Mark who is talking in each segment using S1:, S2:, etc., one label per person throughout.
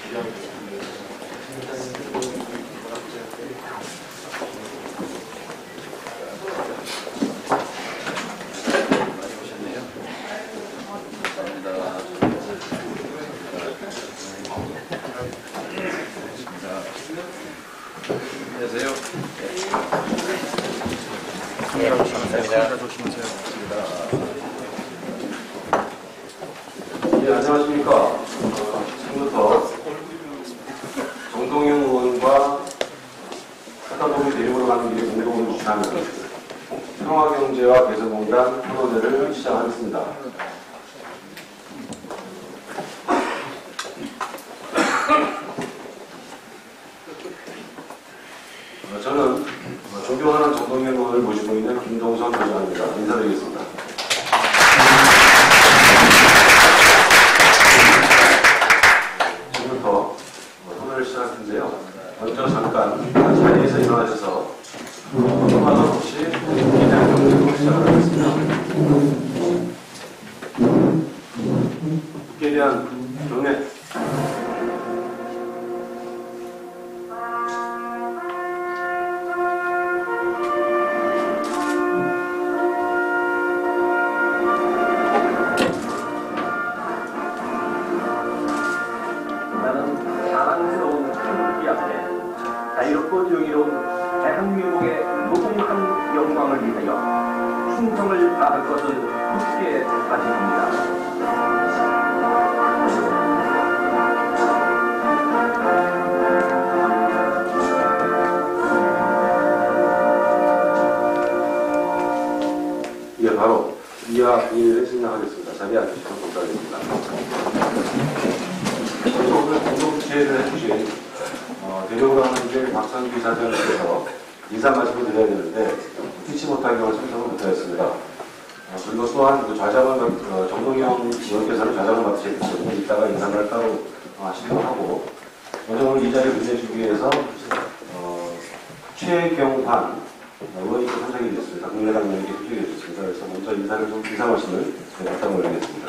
S1: 안녕하세요.
S2: 네, 안녕하십니까. 지금부터 정동영 의원과 사단법인 대륙으로 가는 길에 공동으로 주최하는 평화경제와 개성공단 토론회를 시작하겠습니다. 저는 존경하는 정동영 의원을 모시고 있는 김동선 부장입니다. 인사드리겠습니다. 지금부터 토론을 시작할 텐데요. 먼저 잠깐 자리에서 일어나셔서 통화도 없이 기대한 경제로 시작하겠습니다. 국회에 대한 경례.
S3: 자유롭고 정의로운 대한민국의 무궁한 영광을 위하여 충성을 다할 것을 굳게 다짐합니다.
S2: 예, 바로 이하 이의를 진행하겠습니다. 자리에 앉으시면 감사드립니다. 오늘 공동 주최를 해주신 대륙으로 하는 길 박선기 사장님께서 인사 말씀을 드려야 되는데 피치 못하게 참석을 못하였습니다. 그리고 또한 그 좌장을 정동영 의원께서는 좌장을 맡으셨기 때문에 이따가 인사를 따로 하시기로 하고, 먼저 오늘 이 자리에 문제주기 위해서 최경환 의원이 선정이 됐습니다. 국민의당 의원이 선정이 됐습니다. 그래서 먼저 인사 말씀을 갖다 올리겠습니다.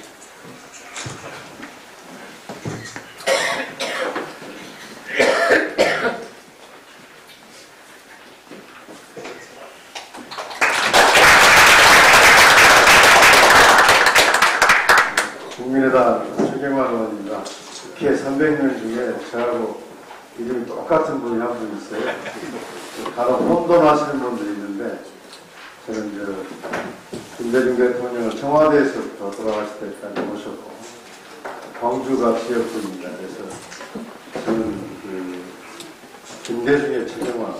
S4: 국민의당 최경환 의원입니다. 국회 300명 중에 저하고 이름이 똑같은 분이 한 분 있어요. 간혹 혼돈하시는 분들이 있는데, 저는 김대중 대통령을 청와대에서부터 돌아가실 때까지 모셨고 광주가 지역구입니다. 그래서 저는 김대중의 최경환,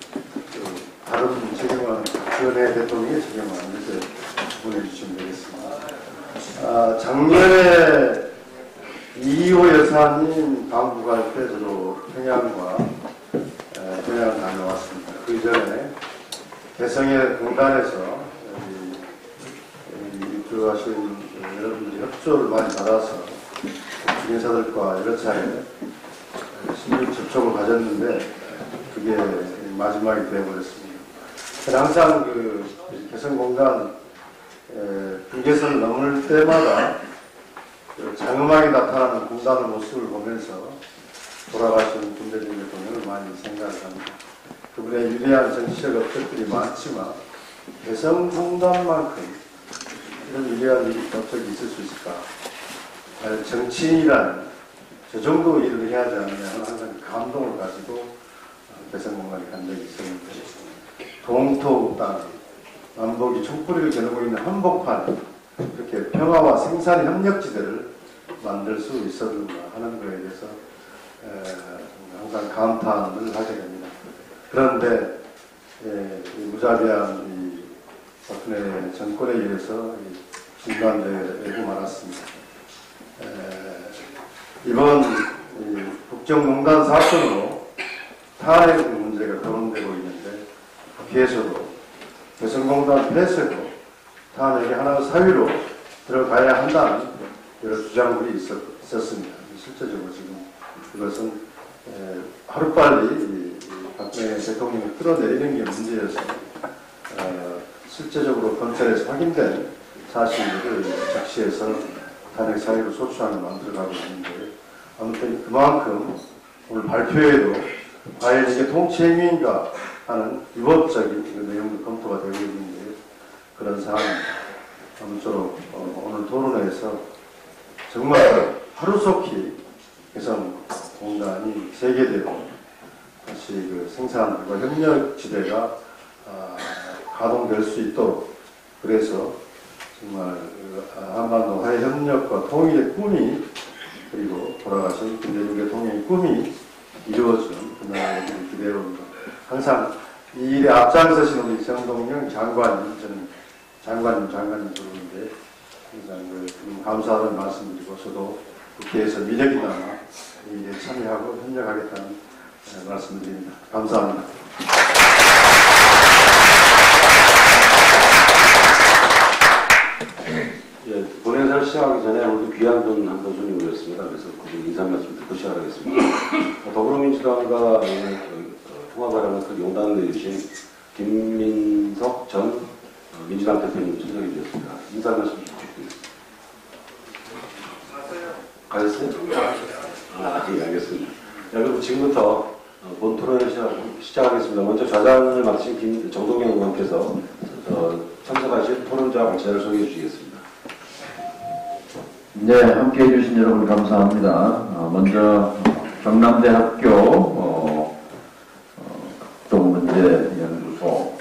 S4: 다른 최경환, 전에 대통령의 최경환, 이렇게 보내주시면 되겠습니다. 작년에 2호 여사님 방북 갈 때 저도 평양과 평양 다녀왔습니다. 그 전에 개성의 공단에서 들어가신 여러분들이 협조를 많이 받아서 인사들과 여러 차례 신juk 접촉을 가졌는데 그게 마지막이 되어버렸습니다. 항상 개성공단 경계선을 넘을 때마다 장엄하게 나타나는 공단의 모습을 보면서 돌아가신 김대중 대통령을 많이 생각을 합니다. 그분의 유리한 정치적 업적들이 많지만 개성공단만큼 이런 유리한 업적이 있을 수 있을까? 정치인이라는 저 정도 일을 해야 하지 않느냐 하는 항상 감동을 가지고 개성공단에 간 적이 있었는데, 동토 땅, 남북이 촛불을 겨누고 있는 한복판에 이렇게 평화와 생산 협력지대를 만들 수 있었는가 하는 것에 대해서 항상 감탄을 하게 됩니다. 그런데 무자비한 박근혜 정권에 의해서 중단되고 말았습니다. 이번 국정농단 사건으로 탄핵 문제가 거론되고 있는데, 국회에서도 개성공단 폐쇄도 탄핵의 하나의 사유로 들어가야 한다는 여러 주장들이 있었습니다. 실제적으로 지금 이것은 하루빨리 박근혜 대통령이 끌어내리는 게 문제여서 실제적으로 검찰에서 확인된 사실을 적시해서 탄핵 사유로 소추안을 만들어가고 있는데, 아무튼 그만큼 오늘 발표에도 과연 이게 통치행위인가 하는 위법적인 내용도 검토가 되고 있는데 그런 사안입니다. 아무쪼록 오늘 토론회에서 정말 하루속히 개성공단이 세계대로 다시 그 생산과 협력지대가 가동될 수 있도록 그래서 정말 한반도 화해 협력과 통일의 꿈이 그리고 돌아가신 김대중의 통일의 꿈이 이루어지는 그날을 기대해옵니다. 항상 이 일에 앞장서신 우리 정동영 장관님, 저는 장관님 부르는데 항상 감사하다는 말씀드리고 저도 국회에서 미력이나마 이 일에 참여하고 협력하겠다는 말씀드립니다. 감사합니다.
S2: 예, 본회의를 시작하기 전에 오늘 귀한 분 한 분 손님이 오셨습니다. 그래서 그분 인사 말씀 듣고 시작하겠습니다. 더불어민주당과 통합하라는 그 용단을 내주신 김민석 전 민주당 대표님 참석해 주셨습니다. 인사 말씀 부탁드리겠습니다. 가셨어요? 예, 알겠습니다. 자, 그럼 지금부터 본 토론을 시작하겠습니다. 먼저 좌장을 맡으신 정동영 의원께서 참석하신 토론자 발제를 소개해 주시겠습니다.
S1: 네, 함께 해주신 여러분 감사합니다. 먼저 경남대학교 국동문제연구소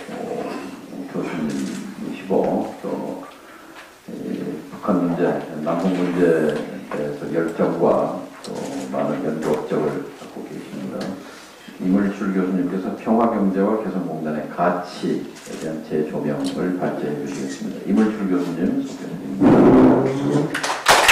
S1: 교수님이시고 또 북한 문제, 남북 문제에 대해서 열정과 또 많은 연구 업적을 갖고 계십니다. 이물출 교수님께서 평화경제와 개성공단의 가치에 대한 재조명을 발제해 주시겠습니다. 이물출 교수님 소개드립니다.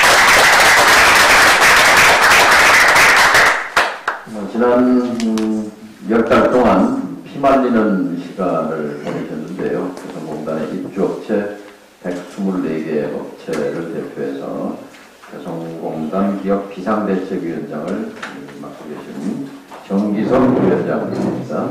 S1: 지난 10달 동안 피말리는 시간을 보내셨는데요. 개성공단의 입주업체 124개 업체를 대표해서 개성공단 기업 비상대책위원장을 맡고 계신 정기석 위원장입니다.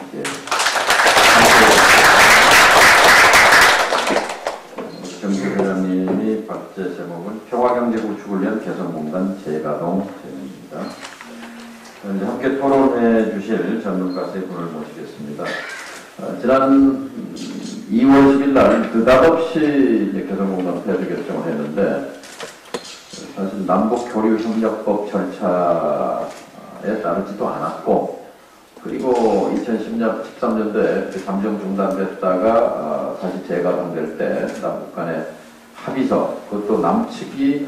S1: 정기석 회장님이 발제 제목은 평화경제 구축을 위한 개성공단 재가동입니다. 이제 함께 토론해 주실 전문가 세 분을 모시겠습니다. 지난 2월 10일 날 느닷없이 개성공단 폐쇄 결정을 했는데 사실 남북교류협력법 절차에 따르지도 않았고 그리고 2013년도에 잠정 중단됐다가 다시 재가동될 때 남북 간의 합의서 그것도 남측이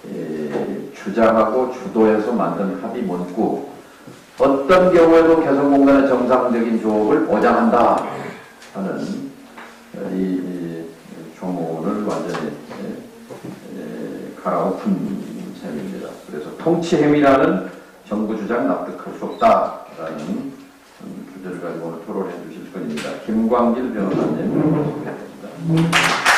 S1: 주장하고 주도해서 만든 합의 문구 어떤 경우에도 개성공단의 정상적인 조업을 보장한다 하는 이 조문을 완전히 갈아엎은 셈입니다. 그래서 통치행위라는 정부 주장 납득할 수 없다라는 주제를 가지고 오늘 토론해 주실 분입니다. 김광길 변호사님 소개합니다.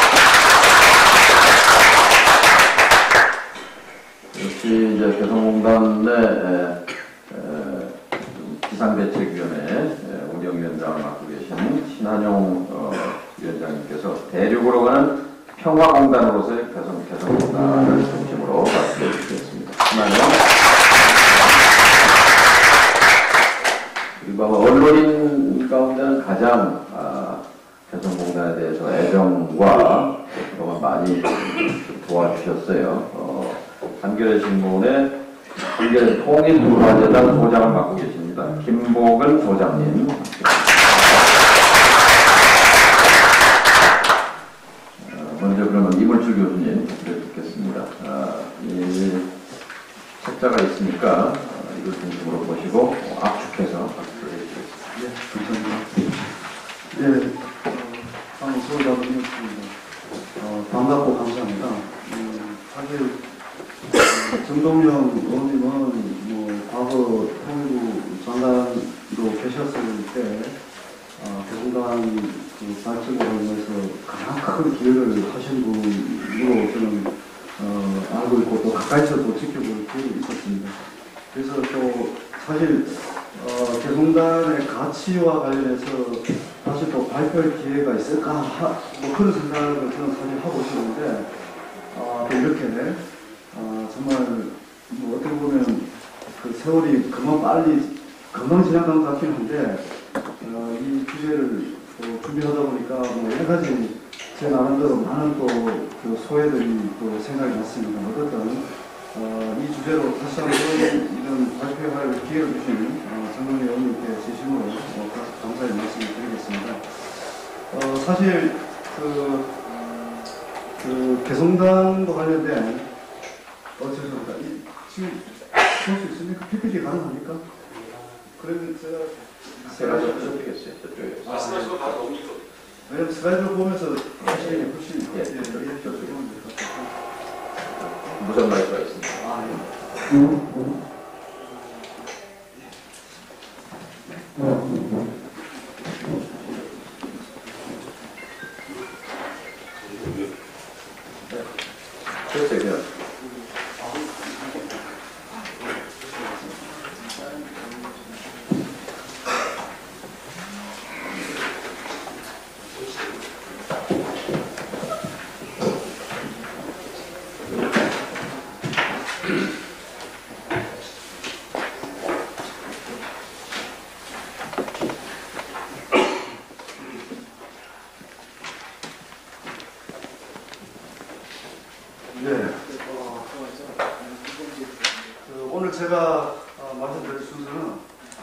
S1: 역시 이제 개성공단의 비상대책위원회 운영위원장을 맡고 계신 신한용 위원장님께서 대륙으로 가는 평화공단으로서의 개성공단을 중심으로 말씀해 주시겠습니다. 신한용. 그리고 아마 언론인 가운데는 가장 개성공단에 대해서 애정과 그동안 많이 도와주셨어요. 한겨레 신문의 한겨레 통일문화재단 소장을 맡고 계십니다. 김복은 소장님. 먼저 그러면 이물출 교수님 듣겠습니다. 이 책자가 있으니까 이걸 중심으로 보시고 압축해서 발표해 주시겠습니다.
S4: 네, 감사합니다. 방금 수고자분이었습니다. 반갑고 감사합니다. 사실 정동영 의원님은 과거 통일부 장관으로 계셨을 때 개성공단 그 발전에 관해서 가장 큰 기여를 하신 분으로 저는 알고 있고 또 가까이서도 지켜볼 기회가 있었습니다. 그래서 또 사실 개성공단의 가치와 관련해서 다시 또 발표할 기회가 있을까 그런 생각을 저는 사실 하고 있었는데 또 이렇게 정말 어떻게 보면 세월이 금방 지나간 것 같긴 한데, 이 주제를 준비하다 보니까 뭐 여러 가지 제 나름대로 많은 또 그 소외들이 또 생각이 났습니다. 어쨌든 이 주제로 다시 한번 이런 발표할 기회를 주신 정동희 의원님께 진심으로 감사의 말씀을 드리겠습니다. 사실 그 개성단과 관련된 죄송합니다. 지금 볼 수 있습니까? PPT 가능합니까? 그러면
S1: 제가 접촉했어요. 저쪽에.
S2: 말씀하신 거 바로 넘기죠.
S4: 왜냐면 슬라이드를 보면서 사실 훨씬
S1: 예.
S4: 이렇게 어쩌면 될것 같아요.
S1: 무선 마이크가 있습니다. 됐어요.
S4: 네. 오늘 제가 말씀드릴 순서는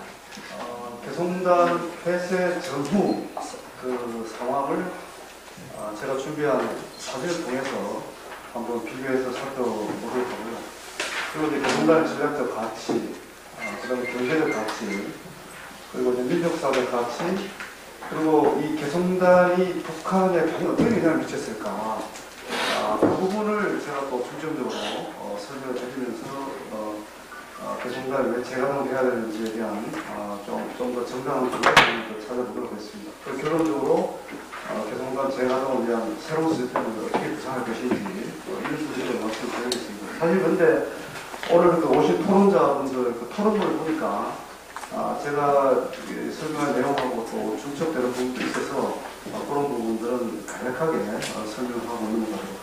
S4: 개성단 폐쇄 전후 그 상황을 제가 준비한 사진을 통해서 한번 비교해서 살펴보도록 하고요. 그리고 이제 개성단의 전략적 가치, 그다음에 경제적 가치, 그리고 이제 민족사적 가치, 그리고 이 개성단이 북한에 과연 어떤 영향을 미쳤을까? 그 부분을 제가 또 중점적으로 설명을 드리면서 개성단이 왜 재가동을 해야 되는지에 대한 좀 더 정당한 근거를 찾아보도록 하겠습니다. 그리고 결론적으로 개성단 재가동을 위한 새로운 시스템을 어떻게 구상할 것인지 이런 주제로 말씀드리겠습니다. 사실 근데 오늘 그 오신 토론자분들 그 토론을 보니까 제가 설명한 내용하고 또 중첩되는 부분도 있어서 그런 부분들은 간략하게 설명하고 넘어가도록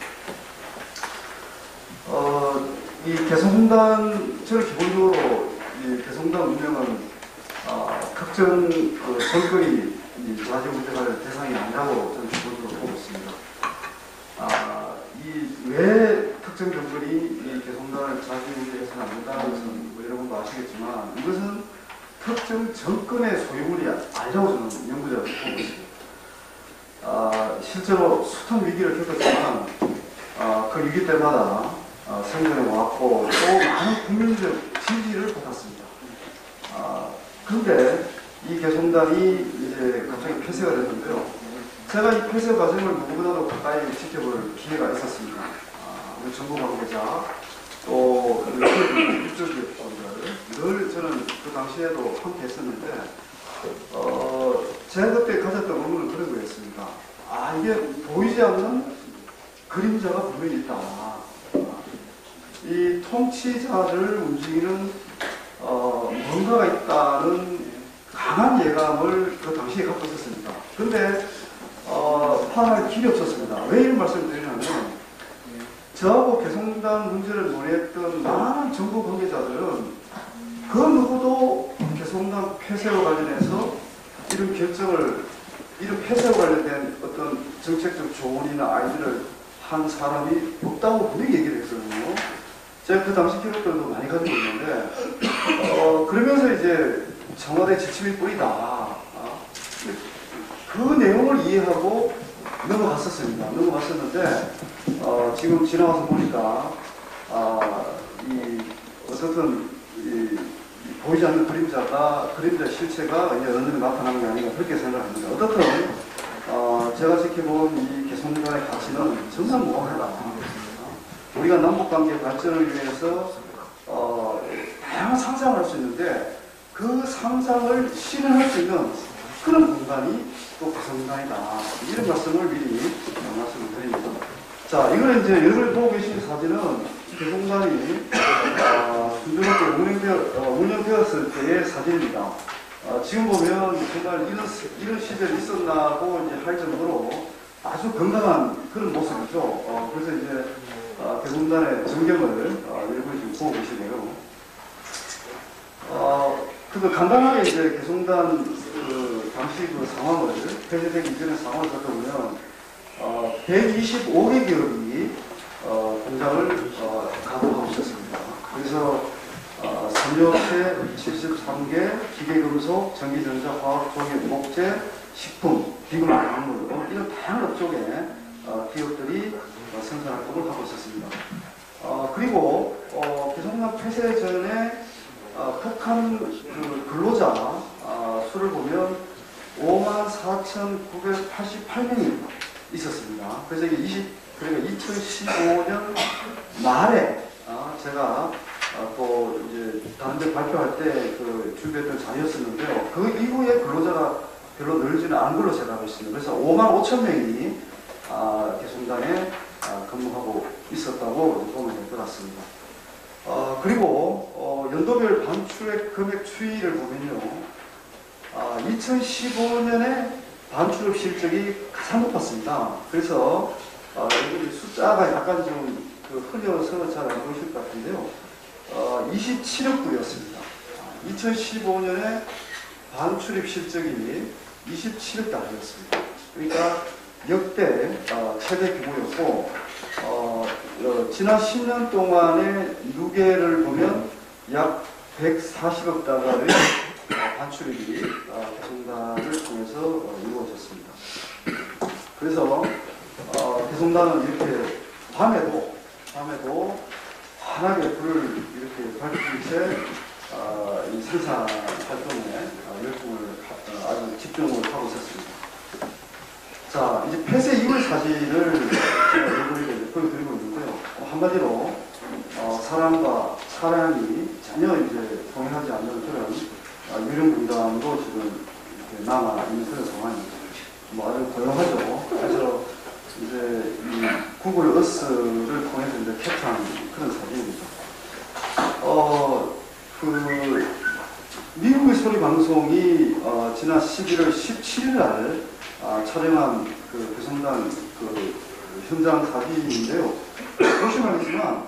S4: 하겠습니다. 이 개성단, 저는 기본적으로 이 개성단 운영은 특정 그 정권이 좌지우지할 대상이 아니라고 저는 기본적으로 보고 있습니다. 왜 특정 정권이 이 개성단을 좌지우지해서는 안 된다는 것은 뭐 여러분도 아시겠지만 이것은 특정 정권의 소유물이 아니라고 저는 연구자로 보고 있습니다. 실제로 숱한 위기를 겪었지만 그 위기 때마다 생존해 왔고 또 많은 국민적 지지를 받았습니다. 그런데 이 개성단이 이제 갑자기 폐쇄가 됐는데요. 제가 이 폐쇄 과정을 누구보다도 가까이 지켜볼 기회가 있었습니다. 우리 정부 관계자 또 일적기업분들 늘 저는 그 당시에도 함께 했었는데 제가 그때 가졌던 의문은 그런 거였습니다. 이게 보이지 않는 그림자가 분명히 있다. 이 통치자를 움직이는 뭔가가 있다는 강한 예감을 그 당시에 갖고 있었습니다. 그런데 파악할 길이 없었습니다. 왜 이런 말씀을 드리냐면 저하고 개성단 문제를 논의했던 많은 정부 관계자들은 그 누구도 개성단 폐쇄와 관련해서 이런 결정을, 이런 폐쇄와 관련된 어떤 정책적 조언이나 아이디어를 한 사람이 없다고 분명히 얘기를 했거든요. 제가 그 당시 기록들도 많이 가지고 있는데, 그러면서 이제 청와대 지침일 뿐이다. 그 내용을 이해하고 넘어갔었습니다. 넘어갔었는데, 지금 지나와서 보니까, 어떻든, 보이지 않는 그림자 실체가 이제 어느 정도 나타나는 게 아닌가 그렇게 생각합니다. 어떻든, 제가 지켜본 이 개성단의 가치는 정말 무궁하다. 우리가 남북관계 발전을 위해서 다양한 상상을 할 수 있는데 그 상상을 실현할 수 있는 그런 공간이 또 개성단이다. 이런 말씀을 미리 말씀을 드립니다. 자, 이거는 이제 여러분이 보고 계신 사진은 개성단이 순조롭게 운영되었을 때의 사진입니다. 지금 보면 정말 이런 시절이 있었나고 이제 할 정도로 아주 건강한 그런 모습이죠. 그래서 이제 개성단의 전경을 여러분이 지금 보고 계시네요. 그 간단하게 이제 개성단 그 당시 그 상황을 폐쇄되기 이전의 상황을 살펴보면 125개 기업이 공장을 가동하고 있었습니다. 그래서 산업체 73개, 기계금속, 전기전자, 화학, 종이, 목재, 식품, 비금, 광물 이런 다양한 업종의 기업들이 생산 활동을 하고 있었습니다. 그리고 개성단 폐쇄 전에 북한 그 근로자 수를 보면 54,988명이 있었습니다. 그래서 이게 그러니까 2015년 말에 제가 또 이제 다른 데 발표할 때 그 준비했던 자리였었는데요. 그 이후에 근로자가 별로 늘지는 않은 걸로 제가 알고 있습니다. 그래서 55,000명이 개성단에 근무하고 있었다고 보면 될 것 같습니다. 그리고 연도별 반출액 금액 추이를 보면요. 2015년에 반출업 실적이 가장 높았습니다. 그래서 여기 숫자가 약간 좀 흘려서 잘 안 보이실 것 같은데요. 27억 불이었습니다. 2015년에 반출입 실적이 27억 달러였습니다. 그러니까 역대 최대 규모였고 지난 10년 동안의 누계를 보면 약 140억 달러의 반출입이 개성단을 통해서 이루어졌습니다. 그래서 개성단은 이렇게 밤에도 환하게 불을 이렇게 밝힌 채 이 생산 활동에 열중을 아주 집중을 하고 있었습니다. 자, 이제 폐쇄 이후의 사진을 제가 보여드리고 있는데요. 한마디로 사람과 차량이 전혀 이제 동행하지 않는 그런 유령 분담으로 지금 이렇게 남아 있는 그런 상황입니다. 아주 고요하죠. 그래서 이제 이 구글 어스를 통해서 이제 캡처한 그런 사진입니다. 미국의 소리 방송이 지난 11월 17일 날 촬영한 그 개성단 그 현장 사진인데요. 보시면 알겠지만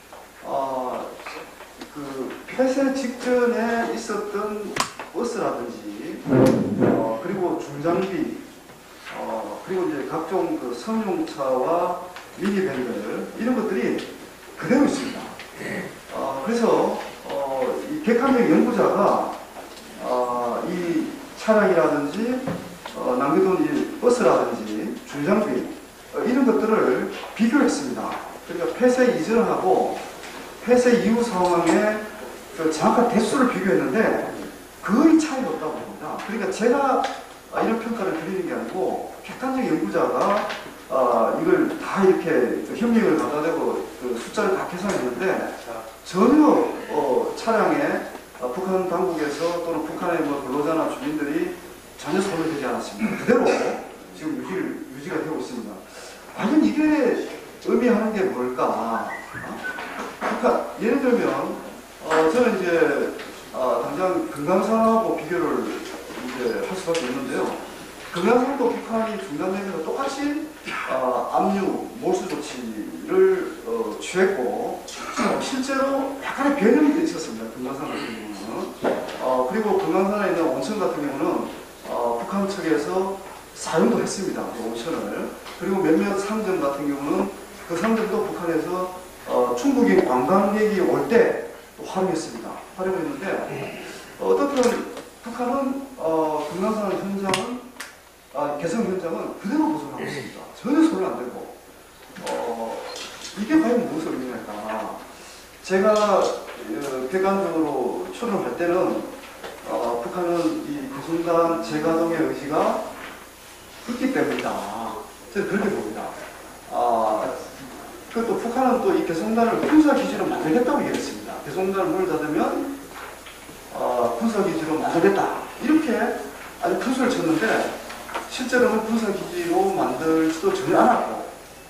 S4: 그 폐쇄 직전에 있었던 버스라든지 그리고 중장비 그리고 이제 각종 그 승용차와 미니밴들 이런 것들이 그대로 있습니다. 그래서 이 객관적 연구자가 이 차량이라든지 남겨둔 이 버스라든지 중장비 이런 것들을 비교했습니다. 그러니까 폐쇄 이전하고 폐쇄 이후 상황의 그 정확한 대수를 비교했는데 거의 차이가 없다고 봅니다. 그러니까 제가 이런 평가를 드리는 게 아니고 객관적 연구자가 이걸 다 이렇게 협력을 갖다 대고 그 숫자를 다 계산했는데 전혀 차량에 북한 당국에서 또는 북한의 근로자나 주민들이 전혀 소멸되지 않았습니다. 그대로 지금 유지가 되고 있습니다. 과연 이게 의미하는 게 뭘까? 그러니까 예를 들면 저는 이제 당장 금강산하고 비교를 이제 할 수밖에 없는데요. 금강산도 북한이 중단되면서 똑같이 압류 몰수 조치를 취했고 실제로 약간의 변형이 있었습니다. 금강산 같은 경우는 그리고 금강산에 있는 온천 같은 경우는 북한 측에서 사용도 했습니다. 그 온천을. 그리고 몇몇 상점 같은 경우는 그 상점도 북한에서 중국인 관광객이 올 때 활용했습니다. 활용했는데 어떻든 북한은 금강산 현장은 개성 현장은 그대로 보존하고 있습니다. 전혀 소멸 안 되고 이게 과연 무엇을 의미할까? 제가 객관적으로 추론할 때는 북한은 이 개성단 재가동의 의지가 있기 때문이다. 저는 그렇게 봅니다. 그것도 북한은 또 이 개성단을 군사기지로 만들겠다고 얘기했습니다. 개성단을 문을 닫으면 군사기지로 만들겠다. 이렇게 아주 큰 소리를 쳤는데 실제로는 군사기지로 만들지도 전혀 않았고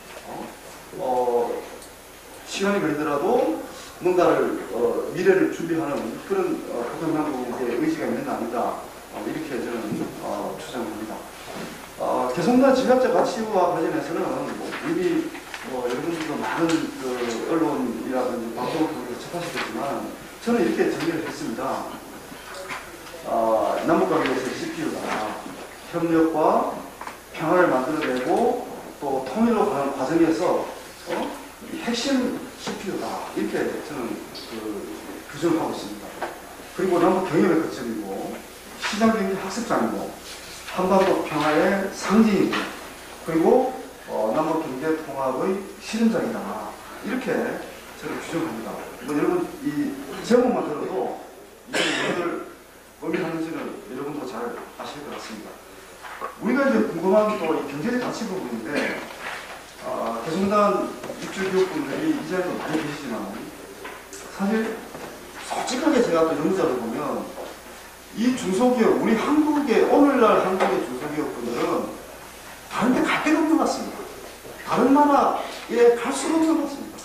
S4: 시간이 걸리더라도 뭔가를 미래를 준비하는 그런 북한 당국의 의지가 있는 거 아니다. 이렇게 저는 추정합니다. 개성단 집약자 가치와 관련해서는 이미 여러분들도 많은 그 언론이라든지 방송을 통해서 접하시겠지만 저는 이렇게 정리를 했습니다. 남북관계에서의 CPU다. 협력과 평화를 만들어내고 또 통일로 가는 과정에서 이 핵심 CPU다. 이렇게 저는 규정을 하고 있습니다. 그리고 남북 경협의 거점이고 시장경제 학습장이고 한반도 평화의 상징이고 그리고 남북 경제 통합의 실현장이다. 이렇게 저는 규정합니다. 뭐 여러분 이 제목만 들어도 이게 무엇을 의미하는지는 여러분도 잘 아실 것 같습니다. 우리가 이제 궁금한 또 이 경제적 가치 부분인데 개성단 입주기업분들이 이 자리에 많이 계시지만 사실 솔직하게 제가 또 연구자들 보면 이 중소기업, 우리 한국의 오늘날 한국의 중소기업분들은 다른 데 갈 데가 없는 것 같습니다. 다른 나라에 갈 수가 없는 것 같습니다.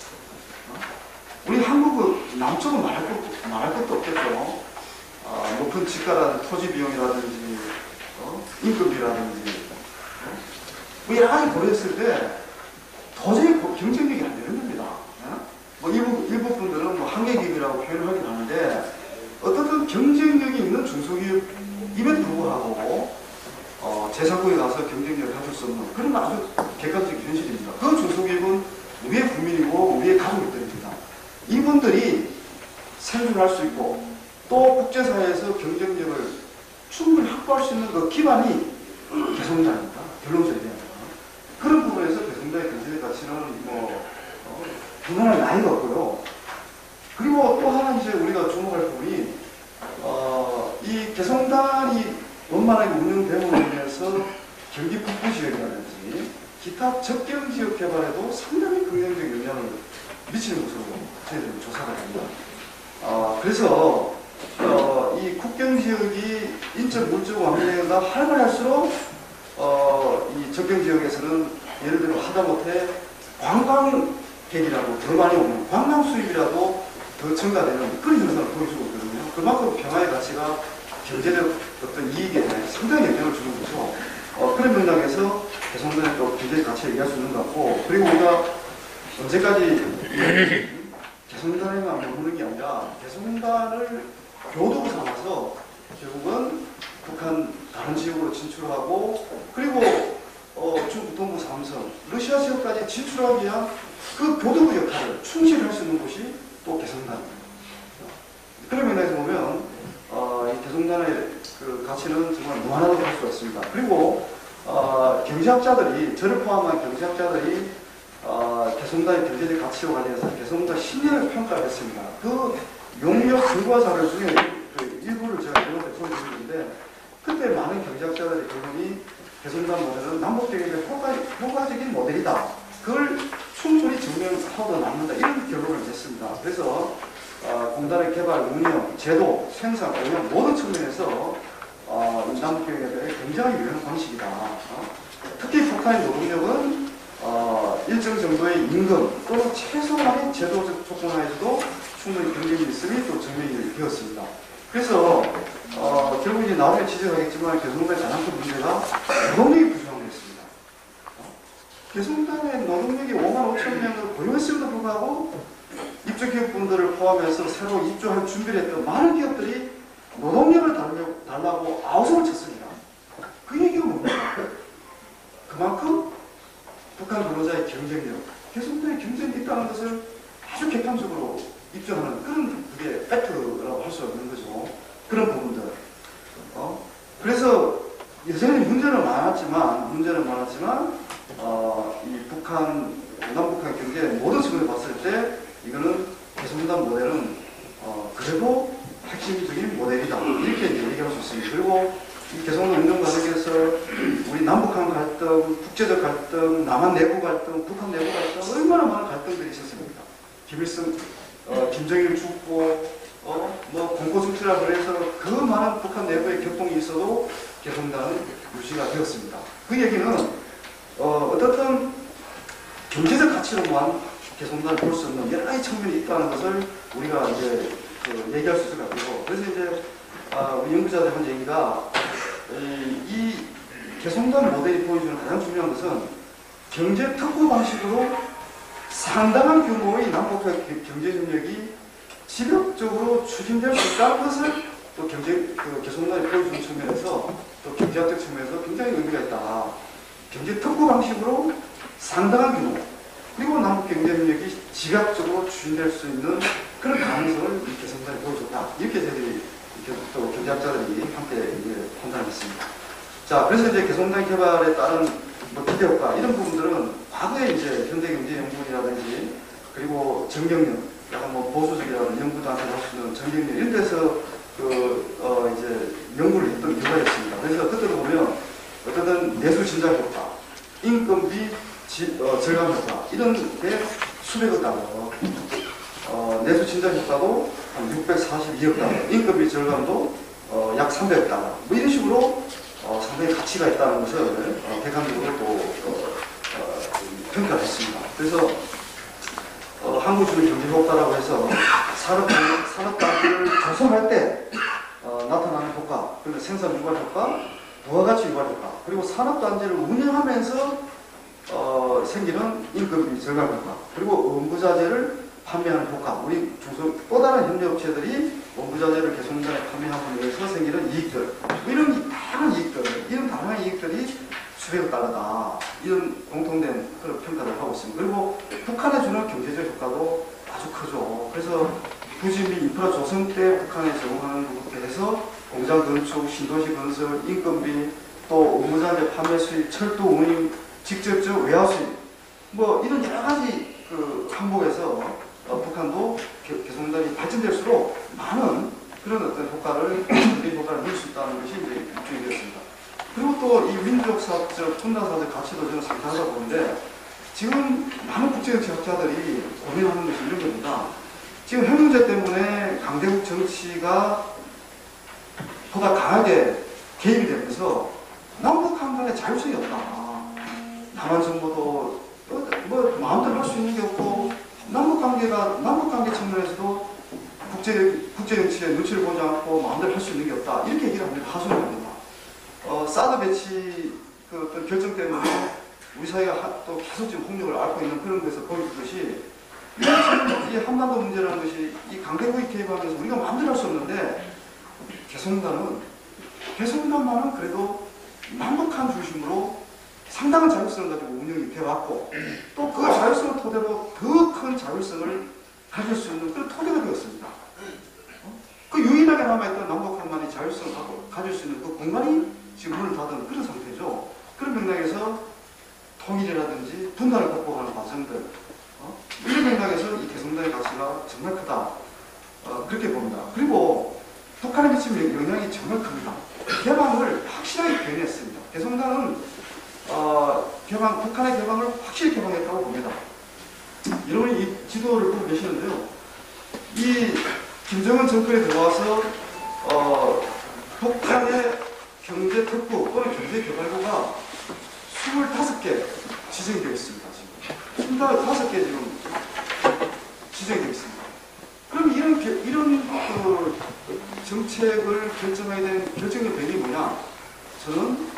S4: 우리 한국은 남쪽은 말할 것도 없겠죠. 높은 집가라든지 토지 비용이라든지 임금이라든지 뭐 여러 가지 고려했을 때 도저히 경쟁력이 안 되는 겁니다. 뭐 일부 분들은 뭐 한계기업이라고 표현을 하긴 하는데 어떻든 경쟁력이 있는 중소기업임에도 불구하고 제3국에 가서 경쟁력을 가질 수 없는 그런 아주 객관적인 현실입니다. 그 중소기업은 우리의 국민이고 우리의 가족들입니다. 이분들이 생존할 수 있고 또 국제사회에서 경쟁력을 충분히 확보할 수 있는 그 기반이 개성장입니다. 결론적입니다. 그런 부분에서 개성장의 경제적 가치는 그만할 나이가 없고요. 그리고 또 하나 이제 우리가 주목할 부분이 이 개성단이 원만하게 운영됨으로 인해서 경기 북부 지역이라든지 기타 접경 지역 개발에도 상당히 긍정적 영향을 미치는 것으로 저희들은 조사가 됩니다. 그래서 이 국경 지역이 인적 물적 왕래가 활발할수록 이 접경 지역에서는 예를 들어 하다못해 관광객이라도 더 많이 오는 관광 수입이라도 더 증가되는 그런 현상을 보여주고 있거든요. 그만큼 평화의 가치가 경제적 어떤 이익에 상당히 영향을 주는 거죠. 그런 맥락에서 개성단의 또 경제적 가치를 얘기할 수 있는 것 같고, 그리고 우리가 언제까지 개성단에만 머무는 게 아니라 개성단을 교도로 삼아서 결국은 북한 다른 지역으로 진출하고 그리고 중국 동부 삼성, 러시아 지역까지 진출하기 위한 그 교도부 역할을 충실히 할 수 있는 곳이 또 개성단입니다. 그런 면에서 보면 이 개성단의 그 가치는 정말 무한하다고 할 수가 있습니다. 그리고 경제학자들이, 저를 포함한 경제학자들이 개성단의 경제적 가치와 관련해서 개성단 10년을 평가를 했습니다. 그 용역 결과 자료 중에 그 일부를 제가 여러분께 보여드리는데, 그때 많은 경제학자들의 결론이 개성단 모델은 남북경제의 효과적인 모델이다. 그걸 충분히 증명하고 남는다. 이런 결론을 냈습니다. 그래서 공단의 개발, 운영, 제도, 생산, 운영 모든 측면에서 남북경제에 굉장히 유용한 방식이다. 특히 북한의 노동력은 일정 정도의 임금 또는 최소한의 제도적 조건 하에서도 충분히 경쟁이 있음이 또 증명이 되었습니다. 그래서 결국 이제 나중에 지적하겠지만 개성단의 가장 큰 문제가 노동력이 부족한 것입니다. 개성단의 노동력이 5만 5천 명을 고용했음에도 불구하고 입주기업분들을 포함해서 새로 입주할 준비를 했던 많은 기업들이 노동력을 달라고 아우성을 쳤습니다. 그 얘기가 뭡니까? 그만큼 북한 근로자의 경쟁력, 개성단의 경쟁이 있다는 것을 아주 객관적으로 입증하는 그런 그게 팩트라고 할 수 없는 거죠. 그런 부분들. 그래서 여전히 문제는 많았지만 이 북한, 남북한 경제의 모든 측면을 봤을 때 이거는 개성단 모델은 그래도 핵심적인 모델이다. 이렇게 얘기할 수 있습니다. 그리고 이 개성단 운영 과정에서 우리 남북한 갈등, 국제적 갈등, 남한 내부 갈등, 북한 내부 갈등, 얼마나 많은 갈등들이 있었습니까? 김정일 죽고, 공포정치라 그래서 그 많은 북한 내부의 격동이 있어도 개성단은 유지가 되었습니다. 그 얘기는, 어떻든 경제적 가치로만 개성단을 볼 수 없는 여러 가지 측면이 있다는 것을 우리가 이제 얘기할 수 있을 것 같고, 그래서 이제, 우리 연구자들 한 얘기가, 이 개성단 모델이 보여주는 가장 중요한 것은 경제 특구 방식으로 상당한 규모의 남북한 경제 협력이 지속적으로 추진될 수 있다는 것을 또 개성공단이 보여주는 측면에서 또 경제학적 측면에서 굉장히 의미가 있다. 경제 특구 방식으로 상당한 규모 그리고 남북 경제 협력이 지각적으로 추진될 수 있는 그런 가능성을 이 개성공단이 보여줬다. 이렇게 저희들이 또 경제학자들이 함께 이제 판단했습니다. 자, 그래서 이제 개성공단 개발에 따른 뭐 기대 효과 이런 부분들은 과거에 이제 현대경제연구원이라든지 그리고 정경련, 약간 뭐 보수적이라는 연구단체를 할 수 있는 정경련 이런 데서 이제 연구를 했던 결과가 있습니다. 그래서 그때로 보면 어떤 내수 진작 효과, 인건비 절감 효과 이런 게 수백억 달러, 내수 진작 효과도 한 642억 달러, 인건비 절감도 약 300억 달러 뭐 이런 식으로 상당히 가치가 있다는 것을 객관적으로 또 평가를 했습니다. 그래서 한국주의 경제 효과라고 해서 산업 단계를 조성할 때 나타나는 효과, 그러니까 생산 유발 효과, 부가가치 유발 효과, 그리고 산업 단지를 운영하면서 생기는 인건비 절감 효과, 그리고 원부자재를 판매하는 효과, 우리 또 다른 협력업체들이 원부자재를 개성공단에 판매하고 위해서 생기는 이익들, 이런 다양한 이익들이 수백억 달러다. 이런 공통된 그런 평가를 하고 있습니다. 그리고 북한에 주는 경제적 효과도 아주 크죠. 그래서 부지 및 인프라 조성 때 북한에 제공하는 것부터 해서 공장 건축, 신도시 건설, 인건비, 또 원부자재 판매 수입, 철도 운임, 직접적 외화 수입, 뭐 이런 여러 가지 그 항목에서 북한도 개성공단이 발전될수록 많은 그런 어떤 효과를, 경제 효과를 누릴 수 있다는 것이 이제 입증이 되었습니다. 그리고 또 이 민족사적, 분단사적 가치도 저는 상당하다고 보는데, 지금 많은 국제정치학자들이 고민하는 것이 이런 겁니다. 지금 핵 문제 때문에 강대국 정치가 보다 강하게 개입이 되면서 남북한 간의 자율성이 없다. 남한 정부도 뭐 마음대로 할 수 있는 게 없고, 남북관계 측면에서도 국제정치의 눈치를 보지 않고 마음대로 할 수 있는 게 없다. 이렇게 얘기를 합니다. 하소연 합니다. 사드 배치 그 어떤 결정 때문에 우리 사회가 또 계속 지금 폭력을 앓고 있는 그런 데서 보여주듯이, 이 한반도 문제라는 것이 이 강대국이 개입하면서 우리가 마음대로 할 수 없는데, 개성공단만은 그래도 남북한 중심으로 상당한 자율성을 가지고 운영이 되어왔고, 또 그 자율성을 토대로 더 큰 자율성을 가질 수 있는 그런 토대가 되었습니다. 그 유일하게 남아있던 남북한만이 자율성을 가질 수 있는 그 공간이 지금 문을 닫은 그런 상태죠. 그런 맥락에서 통일이라든지 분단을 극복하는 과정들, 이런 맥락에서 이 개성공단의 가치가 정말 크다. 그렇게 봅니다. 그리고 북한에 미치는 영향이 정말 큽니다. 개방을 확실하게 표현했습니다. 개성공단은 북한의 개방을 확실히 개방했다고 봅니다. 여러분이 이 지도를 보고 계시는데요. 이 김정은 정권에 들어와서 북한의 경제특구 또는 경제개발구가 25개 지정되어 있습니다. 지금 25개 지금 지정되어 있습니다. 그럼 이런 그 정책을 결정하게 된 결정적 배경이 뭐냐? 저는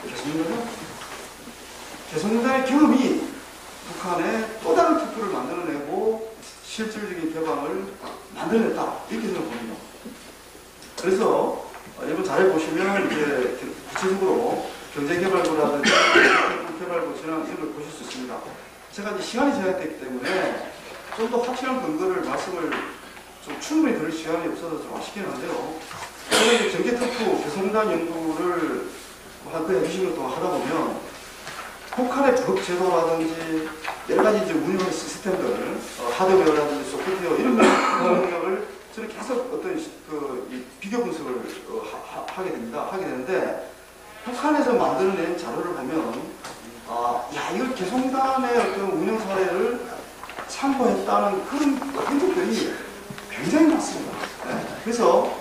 S4: 개성공단의 경험이 북한에 또 다른 특구를 만들어내고 실질적인 개방을 만들어냈다. 이렇게 생각합니다. 그래서 여러분 잘 보시면 이제 구체적으로 경제개발구라든지 개발구 진행 이런 걸 보실 수 있습니다. 제가 이제 시간이 제약됐기 때문에 좀 더 확실한 근거를 말씀을 좀 충분히 들을 시간이 없어서 좀 아쉽긴 한데요. 저는 이제 정계특구 개성공단 연구를 한 거의 20년 동안 하다 보면 북한의 법제도라든지 여러 가지 이제 운영 시스템들, 하드웨어라든지 소프트웨어 이런 능력을 저는 계속 어떤 이 비교 분석을 하게 되는데, 북한에서 만들어낸 자료를 보면, 이걸 개성공단의 어떤 운영 사례를 참고했다는 그런 흔적들이 굉장히 많습니다. 네. 그래서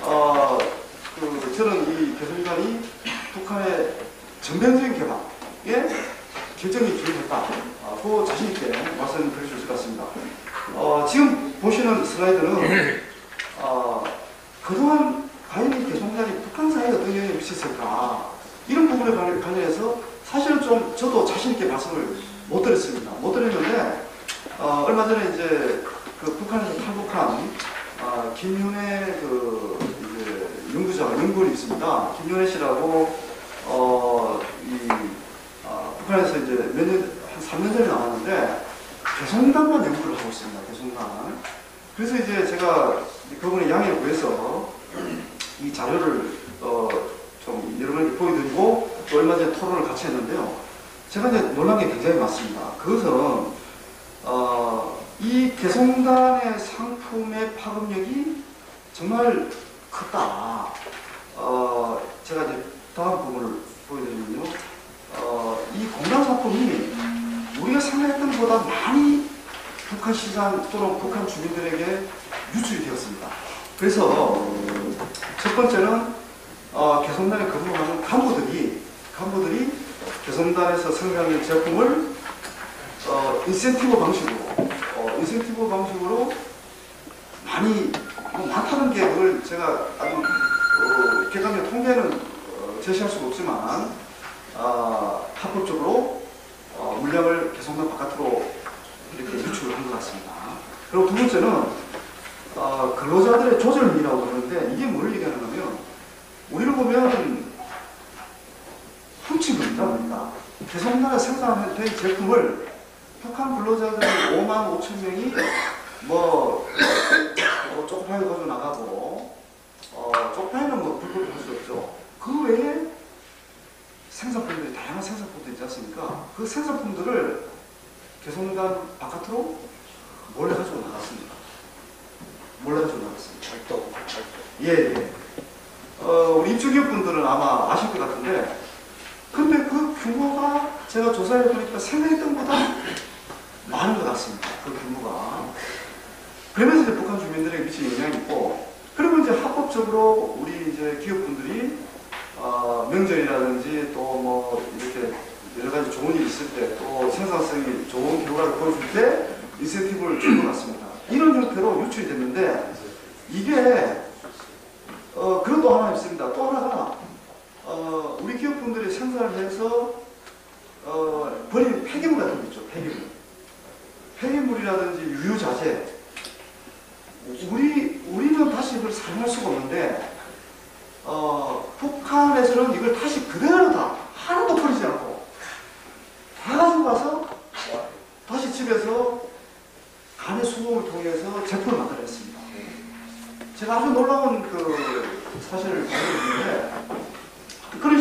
S4: 저는 이 개성공단이 북한의 전면적인 개방에 결정이 주요했다. 그 자신있게 말씀드릴 수 있을 것 같습니다. 지금 보시는 슬라이드는 그동안 과연 이 개성공단이 북한 사회에 어떤 영향을 미쳤을까, 이런 부분에 관련해서 사실은 좀 저도 자신있게 말씀을 못 드렸습니다. 못 드렸는데, 얼마 전에 이제 그 북한에서 탈북한 김윤혜 이제
S5: 연구원이 있습니다. 김연애 씨라고 북한에서 이제 한 3년 전에 나왔는데 개성단만 연구를 하고 있습니다. 개성단. 그래서 이제 제가 그분의 양해를 구해서 이 자료를 좀 여러분에게 보여드리고 또 얼마 전에 토론을 같이 했는데요. 제가 이제 놀란 게 굉장히 많습니다. 그것은 이 개성단의 상품의 파급력이 정말 크다. 제가 이제 다음 부분을 보여드리면요. 이 공단 상품이 우리가 생각했던 것보다 많이 북한 시장 또는 북한 주민들에게 유출이 되었습니다. 그래서 첫 번째는 개성단에 근무하는 간부들이 개성단에서 생산된 제품을 인센티브 방식으로 많이 많다는 게 그걸 제가 아주 객관적 통계는 제시할 수가 없지만 합법적으로 물량을 개성단 바깥으로 이렇게 유출을 한 것 같습니다. 그리고 두 번째는 근로자들의 조절이라고 그러는데 이게 뭘 얘기하는 거냐면 우리를 보면 훔친 겁니다. 그러니까 개성단에 생산된 제품을 북한 근로자들 5만 5천 명이 쪽파이 가지고 나가고 쪽파이는 불법을 할 수 없죠. 그 외에 생산품들이 다양한 생산품들이 있지 않습니까? 그 생산품들을 개성단 바깥으로 몰래 가지고 나갔습니다. 예. 우리 입주기업분들은 아마 아실 것 같은데, 근데 그 규모가 제가 조사해 보니까 생각했던 것보다 많은 것 같습니다. 그 규모가. 그러면서 이제 북한 주민들에게 미친 영향이 있고, 그리고 이제 합법적으로 우리 이제 기업분들이 명절이라든지 또 이렇게 여러 가지 좋은 일이 있을 때 또 생산성이 좋은 결과를 보여줄 때 인센티브를 준 것 같습니다. 이런 형태로 유출이 됐는데 이게 그런 또 하나 있습니다. 또 하나가 우리 기업분들이 생산을 해서 버리는 폐기물 같은 거 있죠. 폐기물이라든지 유유자재. 우리는 다시 이걸 사용할 수가 없는데 북한에서는 이걸 다시 그대로 다 하나도 버리지 않고 다 가지고 가서 다시 집에서 간의 수공을 통해서 제품을 만들어냈습니다. 제가 아주 놀라운 그 사실을 발견했는데 그런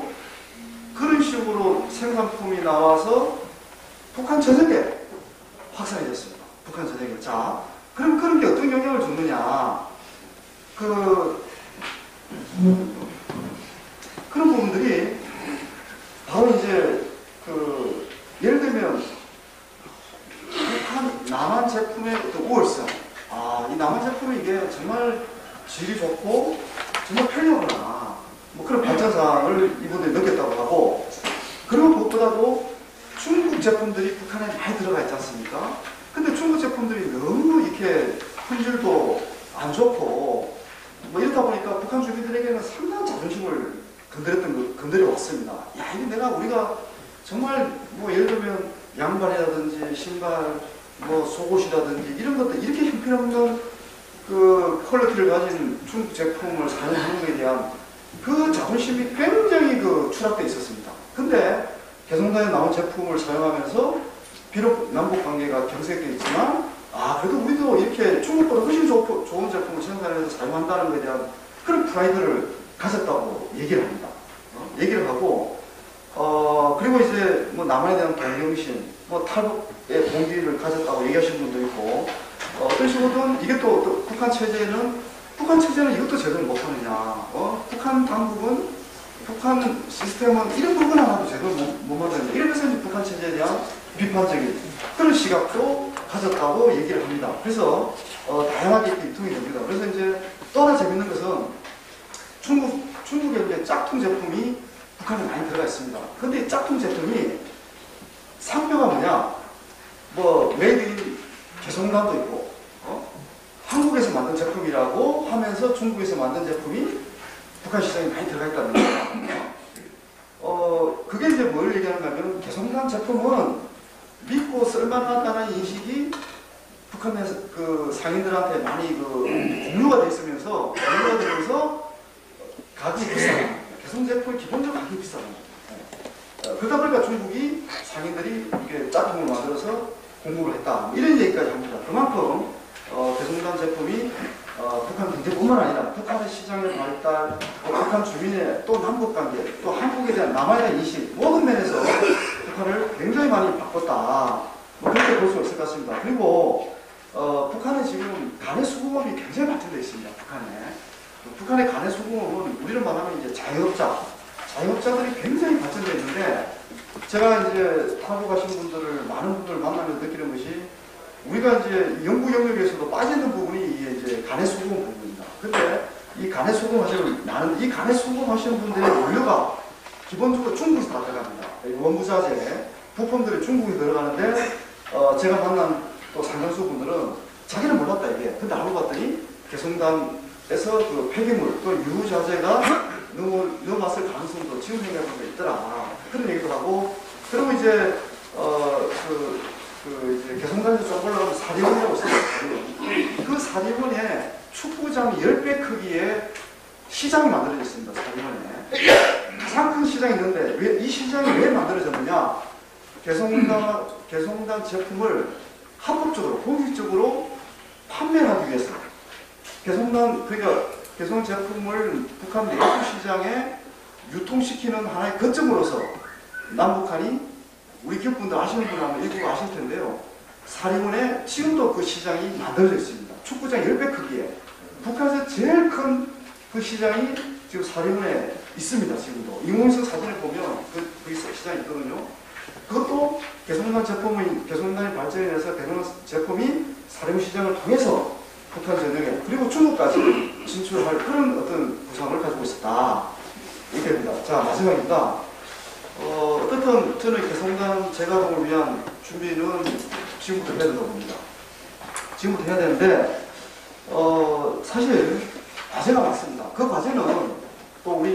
S5: 식으로 생산품이 나와서 북한 전역에 확산이 됐습니다. 북한 전역에. 자, 그럼 그런 게 어떤 영향을 줬느냐? 그런 부분들이 바로 이제 예를 들면 북한 남한 제품의 어떤 우월성. 이 남한 제품이 이게 정말 질이 좋고 정말 편리하구나. 그런 발전사항을 이분들이 느꼈다고 하고, 그리고 무엇보다도 중국 제품들이 북한에 많이 들어가 있지 않습니까? 근데 중국 제품들이 너무 이렇게 품질도 안 좋고 이렇다 보니까 북한 주민들에게는 상당한 자존심을 건드려 왔습니다. 야, 이게 우리가 정말 예를 들면 양말이라든지 신발, 속옷이라든지 이런 것들 이렇게 형편없는 그 퀄리티를 가진 중국 제품을 사용하는 것에 대한 그 자존심이 굉장히 추락되어 있었습니다. 근데 개성단에 나온 제품을 사용하면서 비록 남북 관계가 경색되어 있지만 그래도 우리도 이렇게 중국보다 훨씬 좋은 제품을 생산해서 사용한다는 것에 대한 그런 프라이드를 가졌다고 얘기를 합니다. 얘기를 하고 그리고 이제 남한에 대한 동경심, 탈북의 동기를 가졌다고 얘기하시는 분도 있고, 어떤 식으로든 이게 또 북한 체제는 이것도 제대로 못하느냐, 북한 당국은 북한 시스템은 이런 부분 하나도 제대로 못 만드는데, 이러면서 이제 북한 체제에 대한 비판적인 그런 시각도 가졌다고 얘기를 합니다. 그래서 다양하게 이렇게 유통이 됩니다. 그래서 이제 또 하나 재밌는 것은 중국의 이제 짝퉁 제품이 북한에 많이 들어가 있습니다. 근데 이 짝퉁 제품이 상표가 뭐냐? 메이드 인 개성단도 있고, 한국에서 만든 제품이라고 하면서 중국에서 만든 제품이 북한 시장에 많이 들어가 있다는 거예요. 그게 이제 뭘 얘기하는가 하면, 개성단 제품은 믿고 쓸만하다는 인식이 북한 상인들한테 많이 공유가 돼 있으면서, 공부를 했다. 이런 얘기까지 합니다. 그만큼 개성단 제품이 북한 경제뿐만 아니라 북한의 시장의 발달, 북한 주민의 또 남북관계, 또 한국에 대한 남한에 대한 인식 모든 면에서 북한을 굉장히 많이 바꿨다. 뭐 그렇게 볼 수 있을 것 같습니다. 그리고 북한에 지금 간의 수공업이 굉장히 발전되어 있습니다. 북한의 간의 수공업은 우리로 말하면 이제 자영업자들이 굉장히 발전되어 있는데 제가 이제 타고 가신 분들을 많은 분들을 만나면서 느끼는 것이 우리가 이제 연구 영역에서도 빠지는 부분이 이제 간의 수공업 부분입니다. 근데 이 간의 수공업 하시는 분들의 원료가 기본적으로 중국에서 다 들어갑니다. 원부자재, 부품들이 중국에 들어가는데 제가 만난 또 상당수 분들은 자기는 몰랐다 이게. 근데 알고 봤더니 개성단에서 그 폐기물 또 유자재가 넘어왔을 가능성도 지금 생각해 보면 있더라. 그런 얘기도 하고. 그리고 이제 이제 개성단에서 좀 올라가면 사리원이라고 있습니다. 그 사리원에 축구장 10배 크기의 시장이 만들어져 있습니다. 사리원에. 가장 큰 시장이 있는데 이 시장이 왜 만들어졌느냐? 개성단 제품을 합법적으로 공식적으로 판매하기 위해서 개성 제품을 북한 내수 시장에 유통시키는 하나의 거점으로서 남북한이 우리 기업분들 아시는 분은 일부 아실 텐데요. 사리원에 지금도 그 시장이 만들어져 있습니다. 축구장 10배 크기에 북한에서 제일 큰 그 시장이 지금 사리원에 있습니다. 지금도 인공위성 사진을 보면 그 시장이 있거든요. 그것도 개성단이 발전해서 개성단 제품이 사리원 시장을 통해서 북한 전역에 그리고 중국까지 진출할 그런 어떤 구상을 가지고 있었다. 이렇게 됩니다. 자, 마지막입니다. 어떻든 저는 개성단 재가동을 위한 준비는 지금부터 해야 된다고 봅니다. 지금부터 해야 되는데 사실 과제가 많습니다. 그 과제는 또 우리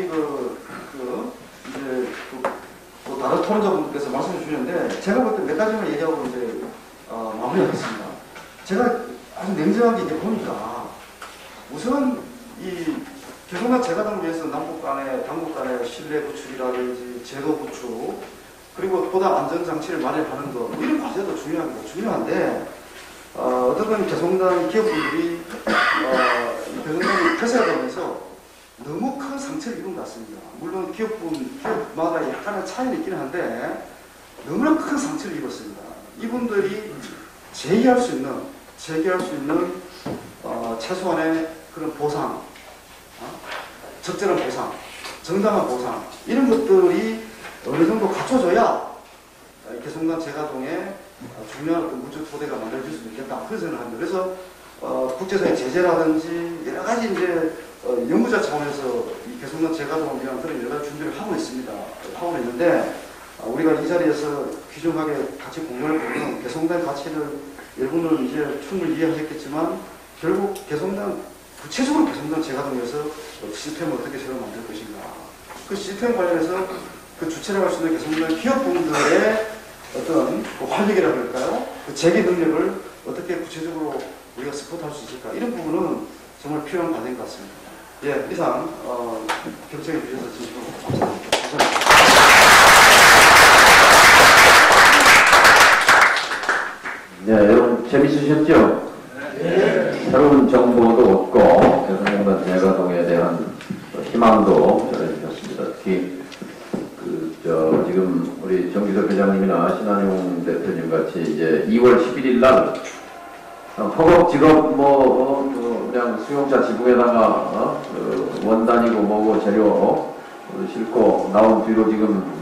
S5: 이제 또 다른 토론자분들께서 말씀해 주셨는데 제가 볼 때 몇 가지만 얘기하고 이제 마무리하겠습니다. 제가 아주 냉정하게 이제 보니까 우선 이 개성단 재가동을 위해서 남북 간의 당국 간의 신뢰 구축이라든지 제도 구축 그리고 보다 안전장치를 마련하는 것 이런 과제도 중요합니다. 중요한데 어떤 개성단 기업분들이 개성단이 폐쇄하면서 너무 큰 상처를 입은 것 같습니다. 물론 기업마다 약간의 차이는 있기는 한데 너무나 큰 상처를 입었습니다. 이분들이 제기할 수 있는 최소한의 그런 보상, 적절한 보상, 정당한 보상 이런 것들이 어느 정도 갖춰져야 개성단 재가동에 중요한 어떤 문적 토대가 만들어질 수 있겠다. 그런 생각을 합니다. 그래서 국제사회 제재라든지 여러 가지 이제 연구자 차원에서 이 개성단 재가동을 위한 그런 여러 가지 준비를 하고 있습니다. 하고 있는데 우리가 이 자리에서 귀중하게 같이 공유를 보면 개성단 가치를 여러분은 이제 충분히 이해하셨겠지만 결국 구체적으로 개성단 재가동에서 시스템을 어떻게 새로 만들 것인가. 그 시스템 관련해서 그 주체를 할 수 있는 개성단 기업분들의 어떤 활력이라고 할까요? 그 재개 능력을 어떻게 구체적으로 우리가 스포트할 수 있을까? 이런 부분은 정말 필요한 과제인 것 같습니다. 예, 이상 경청해 주셔서 진심으로 감사합니다.
S1: 네, 여러분 재밌으셨죠? 네. 새로운 정보도 얻고 개성단 재가동에 대한 희망도 전해주셨습니다. 특히 지금 우리 정기석 회장님이나 신한용 대표님 같이 이제 2월 11일 날 허겁지겁 그냥 수용차 지붕에다가 원단이고 뭐고 재료 싣고 나온 뒤로 지금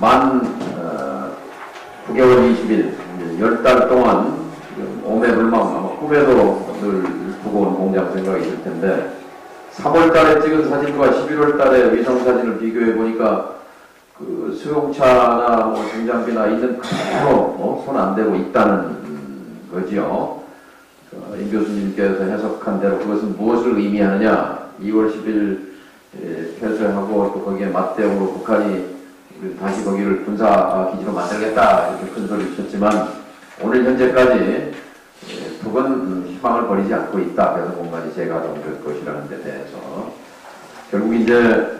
S1: 9개월 20일 10달 동안 오매불망 아마 꿈에도 늘 두고 온 공장 생각이 있을 텐데 3월 달에 찍은 사진과 11월 달에 위성 사진을 비교해 보니까 그 수용차나 중장비나 있는 그대로 손 안 대고 있다는 거지요. 임 교수님께서 해석한 대로 그것은 무엇을 의미하느냐. 2월 10일 폐쇄하고 또 거기에 맞대응으로 북한이 다시 거기를 군사기지로 만들겠다 이렇게 큰 소리를 쳤지만 오늘 현재까지 두 번 희망을 버리지 않고 있다. 그래서 공간이 재가동될 것이라는 데 대해서 결국 이제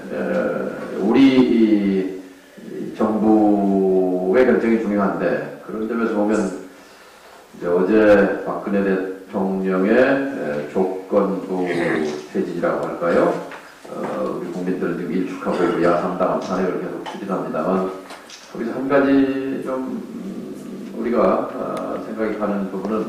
S1: 우리 정부의 결정이 중요한데 그런 점에서 보면 이제 어제 이제 박근혜 대통령의 조건부 퇴진이라고 할까요? 우리 국민들은 지금 일축하고 있고 야삼당한 탄핵을 계속 추진합니다만 거기서 한 가지 좀 우리가 생각이 가는 부분은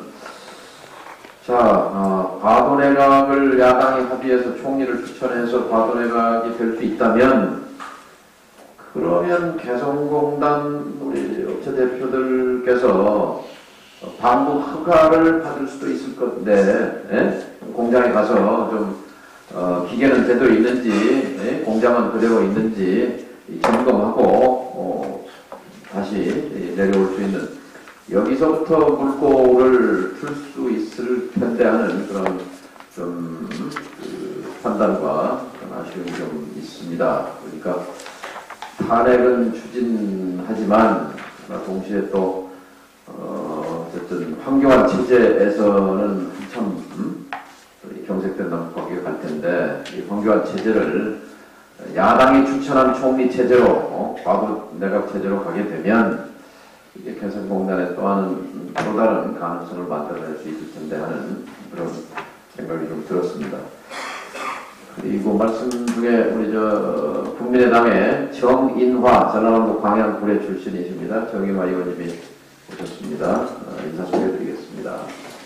S1: 과도내각을 야당이 합의해서 총리를 추천해서 과도내각이 될 수 있다면 그러면 개성공단 우리 업체 대표들께서 반부 허가를 받을 수도 있을 건데, 예? 공장에 가서 좀 기계는 제대로 있는지, 예? 공장은 그대로 있는지 점검하고 다시 내려올 수 있는 여기서부터 물꼬를 풀 수 있을 텐데 하는 그런 좀 판단과 그런 아쉬움이 좀 있습니다. 그러니까 탄핵은 추진하지만 동시에 또 어쨌든 황교안 체제에서는 한참 경색된 난국관계가 갈 텐데 이 황교안 체제를 야당이 추천한 총리 체제로 과도 내각 체제로 가게 되면 이게 개성공단에 또 다른 가능성을 만들어낼 수 있을 텐데 하는 그런 생각이 좀 들었습니다. 그리고 말씀 중에 우리 국민의당의 정인화 전라남도 광양구례 출신이십니다. 정인화 의원님이 오셨습니다. 인사 소개해드리겠습니다.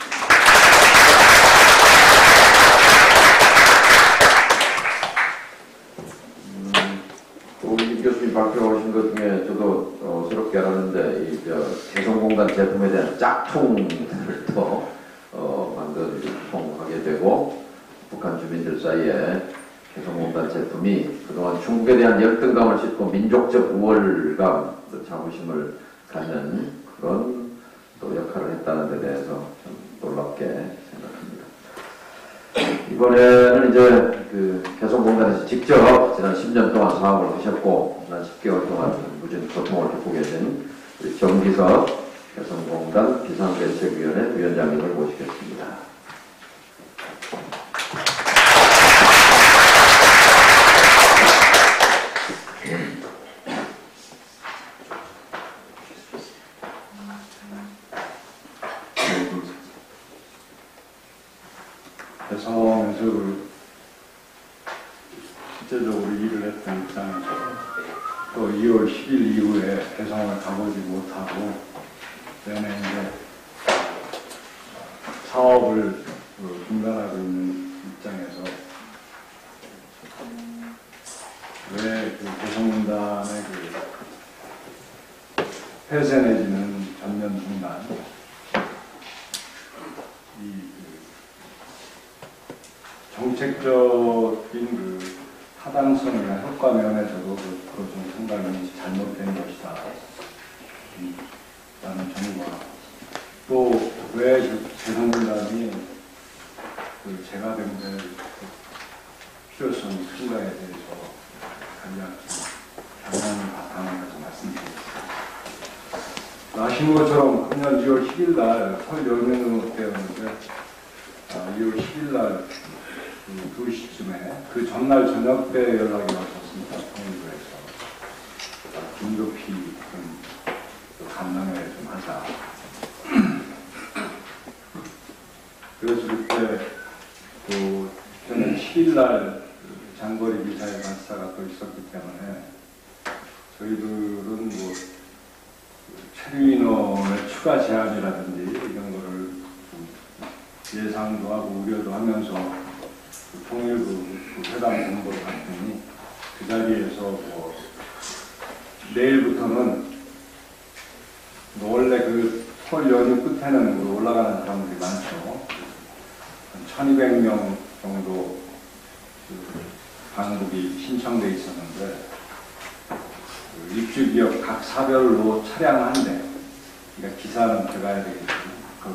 S1: 임 교수님 발표하신 것 중에 저도 새롭게 알았는데 개성공단 제품에 대한 짝퉁을 또 유통하게 되고 북한 주민들 사이에 개성공단 제품이 그동안 중국에 대한 열등감을 싣고 민족적 우월감, 자부심을 갖는 그런 또 역할을 했다는 데 대해서 참 놀랍게 생각합니다. 이번에는 이제 개성공단에서 직접 지난 10년 동안 사업을 하셨고 지난 10개월 동안 무진 고통을 겪고 계신 우리 정기석 개성공단 비상대책위원회 위원장님을 모시겠습니다.
S4: 개성에서 실제적으로 일을 했던 입장에서 또 2월 10일 이후에 개성을 가보지 못하고 내내 이제 사업을 중단하고 있는 입장에서 왜 개성공단의 폐쇄 내지는 전면 중단 정책적인 타당성이나 효과 면에서도 그거 좀 상당히 잘못된 것이다. 라는 점과 또 왜 개성공단이 제가 된 필요성 증가에 대해서 간략히 경험을 바탕을 해서 말씀드리겠습니다. 아시는 것처럼 금년 2월 10일 날 설 연휴 때였는데 2월 10일 날 2시쯤에 그 전날 저녁 때 연락이 왔었습니다. 통일부에서 긴급히 간담회 좀 하자. 그래서 그때 또 저는 10일 날 장거리 미사일 발사가 또 있었기 때문에 저희들은 체류 인원의 추가 제한이라든지 이런 거를 예상도 하고 우려도 하면서 통일부 회담 공보를 갔더니 그 자리에서 내일부터는 원래 설 연휴 끝에는 올라가는 사람들이 많죠. 한 1200명 정도 방북이 신청돼 있었는데 입주기업 각 사별로 차량 한 대, 그러니까 기사는 들어가야 되겠죠.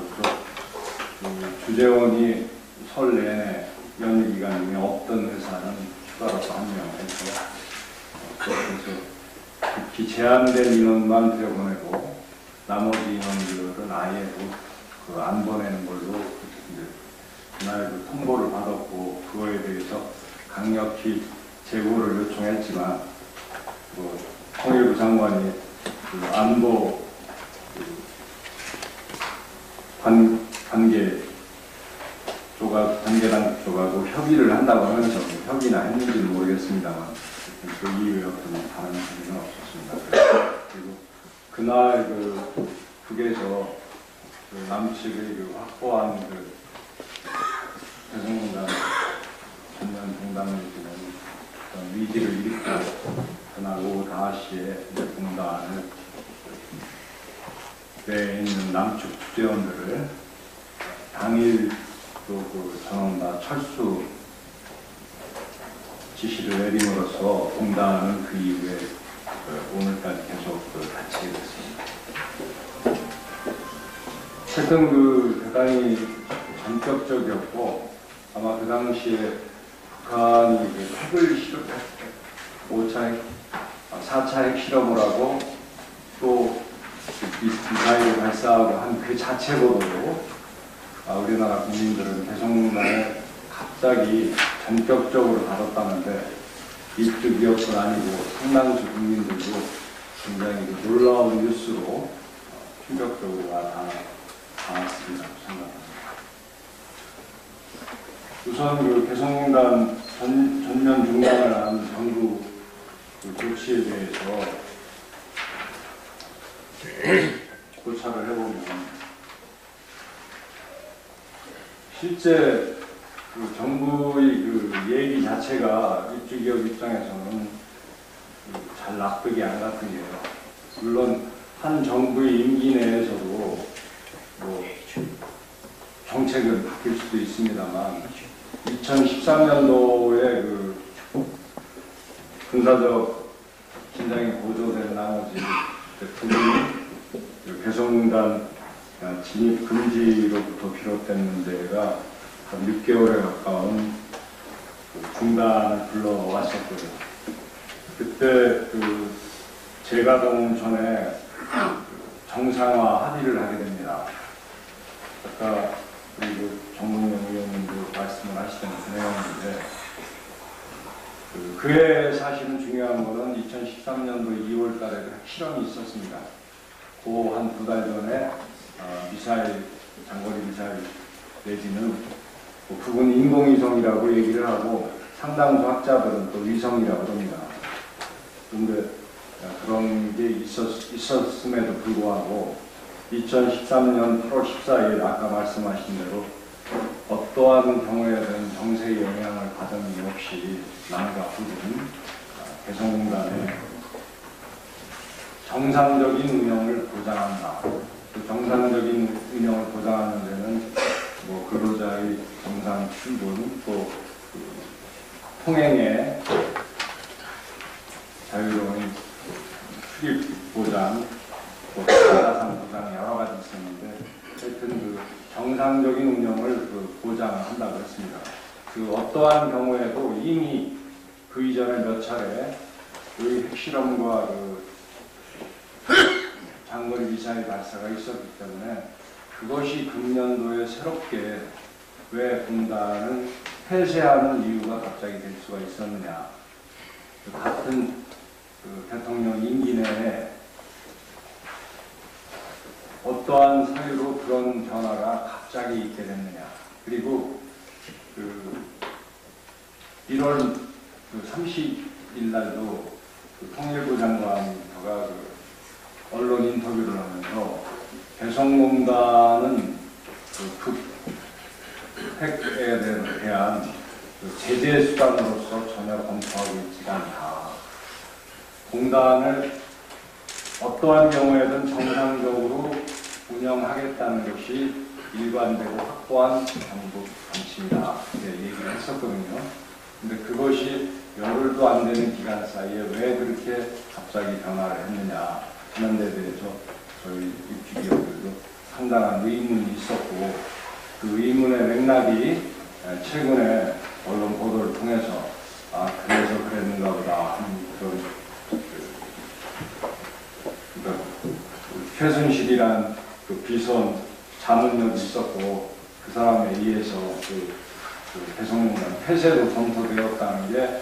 S4: 주재원이 설 내내 연휴 기간 중에 없던 회사는 추가로 또 한 명 해서 그래서 제한된 인원만 들여보내고 나머지 인원들은 아예 안 보내는 걸로 그날 통보를 받았고 그거에 대해서 강력히 재고를 요청했지만 통일부 장관이 안보 관계당 쪽하고 협의를 한다고 하면서 협의나 했는지는 모르겠습니다만 그 이후에 어떤 다른 협의는 없었습니다. 그리고 그날 북에서 남측의 확보한 개성공단 전면 공단을 두는 어떤 위기를 일으켜 그날 오후 5시에 공단을 내에 있는 남측 주재원들을 당일 또 전원 다 철수 지시를 내림으로써 공단은 그 이후에 오늘까지 계속 닫히게 됐습니다. 하여튼 대단히 전격적이었고 아마 그 당시에 북한이 핵을 4차 핵 실험을 하고 또 미사일을 발사하고 한 그 자체로도 우리나라 국민들은 개성공단에 갑자기 전격적으로 닫았다는데 이쪽 기업은 아니고 상당수 국민들도 굉장히 놀라운 뉴스로 충격적으로 나왔습니다. 생각합니다. 우선 개성공단 전면 중단을 한 정부 조치에 대해서 고찰을 해보면 실제 정부의 얘기 자체가 입주기업 입장에서는 잘 납득이 안 갔던 게요. 물론 한 정부의 임기 내에서도 정책은 바뀔 수도 있습니다만 2013년도에 군사적 긴장이 고조된 나머지 개성공단 진입 금지로부터 비롯된 문제가 한 6개월에 가까운 중단을 불러왔었거든요. 그때 재가동 전에 정상화 합의를 하게 됩니다. 아까 그리고 정문영 의원님도 말씀을 하시던 그 내용인데 그의 사실은 중요한 것은 2013년도 2월 달에 실험이 있었습니다. 그 한 2달 전에 장거리 미사일 내지는 그건 인공위성이라고 얘기를 하고 상당수 학자들은 또 위성이라고 합니다. 그런데 그런 게 있었음에도 불구하고 2013년 8월 14일 아까 말씀하신 대로 어떠한 경우에는 정세의 영향을 받은 일 없이 남과 북은 개성공단의 정상적인 운영을 보장한다. 그 정상적인 운영을 보장하는 데는 근로자의 정상 출근 또 통행의 자유로운 출입 보장 또 자산 보장 여러 가지 있었는데 하여튼 정상적인 운영을 보장한다고 했습니다. 어떠한 경우에도 이미 그 이전에 몇 차례 핵실험과 장거리 미사일 발사가 있었기 때문에 그것이 금년도에 새롭게 왜 공단을 폐쇄하는 이유가 갑자기 될 수가 있었느냐. 같은 대통령 임기 내에 어떠한 사유로 그런 변화가 갑자기 있게 됐느냐. 그리고 1월 30일 날도 통일부 장관과 언론 인터뷰를 하면서 개성공단은 핵에 대한 제재 수단으로서 전혀 검토하고 있지 않다. 공단을 어떠한 경우에든 정상적으로 운영하겠다는 것이 일관되고 확고한 정부 방침이다. 이렇게 얘기를 했었거든요. 근데 그것이 열흘도 안 되는 기간 사이에 왜 그렇게 갑자기 변화를 했느냐 하는 데 대해서 저희 입주기업들도 상당한 의문이 있었고 그 의문의 맥락이 최근에 언론 보도를 통해서 그래서 그랬는가 보다 하는 그런 최순실이란 비선 자문력이 있었고 그 사람에 의해서 개성공단 폐쇄도 검토되었다는 게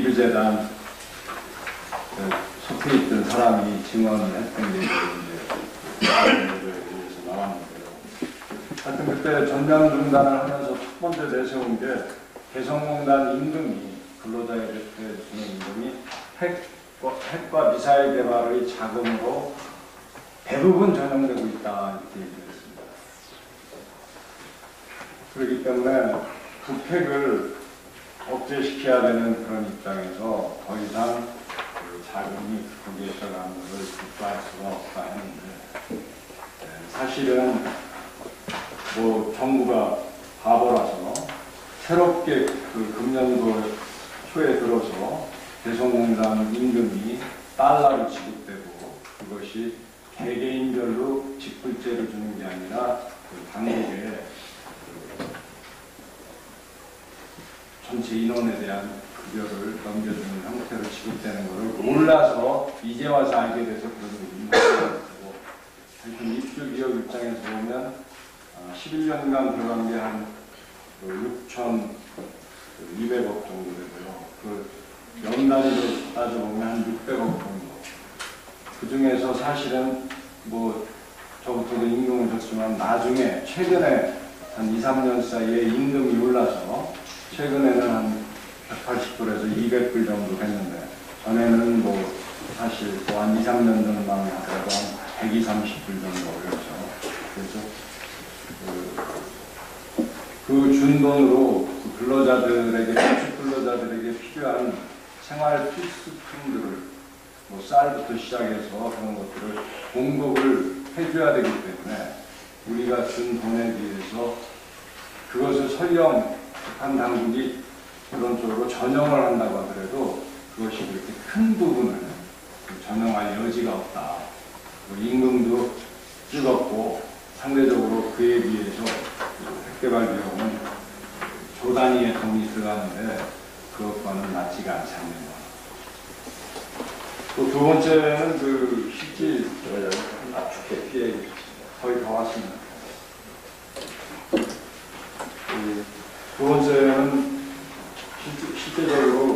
S4: 미르재단 속해 있던 사람이 증언을 했던 게 이제
S6: 노조에 의해서 나왔는데요. 하여튼 그때 전면 중단을 하면서 첫 번째 내세운 게 개성공단 임금이 근로자에 대해 주는 임금이 핵과 미사일 개발의 자금으로 대부분 전용되고 있다 이렇게 얘기했습니다. 그렇기 때문에 북핵을 억제시켜야 되는 그런 입장에서 더 이상 그 자금이 거기에 들어가는 것을 국가할 수가 없다 했는데 사실은 뭐 정부가 바보라서 새롭게 그 금년도 초에 들어서 개성공단 임금이 달러로 지급되고 그것이 개개인별로 직불제를 주는 게 아니라 그 당국에 전체 인원에 대한 급여를 넘겨주는 형태로 지급되는 것을 몰라서 이제 와서 알게 돼서 그런 일이 있고 하여튼 입주 기업 입장에서 보면 11년간 들어간 게 한 6,200억 정도 되고요. 그 연단위로 따져보면 한 600억 정도. 그 중에서 사실은 뭐 저부터도 임금을 줬지만 나중에 최근에 한 2, 3년 사이에 임금이 올라서 최근에는 한 180불에서 200불 정도 했는데 전에는 뭐 사실 또 한 2, 3년 전만 하더라도 한 120, 30불 정도 올렸죠. 그래서 그 준 돈으로 그 근로자들에게, 주축 근로자들에게 필요한 생활 필수품들을 뭐 쌀부터 시작해서 그런 것들을 공급을 해줘야 되기 때문에 우리가 준 돈에 비해서 그것을 설령 북한 당국이 그런 쪽으로 전용을 한다고 하더라도 그것이 그렇게 큰 부분을 전용할 여지가 없다. 임금도 뜨겁고 상대적으로 그에 비해서 핵개발 비용은 조 단위의 돈이 들어가는데 그것과는 맞지가 않지 않는다. 또 두 번째는 그 실질 압축해 피해 거의 다 왔습니다. 두 번째는 실제적으로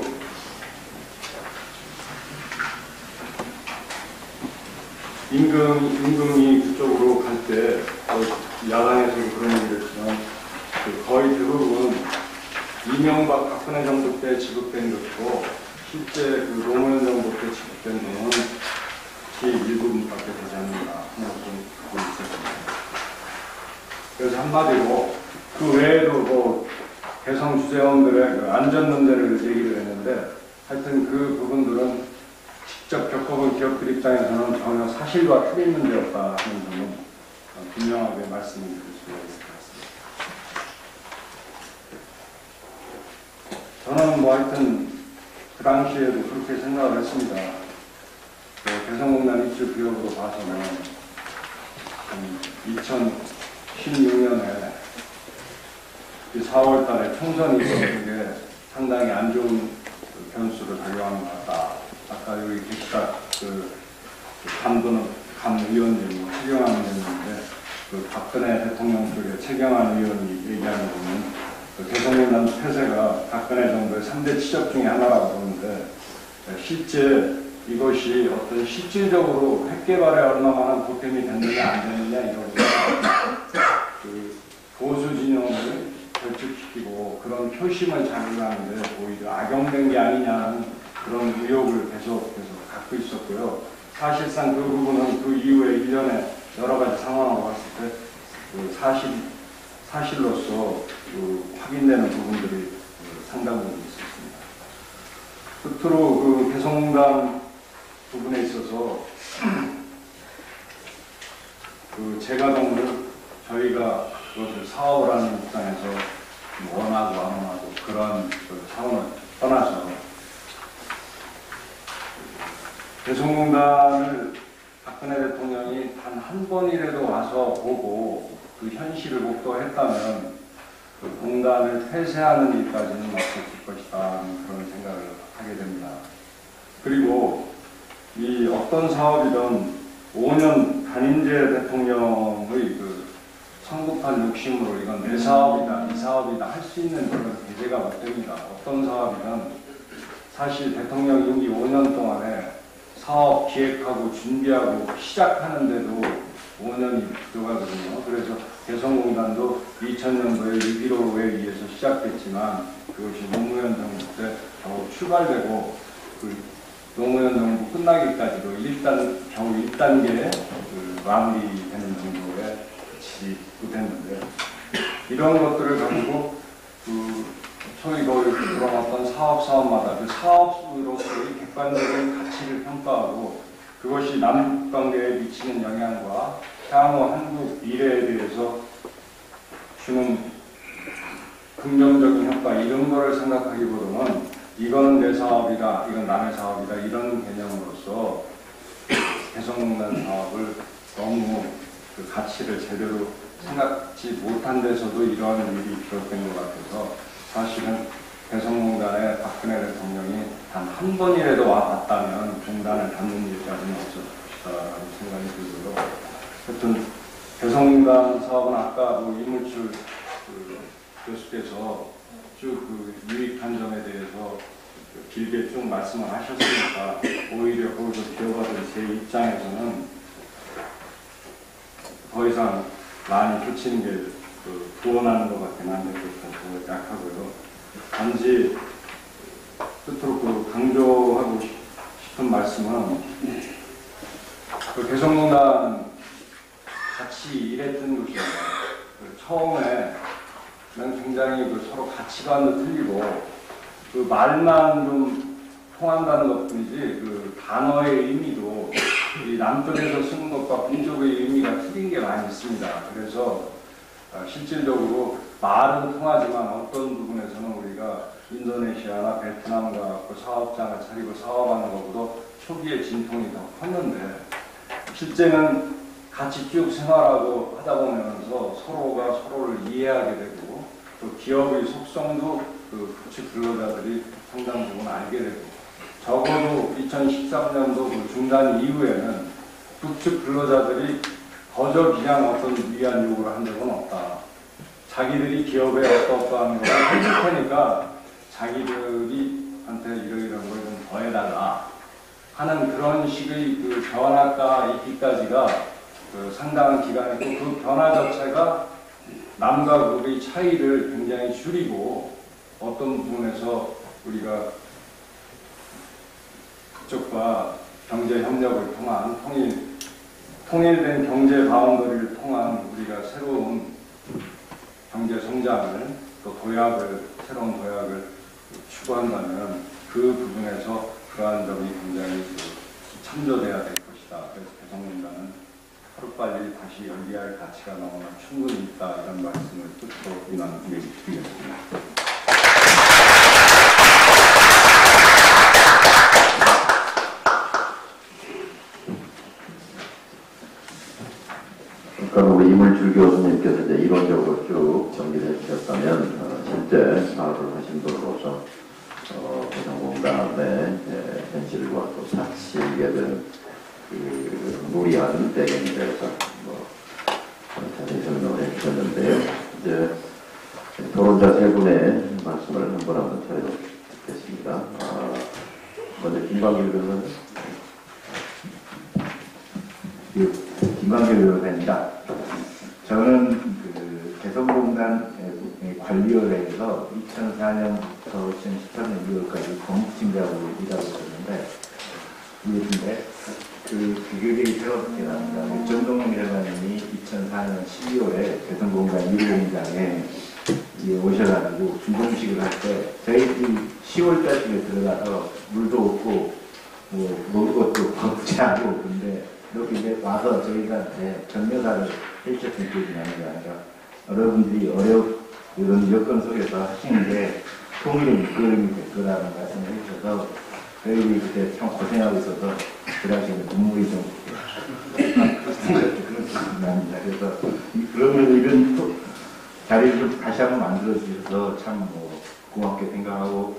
S6: 임금이 그쪽으로 갈 때 야당에서도 그런 얘기를 했지만 거의 대부분 이명박 박근혜 정부 때 지급된 것도 실제 그 노무현 정부 때 지급된 돈은 일부분밖에 되지 않는다 하는 좀 듣고 있었습니다. 그래서 한마디로 그 외에도 뭐 개성 주재원들의 그 안전 문제를 얘기를 했는데 하여튼 그 부분들은 직접 겪어본 기업들 입장에서는 전혀 사실과 틀린 문제였다 하는 점은 분명하게 말씀드릴 수가 있을 것 같습니다. 저는 뭐 하여튼 그 당시에도 그렇게 생각을 했습니다. 개성공단 입주 비용으로 봐서는 2016년에 4월 달에 총선이 있었던 게 상당히 안 좋은 변수를 작용하는 것 같다. 아까 여기 계시다 감 의원님 최경환 의원인데 그 박근혜 대통령 쪽에 최경환 의원이 얘기하는 거는 그 개성공단 폐쇄가 박근혜 정부의 3대 치적 중에 하나라고 보는데 실제 이것이 어떤 실질적으로 핵개발에 얼마만한 보탬이 됐느냐 안 됐느냐 이런 그 보수 진영을 결집시키고 그런 표심을 자극하는데 오히려 악용된 게 아니냐는 그런 의혹을 계속해서 갖고 있었고요. 사실상 그 부분은 그 이후에 일련의 여러 가지 상황을 봤을 때 그 사실로서 그 확인되는 부분들이 상당 부분 있었습니다. 끝으로 그 개성공단 부분에 있어서 그 재가동을 저희가 그것을 사업을 하는 입장에서 원하고 안 원하고 그런 그 차원을 떠나서 개성공단을 박근혜 대통령이 단 한 번이라도 와서 보고 그 현실을 목도했다면 그 공단을 폐쇄하는 일까지는 없었을 것이다 그런 생각을 하게 됩니다. 그리고 이 어떤 사업이든 5년 단임제 대통령의 그 성급한 욕심으로 이건 내 사업이다, 이 사업이다 할 수 있는 그런 계제가 못 됩니다. 어떤 사업이든 사실 대통령 임기 5년 동안에 사업 기획하고 준비하고 시작하는데도 5년이 들어가거든요. 그래서 개성공단도 2000년도에 6.15에 의해서 시작됐지만 그것이 노무현 정부 때 겨우 출발되고 그 노무현 정부 끝나기까지도 겨우 1단계 그 마무리되는 정도에 그치 못했는데 이런 것들을 가지고 그 소위 그런 어떤 사업마다 그 사업으로서의 객관적인 가치를 평가하고 그것이 남북 관계에 미치는 영향과 향후 한국 미래에 대해서 주는 긍정적인 효과 이런 거를 생각하기보다는 이거는 내 사업이다, 이건 남의 사업이다 이런 개념으로서 개성공단 사업을 너무 그 가치를 제대로 생각지 못한 데서도 이러한 일이 비롯된 것 같아서 사실은 개성공단에 박근혜 대통령이 단 한 번이라도 와봤다면 공단을 닫는 일까지는 없었을 것이다라고 생각이 들고요. 하여튼 개성공단 사업은 아까 이물출 교수께서 쭉 그 유익한 점에 대해서 길게 쭉 말씀을 하셨으니까 오히려 거기서 기여받은 제 입장에서는 더 이상 많이 쫓치는 게 구원하는 것 같긴 한데 그렇다고 약하고요. 단지 끝으로 강조하고 싶은 말씀은 그 개성공단 같이 일했던 곳이에요. 처음에 굉장히 서로 가치관도 틀리고 그 말만 좀 통한다는 것뿐이지 그 단어의 의미도 이 남쪽에서 쓰는 것과 북쪽의 의미가 틀린 게 많이 있습니다. 그래서 실질적으로 말은 통하지만 어떤 부분에서는 우리가 인도네시아나 베트남과 사업장을 차리고 사업하는 것보다 초기에 진통이 더 컸는데 실제는 같이 쭉 생활하고 하다 보면서 서로가 서로를 이해하게 되고 또 기업의 속성도 그 북측 근로자들이 상당 부분 알게 되고 적어도 2013년도 그 중단 이후에는 북측 근로자들이 거저 그냥 어떤 위안 요구를 한 적은 없다. 자기들이 기업에 어떠한 걸 해줄 테니까 자기들이한테 이러이러한 걸 좀 더해달라 하는 그런 식의 그 변화가 있기까지가 그 상당한 기간이고 그 변화 자체가 남과 북의 차이를 굉장히 줄이고 어떤 부분에서 우리가 그쪽과 경제 협력을 통한 통일된 경제 바운더리를 통한 우리가 새로운 경제 성장을 또 새로운 도약을 추구한다면 그 부분에서 그러한 점이 굉장히 참조돼야 될 것이다. 그래서 개성공단은 하루빨리 다시 열리할 가치가 너무나 충분히 있다. 이런 말씀을 끝으로 드리겠습니다.
S1: 그럼 우리 이물출 교수님께서 이제 이론적으로 쭉 정리를 해주셨다면 실제 사업을 하신 분으로서 개성공단의 현실과 또 사치게 된 그 무리한 배경에 대해서 자세히 설명을 해주셨는데요. 이제 토론자 세 분의 말씀을 한번 차례로 듣겠습니다. 먼저 김광길 변호사님.
S7: 김광길 변호사입니다. 저는 그 개성공단 관리위원회에서 2004년부터 2013년 2월까지 공직팀장으로 일하고 있었는데, 그게 새롭게 나옵니다. 맥정동 회장님이 2004년 12월에 개성공단 1공장에 오셔가지고 준공식을 할 때, 저희들이 10월달쯤에 들어가서 물도 없고, 먹을 것도 없지않고 근데 이렇게 이제 와서 저희가 경매사를 해주셨던 기억이 나는 게 아니라 여러분들이 이런 여건 속에서 하시는 게 통일의 밑거름이 될 거라는 말씀을 해주셔서 저희들이 그때 참 고생하고 있어서 그 당시에 눈물이 좀 그런 기억이 납니다. 그래서 그러면 이런 자리를 좀 다시 한번 만들어 주셔서 참 고맙게 생각하고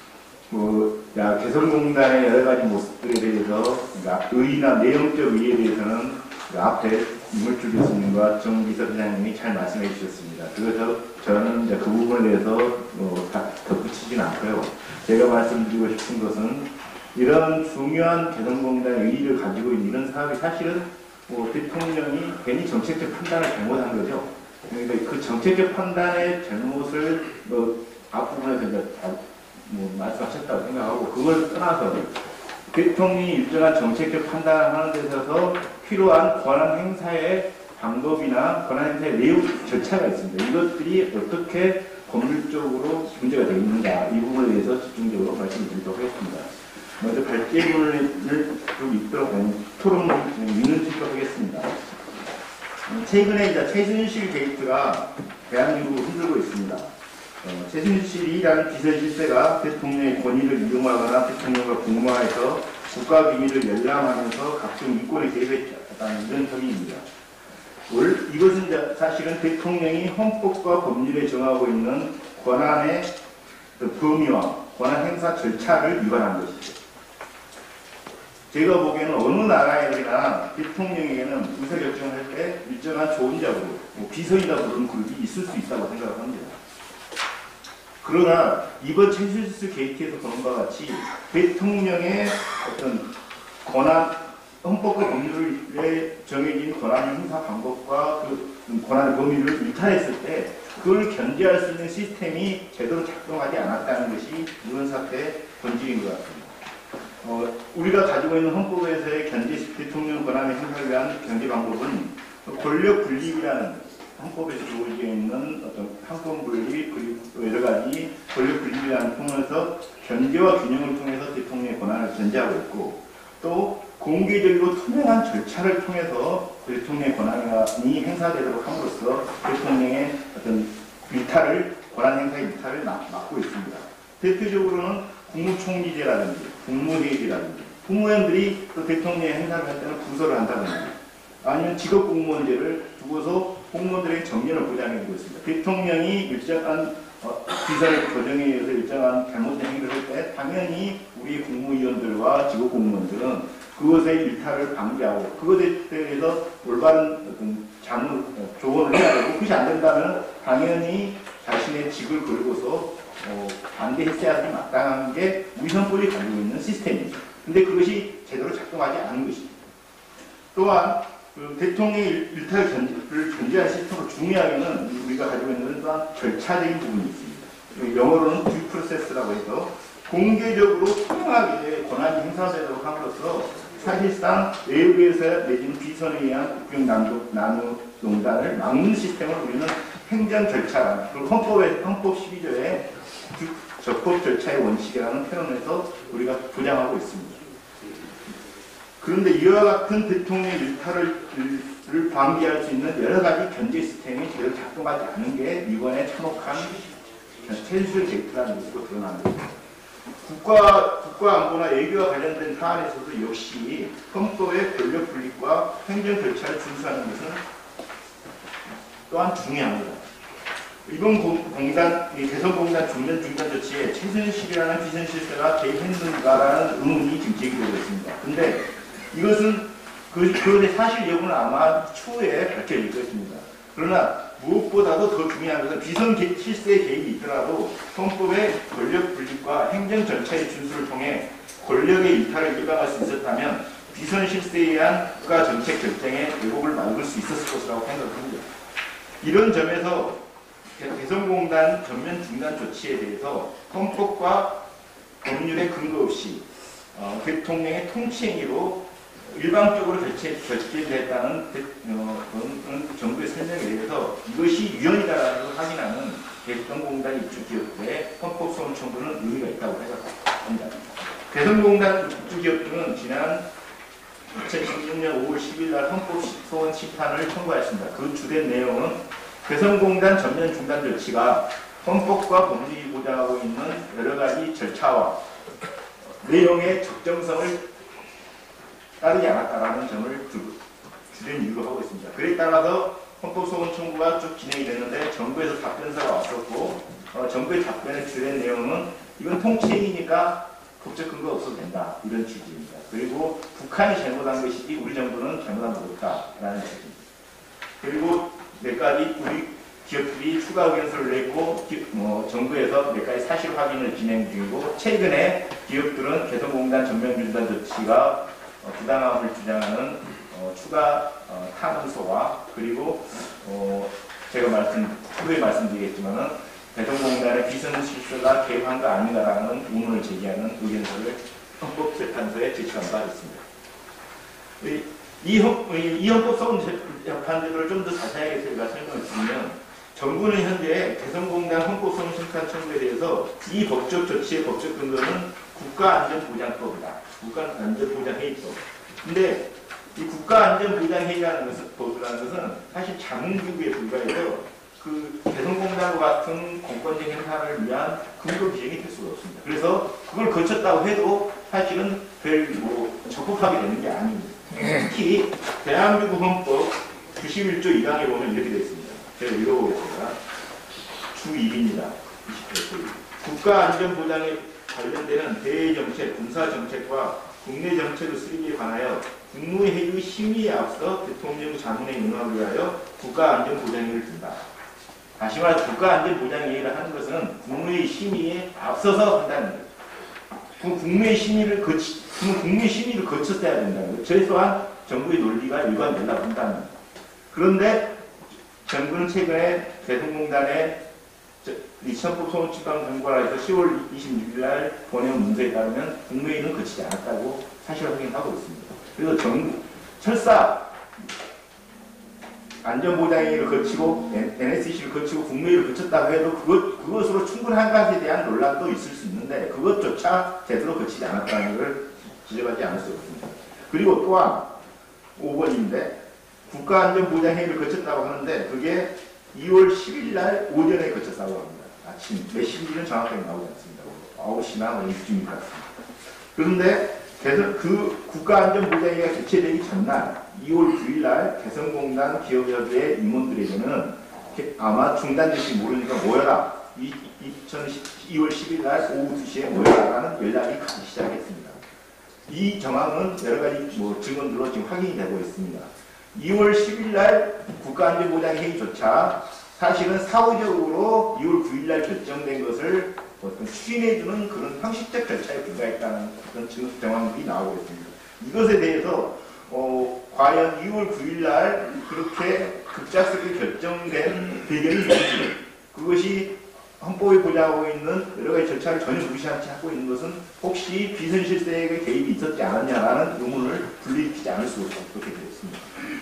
S7: 개성공단의 여러 가지 모습들에 대해서, 그러니까 의의나 내용적 의의에 대해서는 앞에 이물출 교수님과 정비서 회장님이 잘 말씀해 주셨습니다. 그래서 저는 이제 그 부분에 대해서 덧붙이진 않고요. 제가 말씀드리고 싶은 것은 이런 중요한 개성공단의 의의를 가지고 있는 이런 사업이 사실은 대통령이 괜히 정책적 판단을 잘못한 거죠. 그러니까 그 정책적 판단의 잘못을 앞부분에서 이제 말씀하셨다고 생각하고, 그걸 떠나서 대통령이 일정한 정책적 판단을 하는 데 있어서 필요한 권한 행사의 방법이나 권한 행사의 내용 절차가 있습니다. 이것들이 어떻게 법률적으로 문제가 되어 있는가, 이 부분에 대해서 집중적으로 말씀드리도록 하겠습니다. 먼저 발제문을 좀 읽도록 토론을 읽도록 하겠습니다. 최근에 이제 최순실 게이트가 대한민국을 흔들고 있습니다. 최순실이라는 비선실세가 대통령의 권위를 이용하거나 대통령과 공모해서 국가 비밀을 열람하면서 각종 이권에 개입했다는 이런 혐의입니다. 이것은 이제 사실은 대통령이 헌법과 법률에 정하고 있는 권한의 범위와 권한 행사 절차를 위반한 것이죠. 제가 보기에는 어느 나라에나 대통령에게는 의사결정을 할 때 일정한 조언자로 비서이다 부르는 그룹이 있을 수 있다고 생각합니다. 그러나 이번 최순실 게이트에서 보는 바와 같이 대통령의 어떤 권한, 헌법과 법률에 정해진 권한 행사 방법과 그 권한의 범위를 이탈했을 때 그걸 견제할 수 있는 시스템이 제대로 작동하지 않았다는 것이 이번 사태의 본질인 것 같습니다. 우리가 가지고 있는 헌법에서의 대통령 권한의 행사를 위한 견제 방법은 권력 분립이라는 헌법에서 주어져 있는 어떤 한권 분립 그리고 여러 가지 권력 분립이라는 통해서 견제와 균형을 통해서 대통령의 권한을 견제하고 있고, 또 공개적이고 투명한 절차를 통해서 대통령의 권한이 행사되도록 함으로써 대통령의 어떤 권한 행사의 일탈을 막고 있습니다. 대표적으로는 국무총리제라든지 국무회의라든지 국무위원들이 또 대통령의 행사를 할 때는 부서를 한다든지, 아니면 직업공무원제를 두고서 공무원들의 정년을 보장해주고 있습니다. 대통령이 일정한 비서의 과정에 의해서 일정한 잘못된 행위를 할 때 당연히 우리 국무위원들과 직업공무원들은 그것의 일탈을 방지하고 그것에 대해서 올바른 조언을 해야 되고, 그것이 안 된다면 당연히 자신의 직을 걸고서 반대했어야 하는 마땅한 게 우리 헌법이 가지고 있는 시스템이죠. 근데 그것이 제대로 작동하지 않은 것이죠. 또한 대통령의 일탈을 견제하는 시스템으로 중요하게는 우리가 가지고 있는 또한 절차적인 부분이 있습니다. 영어로는 듀 프로세스라고 해서 공개적으로 투명하게 권한이 행사되도록 함으로써 사실상 외부에서 내지는 비선에 의한 국경 나누 농단을 막는 시스템을 우리는 행정 절차라는, 그리고 헌법 12조에 적법 절차의 원칙이라는 표현에서 우리가 보장하고 있습니다. 그런데 이와 같은 대통령의 일탈을 방지할 수 있는 여러 가지 견제 시스템이 제대로 작동하지 않은 게 이번에 참혹한 최순실 게이트라는 것으로 드러납니다. 국가 안보나 외교와 관련된 사안에서도 역시 헌법의 권력 분립과 행정 절차를 준수하는 것은 또한 중요합니다. 이번 개성공단 중년 중단 조치에 최순실이라는 비선실세가 개입했는가라는 의문이 지금 제기되고 있습니다. 근데 이것은 그것의 사실 여부는 아마 추후에 밝혀질 것입니다. 그러나 무엇보다도 더 중요한 것은 비선실세 개입이 있더라도 헌법의 권력 분립과 행정 절차의 준수를 통해 권력의 이탈을 예방할 수 있었다면 비선실세에 의한 국가 정책 결정의 왜곡을 막을 수 있었을 것이라고 생각합니다. 이런 점에서 개성공단 전면 중단 조치에 대해서 헌법과 법률의 근거 없이 대통령의 통치행위로 일방적으로 결재됐다는 정부의 설명에 대해서 이것이 유연이다라는 것을 확인하는 개성공단 입주기업들의 헌법소원 청구는 의미가 있다고 생각합니다. 개성공단 입주기업들은 지난 2016년 5월 10일 날 헌법소원 심판을 청구하였습니다. 그 주된 내용은 개성공단 전면 중단 조치가 헌법과 법률이 보장하고 있는 여러 가지 절차와 내용의 적정성을 따르지 않았다라는 점을 주된 이유로 하고 있습니다. 그에 따라서 헌법소원 청구가 쭉 진행이 됐는데 정부에서 답변서가 왔었고 정부의 답변의 주된 내용은 이건 통치행위니까 법적 근거 없어도 된다, 이런 취지입니다. 그리고 북한이 잘못한 것이지 우리 정부는 잘못한 것 없다라는 취지입니다. 그리고 몇 가지 우리 기업들이 추가 의견서를 냈고 정부에서 몇 가지 사실 확인을 진행 중이고, 최근에 기업들은 개성공단 전면 중단 조치가 부당함을 주장하는 추가 타는소와 그리고 제가 후에 말씀드리겠지만은 대통령단의 비선실세가 개헌가 아니다라는 의문을 제기하는 의견서를 헌법재판소에 제출한 바 있습니다. 이 헌법소원 재판들을 좀 더 자세하게 제가 설명을 드리면 정부는 현재 개성공단 헌법소원 심판 청구에 대해서 이 법적 조치의 법적 근거는 국가안전보장법이다. 국가안전보장회의법. 근데 이 국가안전보장회의라는 것은 사실 자문기구에 불과해서 그 개성공단과 같은 공권적 행사를 위한 근거 비행이 될 수가 없습니다. 그래서 그걸 거쳤다고 해도 사실은 별 적법하게 되는 게 아닙니다. 특히 대한민국 헌법 91조 2항에 보면 이렇게 되어 있습니다. 제가 읽어보겠습니다. 주 1입니다. 28조. 국가안전보장에 관련되는 대외정책, 군사정책과 국내 정책의 수립에 관하여 국무회의 심의에 앞서 대통령 자문에 응하기 위하여 국가안전보장회의를 둔다. 다시 말해서 국가안전보장회의를 하는 것은 국무회의 심의에 앞서서 한다는 거죠. 국무회의 심의를 거쳤어야 된다는 거죠. 최소한 정부의 논리가 일관된다고 한다는 거죠. 그런데 정부는 최근에 대통령단의 이천법 소원집행 정과라 해서 10월 26일 날 보내온 문서에 따르면 국무회의는 거치지 않았다고 사실 확인하고 있습니다. 그래서 철사 안전보장회의를 거치고 NSC를 거치고 국무회의를 거쳤다고 해도 그것으로 충분한 것에 대한 논란도 있을 수 있는데 그것조차 제대로 거치지 않았다는 것을 지적하지 않을 수 없습니다. 그리고 또한 5번인데 국가안전보장회의를 거쳤다고 하는데 그게 2월 10일 날 오전에 거쳤다고 합니다. 아침 몇 시인지는 정확하게 나오지 않습니다. 9시나 이쯤인 것 같습니다. 그런데 그 국가안전보장회의가 개최되기 전날 2월 9일 날 개성공단 기업협의회 임원들에게는 아마 중단될지 모르니까 모여라. 2월 10일 날 오후 2시에 모여라라는 연락이 가기 시작했습니다. 이 정황은 여러 가지 증언들로 지금 확인이 되고 있습니다. 2월 10일 날 국가안전보장회의조차 사실은 사후적으로 2월 9일 날 결정된 것을 어떤 추진해주는 그런 형식적 절차에 불과했다는 그런 정황들이 나오고 있습니다. 이것에 대해서 과연 2월 9일 날 그렇게 급작스럽게 결정된 배경이 뭔지 그것이 헌법에 보장하고 있는 여러 가지 절차를 전혀 무시하지 하고 있는 것은 혹시 비선실세의 개입이 있었지 않았냐라는 의문을 불러일으키지 않을 수 없게 되었습니다.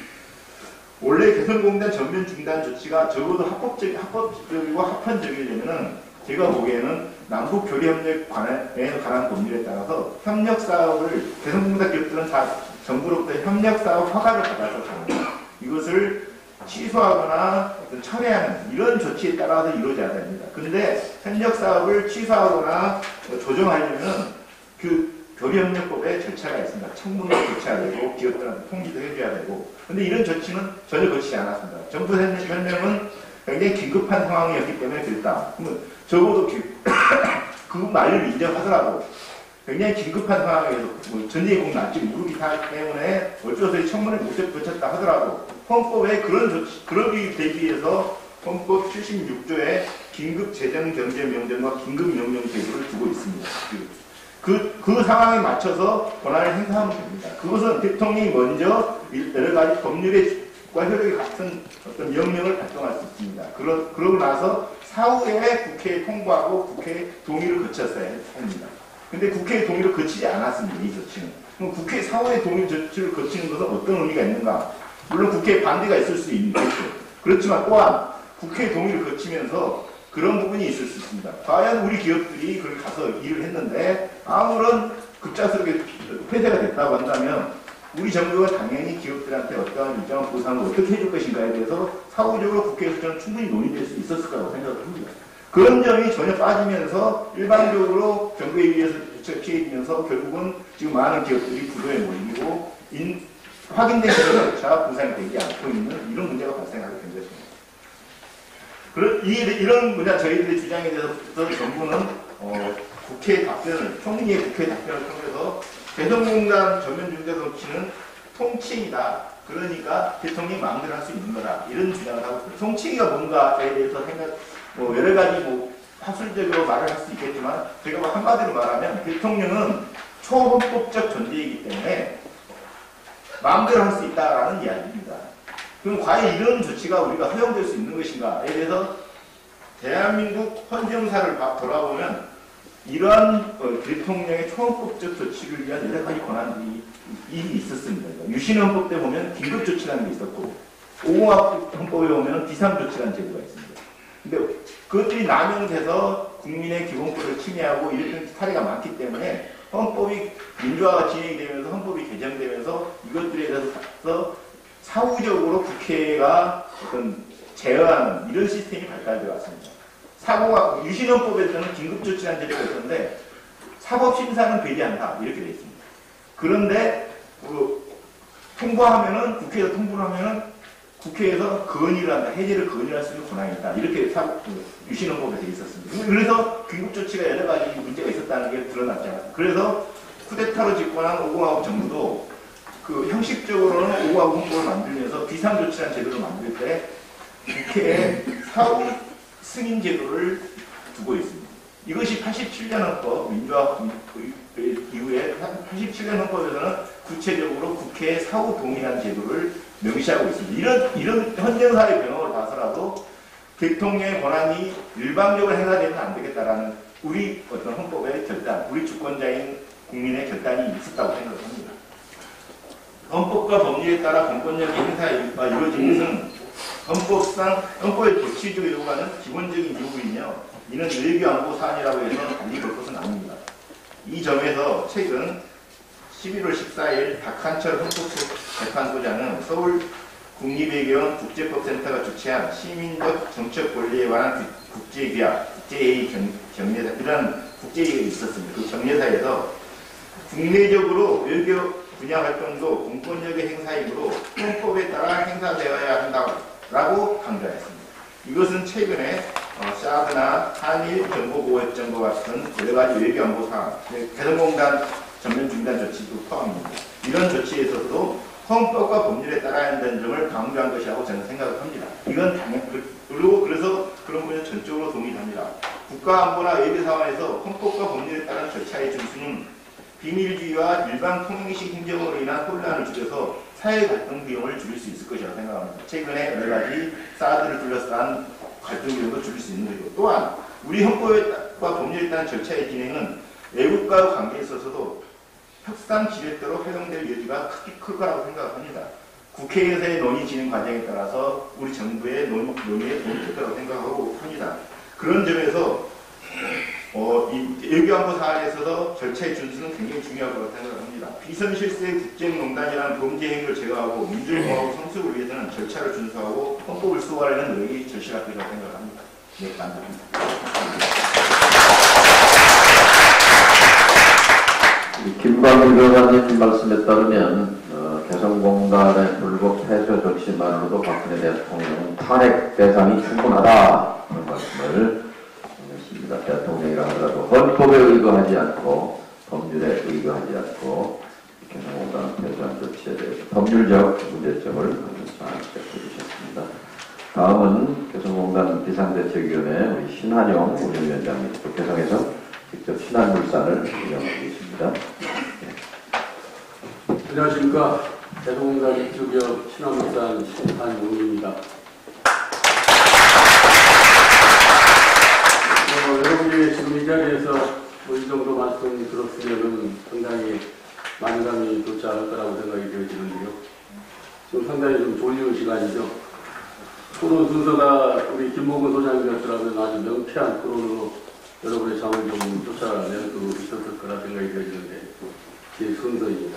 S7: 원래 개성공단 전면 중단 조치가 적어도 합법적이고 합헌적이려면은 제가 보기에는 남북 교류 협력에 관한 법률에 따라서 협력 사업을 개성공단 기업들은 다 정부로부터 협력 사업 허가를 받아서 합니다. 이것을 취소하거나 어떤 철회하는 이런 조치에 따라서 이루어져야 됩니다. 그런데 협력 사업을 취소하거나 조정하려면 그 교류협력법에 절차가 있습니다. 청문도 거쳐야 되고 기업들한테 통지도 해줘야 되고 그런데 이런 조치는 전혀 거치지 않았습니다. 정부 설명은 굉장히 긴급한 상황이었기 때문에 그랬다. 그러면 적어도 그 말을 인정하더라도 굉장히 긴급한 상황에서 전쟁이 꼭 날지 모르기 때문에 어쩔 수 없이 청문회 못 거쳤다 하더라도 헌법에 그러기 대비해서 헌법 76조에 긴급재정경제명령과 긴급명령 제도를 두고 있습니다. 그 상황에 맞춰서 권한을 행사하면 됩니다. 그것은 대통령이 먼저 여러 가지 법률과 효력이 같은 어떤 명령을 발동할 수 있습니다. 그러고 나서 사후에 국회에 통보하고 국회 동의를 거쳤어야 합니다. 근데 국회의 동의를 거치지 않았습니다. 이 조치는. 그럼 국회 사후의 동의 조치를 거치는 것은 어떤 의미가 있는가? 물론 국회에 반대가 있을 수 있겠죠. 그렇지만 또한 국회의 동의를 거치면서 그런 부분이 있을 수 있습니다. 과연 우리 기업들이 그걸 가서 일을 했는데 아무런 급작스럽게 폐쇄가 됐다고 한다면 우리 정부가 당연히 기업들한테 어떠한 일정한 보상을 어떻게 해줄 것인가에 대해서 사후적으로 국회에서 저는 충분히 논의될 수 있었을 거라고 생각을 합니다. 그런 점이 전혀 빠지면서 일반적으로 정부에 의해서 취해지면서 결국은 지금 많은 기업들이 부도에 몰리고 확인된 결과 보상이 되지 않고 있는 이런 문제가 발생하게 된 것입니다. 이런 문제 저희들의 주장에 대해서 정부는 국회 답변을 총리의 국회 답변을 통해서 개성공단 전면 중단 조치는 통칭이다. 그러니까 대통령이 마음대로 할 수 있는 거다. 이런 주장을 하고 있습니다. 통칭이가 뭔가에 대해서 여러 가지 학술적으로 말을 할 수 있겠지만 제가 한마디로 말하면 대통령은 초헌법적 존재이기 때문에 마음대로 할 수 있다라는 이야기입니다. 그럼 과연 이런 조치가 우리가 허용될 수 있는 것인가에 대해서 대한민국 헌정사를 돌아보면 이러한 대통령의 초헌법적 조치를 위한 여러 가지 권한들이 있었습니다. 유신헌법 때 보면 긴급조치라는 게 있었고, 5공화국 헌법에 보면 비상조치라는 제도가 있습니다. 근데 그것들이 남용돼서 국민의 기본권을 침해하고 이랬던 사례가 많기 때문에 헌법이 민주화가 진행이 되면서 헌법이 개정되면서 이것들에 대해서 사후적으로 국회가 어떤 제어하는 이런 시스템이 발달되어 왔습니다. 사고가 유신헌법에서는 긴급조치라는 제도가 있었는데 사법심사는 배제한다 이렇게 되어 있습니다. 그런데 통과하면은 국회에서 통보를 하면은 국회에서 건의를 한다, 해제를 건의할 수 있는 권한이 있다 이렇게 유신헌법에 되어 있었습니다. 그래서 긴급조치가 여러 가지 문제가 있었다는 게 드러났지 않았습니까? 그래서 쿠데타로 집권한 5공화국 정부도 그 형식적으로는 5공화국 헌법을 만들면서 비상조치라는 제도를 만들 때 국회에 사후 승인 제도를 두고 있습니다. 이것이 87년 헌법, 민주화 이후에 87년 헌법에서는 구체적으로 국회의 사후 동의라는 제도를 명시하고 있습니다. 이런 헌정사의 변화를 봐서라도 대통령의 권한이 일방적으로 행사되면 안 되겠다라는 우리 어떤 헌법의 결단, 우리 주권자인 국민의 결단이 있었다고 생각합니다. 헌법과 법률에 따라 공권력의 행사가 이루어진 것은 헌법상, 헌법의 조치적으로 요구하는 기본적인 요구이며 이는 외교안보 사안이라고 해서 달리 볼 것은 아닙니다. 이 점에서 최근 11월 14일 박한철 헌법재판소장은 서울 국립외교원 국제법센터가 주최한 시민적 정책 권리에 관한 국제규약, 국제회의 경례사, 이런 국제회의가 있었습니다. 그 경례사에서 국내적으로 외교 분야 활동도 공권력의 행사이므로 헌법에 따라 행사되어야 한다고 강조했습니다. 이것은 최근에 사드나 한일 정보보호협정과 같은 여러 가지 외교안보 사안, 개성공단 전면 중단 조치도 포함입니다. 이런 조치에 있어서도 헌법과 법률에 따라야 한다는 점을 강조한 것이라고 저는 생각을 합니다. 이건 그리고 그래서 그런 부분에 전적으로 동의합니다. 국가안보나 외교 상황에서 헌법과 법률에 따른 절차의 준수는 비밀주의와 일반 통일식 행정으로 인한 혼란을 줄여서 사회 갈등 비용을 줄일 수 있을 것이라고 생각합니다. 최근에 여러 가지 사드를 둘러싼 갈등 비용도 줄일 수 있는 것이고, 또한 우리 헌법과 법률에 따른 절차의 진행은 외국과의 관계에 있어서도 협상 지렛대로 활용될 여지가 클 거라고 생각합니다. 국회에서의 논의 진행 과정에 따라서 우리 정부의 논의에 도움이 될 거라고 생각하고 합니다. 그런 점에서 이 외교안보 사안에 있어서 절차의 준수는 굉장히 중요할 거라고 생각합니다. 비선실세 국정농단이라는 범죄 행위를 제거하고 민주공화국 성숙을 위해서는 절차를 준수하고 헌법을 수호하려는 노력이 절실할 거라고 생각합니다. 네, 감사합니다.
S1: 김광일 변호사님 말씀에 따르면 개성공단의 불법 폐쇄 조치만으로도 박근혜 대통령은 탄핵 대상이 충분하다 하는 말씀을 했습니다. 대통령이라 하더라도 헌법에 의거하지 않고 법률에 의거하지 않고 개성공단 폐쇄한 조치에 대해서 법률적 문제점을 지적해 주셨습니다. 다음은 개성공단 비상대책위원회 우리 신한영 운영위원장님, 또 개성에서 직접 신한물산을 운영하고 계십니다.
S8: 안녕하십니까. 개성공단 입주기업 신한물산 신한용입니다. 여러분이 지금 이 자리에서 이 정도 말씀 들었으면 상당히 만감이 좋지 않을 거라고 생각이 되어지는데요. 지금 상당히 좀 졸리는 시간이죠. 토론 순서가 우리 김목은 소장님이었더라면 아주 명쾌한 토론으로 여러분의 잠을 좀 쫓아낼 수 있었을 거라 생각이 되어지는데 제 순서입니다.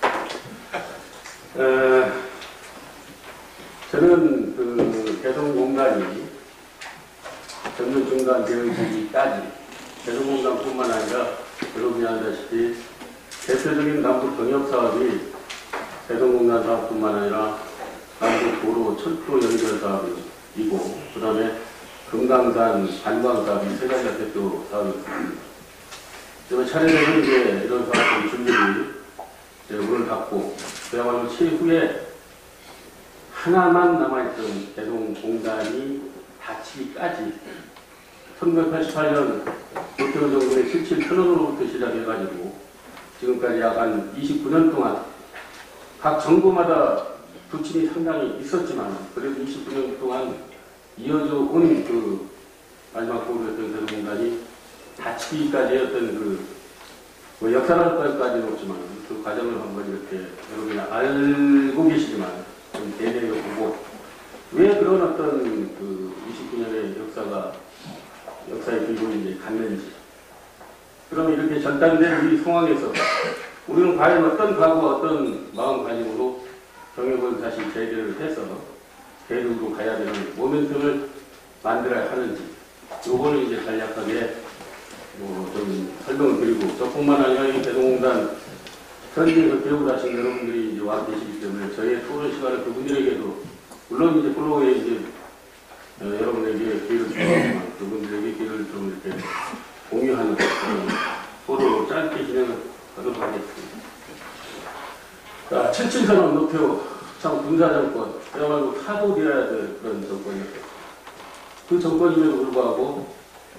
S8: 저는 그 개성공단이 전면 중단 되어지기까지 개성공단뿐만 아니라 여러분이 알다시피 대표적인 남북 경협 사업이 개성공단 사업뿐만 아니라 남북 도로 철도 연결 사업이고, 그 다음에 금강산 관광 사업이 세 가지가 대표 사업입니다. 차례대로 이제 이런 사업들 준비를 문을 닫고, 그야말로 최후에 하나만 남아있던 개성공단이 닫히기까지 1988년 노태우 정부의 77편언으로부터 시작해가지고 지금까지 약 한 29년 동안 각 정부마다 부침이 상당히 있었지만 그래도 29년 동안 이어져 온 그 마지막 보루였던 대동공단이 닫히기까지 어떤 뭐 역사랄까지는 없지만 그 과정을 한번 이렇게 여러분이 알고 계시지만 좀 대대로 보고 왜 그런 어떤 그 29년의 역사의 길로 이제 갔는지. 그럼 이렇게 절단된 이 상황에서 우리는 과연 어떤 각오, 어떤 마음가짐으로 경영을 다시 재개를 해서 대륙으로 가야 되는 모멘텀을 만들어야 하는지, 요거를 이제 간략하게 좀 설명을 드리고, 저뿐만 아니라 이 대동공단 현지에서 배우를 하신 여러분들이 이제 와 계시기 때문에 저희의 토론 시간을 그분들에게도, 물론 이제 플로우에 이제 여러분에게 기회를 주지만 그분들에게 기회를 좀 이렇게 공유하는 토론으로 짧게 진행하도록 하겠습니다. 자, 7.7선언 노태우 참 군사정권, 그야말로 타도되어야 될 그런 정권이었어요. 그 정권임에도 불구하고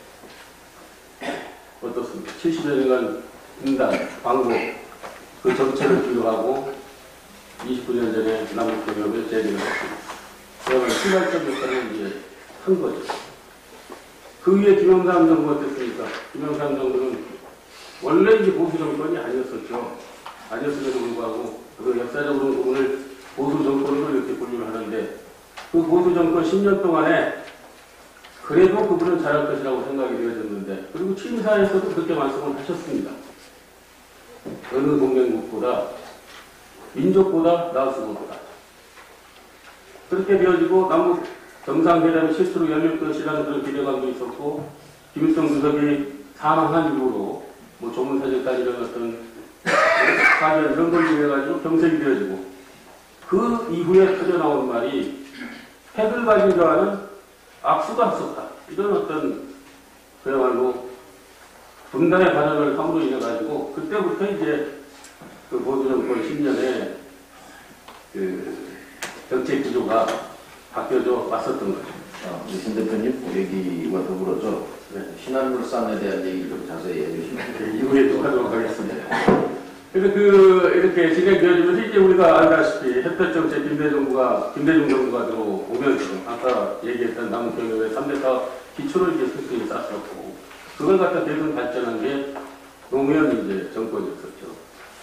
S8: 어떻습니까? 70여 년간 분단, 광복, 그 정체를 기록하고 29년 전에 남북경협을 재개를 했습니다. 그야말로 시발적 역할을 이제 한 거죠. 그 위에 김영삼 정부 어땠습니까? 김영삼 정부는 원래 이제 보수 정권이 아니었었죠. 아니었음에도 불구하고 그 역사적으로 부분을 보수 정권으로 이렇게 분류를 하는데, 그 보수 정권 10년 동안에 그래도 그분은 잘할 것이라고 생각이 되어졌는데, 그리고 취임사에서도 그렇게 말씀을 하셨습니다. 어느 동맹국보다 민족보다 나았을 것보다. 그렇게 되어지고 남북 정상회담이 실수로 열릴 것이라는 그런 기대감도 있었고, 김일성 주석이 사망한 이후로 뭐 조문사절단 이런 어떤 사전 이런 걸 위해가지고 경색이 되어지고, 그 이후에 터져나온 말이 핵을 가진 자와는 악수가 없었다. 이런 어떤 그야말로 분단의 발언을 함으로 인해가지고 그때부터 이제 그 보수정권 10년에 그 정책 구조가 바뀌어져 왔었던 거죠.
S1: 신 대표님 얘기와 더불어서 신한물산에 대한 얘기를 좀 자세히 해주시면
S8: 이후에 또 하도록 하겠습니다. 그래서 이렇게 진행되어지면서 이제 우리가 알다시피 햇볕정책 김대중 정부가 들어오면서 아까 얘기했던 남북경협의 3대 사업 기초를 이제 스스로 쌓았었고, 그걸 갖다 계속 발전한 게 노무현 이제 정권이었었죠.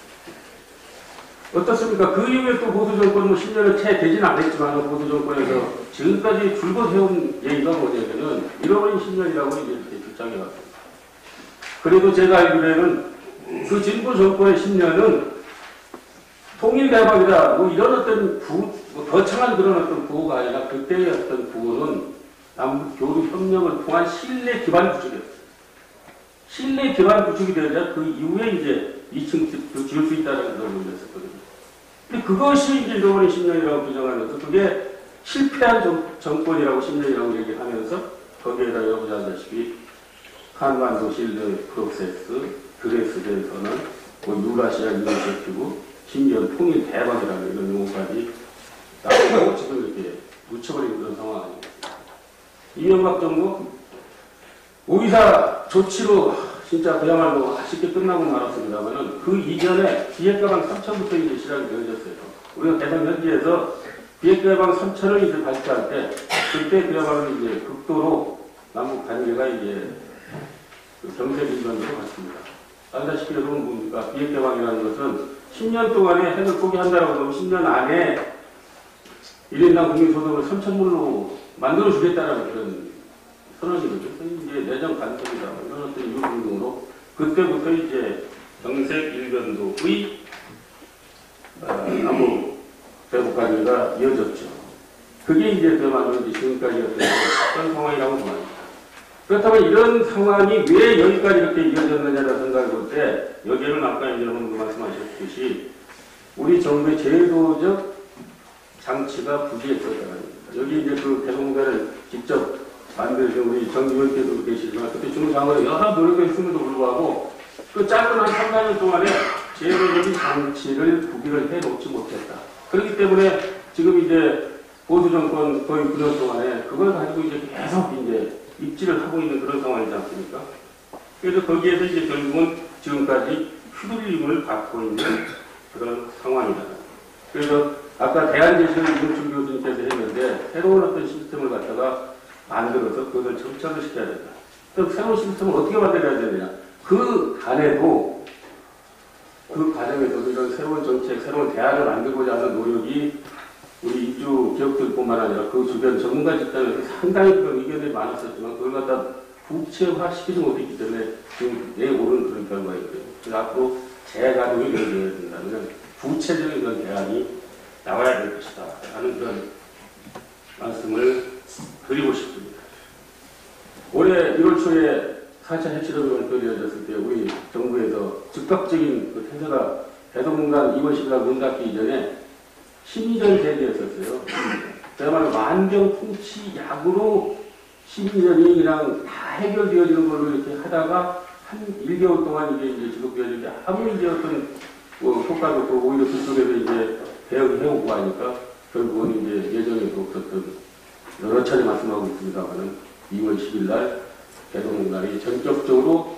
S8: 어떻습니까? 그 이후에 또 보수정권 10년을 채 되지는 않았지만 보수정권에서 지금까지 줄곧 해온 얘기가 뭐냐면은 잃어버린 10년이라고 이제 이렇게 주장해왔습니다. 그래도 제가 알기로는 그 진보 정권의 10년은 통일대박이다, 뭐 이런 어떤 거창한 그런 어떤 구호가 아니라 그때의 어떤 구호는 남북 교류 협력을 통한 신뢰 기반 구축이었어요. 신뢰 기반 구축이 되자 그 이후에 이제 2층 집도 지을 수 있다는 그런 의미였었거든요. 근데 그것이 이제 잃어버린 10년이라고 규정하면서 그게 실패한 정권이라고 10년이라고 얘기하면서 거기에다 여러분이 아시다시피 한반도 실드 프로세스, 드레스덴 선언, 유라시아 이니셔티브, 심지어 통일 대박이라는 이런 용어까지 나오고 지금 이렇게 묻혀버린 그런 상황 아닙니까? 이명박 정부 5.24 조치로 진짜 그야말로 아쉽게 끝나고 말았습니다만은 그 이전에 비핵가방 3천부터 이제 시작이 되어졌어요. 우리가 대선 현지에서 비핵가방 3천을 이제 발표할 때 그때 그야말로 이제 극도로 남북 관계가 이제 경색일변으로 갔습니다. 알다시피 여러분 뭡니까? 비핵개방이라는 것은 10년 동안에 핵을 포기한다라고 하면 10년 안에 1인당 국민소득을 3,000불로 만들어주겠다라는 그런 선언이거든요. 이제 내정 간섭이다. 이런 어떤 이유 등등으로 그때부터 이제 경색일변도의 남북 대북 관계가 이어졌죠. 그게 이제 그야말로 지금까지 어떤 상황이라고 봅니다. 그렇다면 이런 상황이 왜 여기까지 이렇게 이어졌느냐를 생각해 볼 때, 여기에는 아까 여러분도 말씀하셨듯이 우리 정부의 제도적 장치가 부재했었다는 겁니다. 여기 이제 그 대동공단을 직접 만드신 우리 정 의원께서도 계시지만 그때 중장관의 여러 노력이 있음에도 불구하고 그 짧은 한 3, 4년 동안에 제도적인 장치를 구비를 해놓지 못했다. 그렇기 때문에 지금 이제 보수정권 거의 9년 동안에 그걸 가지고 이제 계속 이제 입지를 하고 있는 그런 상황이지 않습니까? 그래서 거기에서 이제 결국은 지금까지 휘둘림을 받고 있는 그런 상황이다. 그래서 아까 대안제시를 이동춘 교수님께서 했는데 새로운 어떤 시스템을 갖다가 만들어서 그것을 정착을 시켜야 된다. 그럼 새로운 시스템을 어떻게 만들어야 되느냐. 그 안에도 그 과정에서도 이런 새로운 정책, 새로운 대안을 만들고자 하는 노력이 우리 입주 기업들뿐만 아니라 그 주변 전문가 집단에서 상당히 그런 의견이 많았었지만 그걸 갖다 구체화시키지 못했기 때문에 지금 내오는 그런 결과이거든요. 그래서 앞으로 재가동이 이루어져야 된다면 구체적인 그런 대안이 나와야 될 것이다 하는 그런 말씀을 드리고 싶습니다. 올해 1월 초에 4차 해치료병을 벌어졌을 때 우리 정부에서 즉각적인 그 태세가 대동공단 2월 10일 문 닫기 이전에 심의전 제기했었어요. 그야말로 만병통치 약으로 심의전이 그냥 다 해결되어지는 걸로 이렇게 하다가 한 1개월 동안 이게 이제 지속되어지는데 아무 이제 어떤 효과도 없고 오히려 그쪽에서 이제 대응을 해오고 하니까 결국은 이제 예정에도 없었던 여러 차례 말씀하고 있습니다만은 2월 10일 날 대동공단이 전격적으로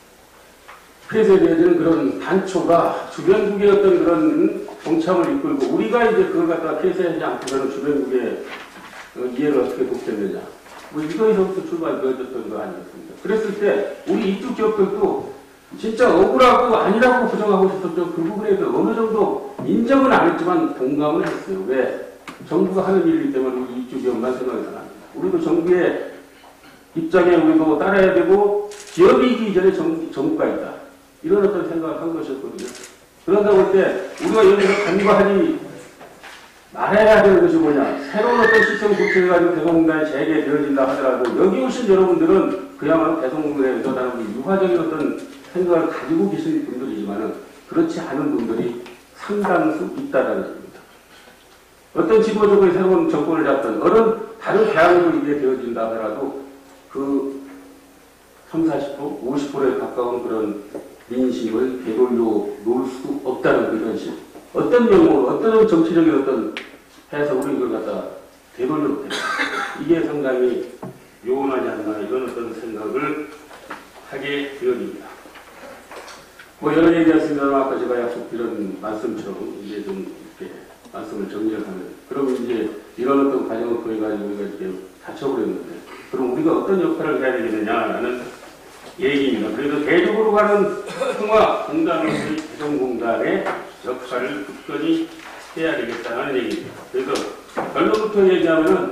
S8: 폐쇄되어지는 그런 단초가 주변국의 어떤 그런 동참을 이끌고 우리가 이제 그걸 갖다가 폐쇄하지 않고서는 주변국의 이해를 어떻게 돕겠느냐. 뭐 이거에서부터 출발되어졌던 거 아니겠습니까? 그랬을 때 우리 이쪽 기업들도 진짜 억울하고 아니라고 부정하고 싶었죠. 그 부분에서 어느 정도 인정은 안 했지만 동감을 했어요. 왜? 정부가 하는 일이기 때문에 우리 이쪽 기업만 생각해서는 안 됩니다. 우리도 정부의 입장에 우리도 따라야 되고 기업이 이기 이전에 정부가 있다. 이런 어떤 생각을 한 것이었거든요. 그런다고 할 때 우리가 여기서 간과하지 말아야 되는 것이 뭐냐. 새로운 어떤 시스템 구축해가지고 대동공단이 재개되어진다 하더라도 여기 오신 여러분들은 그야말로 대동공단에 대해서 다른 유화적인 어떤 생각을 가지고 계신 분들이지만은 그렇지 않은 분들이 상당수 있다라는 겁니다. 어떤 지도적으로 새로운 정권을 잡던 어른 다른 대안으로 이게 되어진다 하더라도 그 30, 40%, 50%에 가까운 그런 민심을 되돌려 놓을 수 없다는 그 현실. 어떤 명목으로, 어떤 정치적인 어떤 해석으로 이걸 갖다 되돌려 놓겠다. 이게 상당히 요원하지 않나, 이런 어떤 생각을 하게 되어집니다. 뭐 여러 얘기했습니다만 아까 제가 약속드린 말씀처럼 이제 좀 이렇게 말씀을 정리를 하면 그럼 이제 이런 어떤 과정을 통해 가지고 우리가 이렇게 다쳐버렸는데 그럼 우리가 어떤 역할을 해야 되겠느냐라는 얘기입니다. 그래서 대적으로 가는 평화공단으로서의 대동공단의 역할을 굳건히 해야 되겠다는 얘기입니다. 그래서 결론부터 얘기하면은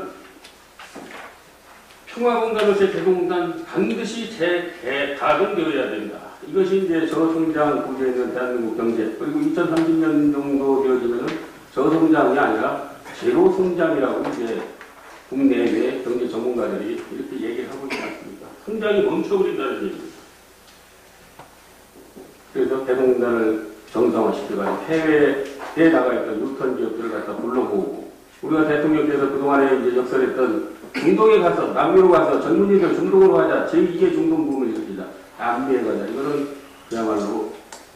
S8: 평화공단으로서의 대동공단 반드시 재가동되어야 된다. 이것이 이제 저성장 구조에 있는 대한민국 경제 그리고 2030년 정도 되어지면은 저성장이 아니라 제로 성장이라고 이제 국내외 경제 전문가들이 이렇게 얘기를 하고 있지 않습니까? 성장이 멈춰버린다는 얘기입니다. 그래서 대동공단을 정상화시켜가지고 해외에 나가있던 유턴 기업들을 갖다 불러모으고 우리가 대통령께서 그동안에 이제 역설했던 중동에 가서 남미로 가서 전문의들 중동으로 가자 제2의 중동 붐을 일으키자 남미에 가자 이거는 그야말로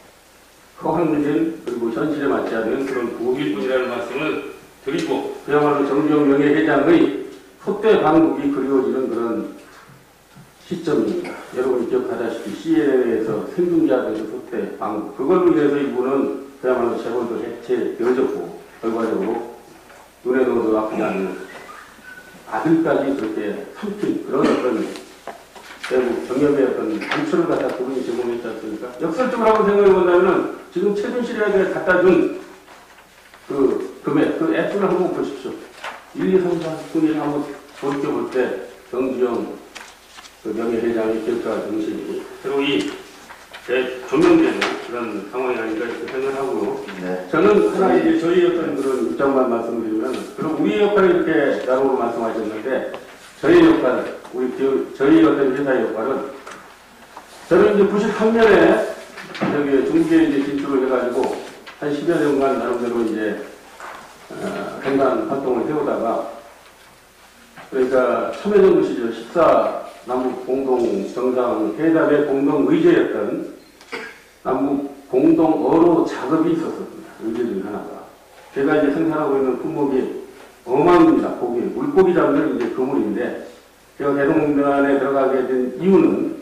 S8: 허황된 그리고 현실에 맞지 않는 그런 고길뿐이라는 말씀을 드리고 그야말로 정주영 명예회장의 소대 방북이 그리워지는 그런 시점입니다. 여러분이 기억하다시피 CNN에서 생중계하던 그 소대 방북 그걸로 인해서 이분은 그야말로 재벌도 해체되어졌고 결과적으로 눈에 넣어도 아프지 않는 아들까지 그렇게 삼킨 그런 어떤 대북 경협의 어떤 단초를 갖다 그분이 제공했지 않습니까? 역설적으로 한번 생각해 본다면은 지금 최순실에게 갖다 준 그 금액, 그 액수를 한번 보십시오. 1, 2, 3, 4, 9년 한번 돌이켜볼 때 정주영 그 명예회장의 기억과 정신이 새로이 조명되는 그런 상황이 아닌가 이렇게 생각하고요.
S1: 네.
S8: 저는 하나 이제 저희 어떤 그런 입장만 말씀드리면, 그럼 우리의 역할을 이렇게 나누고 말씀하셨는데, 저희 역할, 저희 어떤 회사의 역할은, 저는 이제 93년에 여기 중국에 이제 진출을 해가지고, 한 10여 년간 나름대로 이제, 행간 활동을 해오다가, 그러니까 참여정부 시절 14 남북 공동 정상 회담의 공동 의제였던 남북 공동 어로 작업이 있었습니다. 의제 중에 하나가. 제가 이제 생산하고 있는 품목이 어망입니다. 고기, 물고기 잡는 이제 그물인데, 제가 대동공단에 들어가게 된 이유는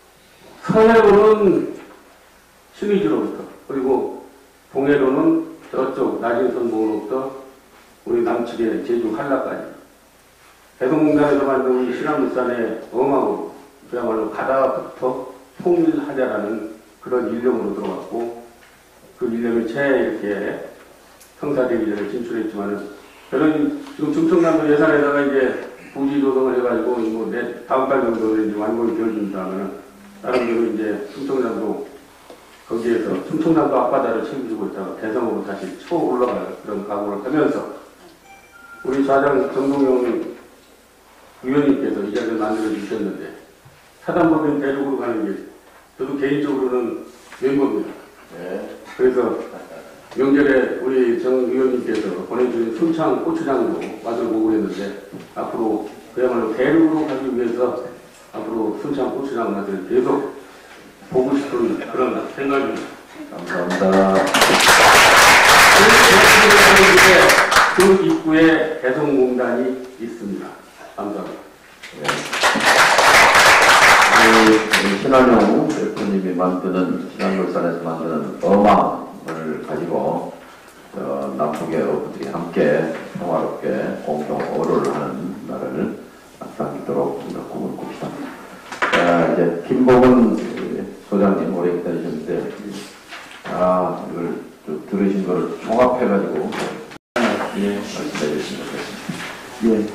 S8: 서해로는 신의주로부터, 그리고 동해로는 저쪽 낮은 선봉으로부터 우리 남측의 제주 한라까지 개성공단에서 만든 우리 신안물산의 엄하고 그야말로 바다부터 통일하자라는 그런 일념으로 들어갔고 그 일념이 채 이렇게 성사되기 전에 진출했지만은 저는 지금 충청남도 예산에다가 이제 부지 조성을 해가지고 뭐 다음 달 정도는 이제 완공이 되어준다 하면은 나름대로 이제 충청남도 거기에서 충청남도 앞바다를 책임지고 있다가 개성으로 다시 쳐 올라가는 그런 각오를 하면서 우리 좌장 정동영 의원님께서 이 자리를 만들어 주셨는데 사단법인 대륙으로 가는 게 저도 개인적으로는 멤버입니다.
S1: 네.
S8: 그래서 명절에 우리 정 의원님께서 보내주신 순창 고추장도 맛을 보고 했는데 앞으로 그야말로 대륙으로 가기 위해서 앞으로 순창 고추장 맛을 계속 보고 싶은 그런 생각입니다.
S1: 감사합니다.
S8: 그 입구에 개성공단이 있습니다. 감사합니다.
S1: 신한용 대표님이 만드는 신한물산에서 만드는 어망을 가지고 남북의 어부들이 함께 평화롭게 공동 어로를 하는 날을 앞당기도록 꿈을 꿉시다. 이제 김복은 소장님 오래 기다리셨는데 이걸 좀 들으신 거를 종합해가지고 말씀해 주시면 되겠습니다.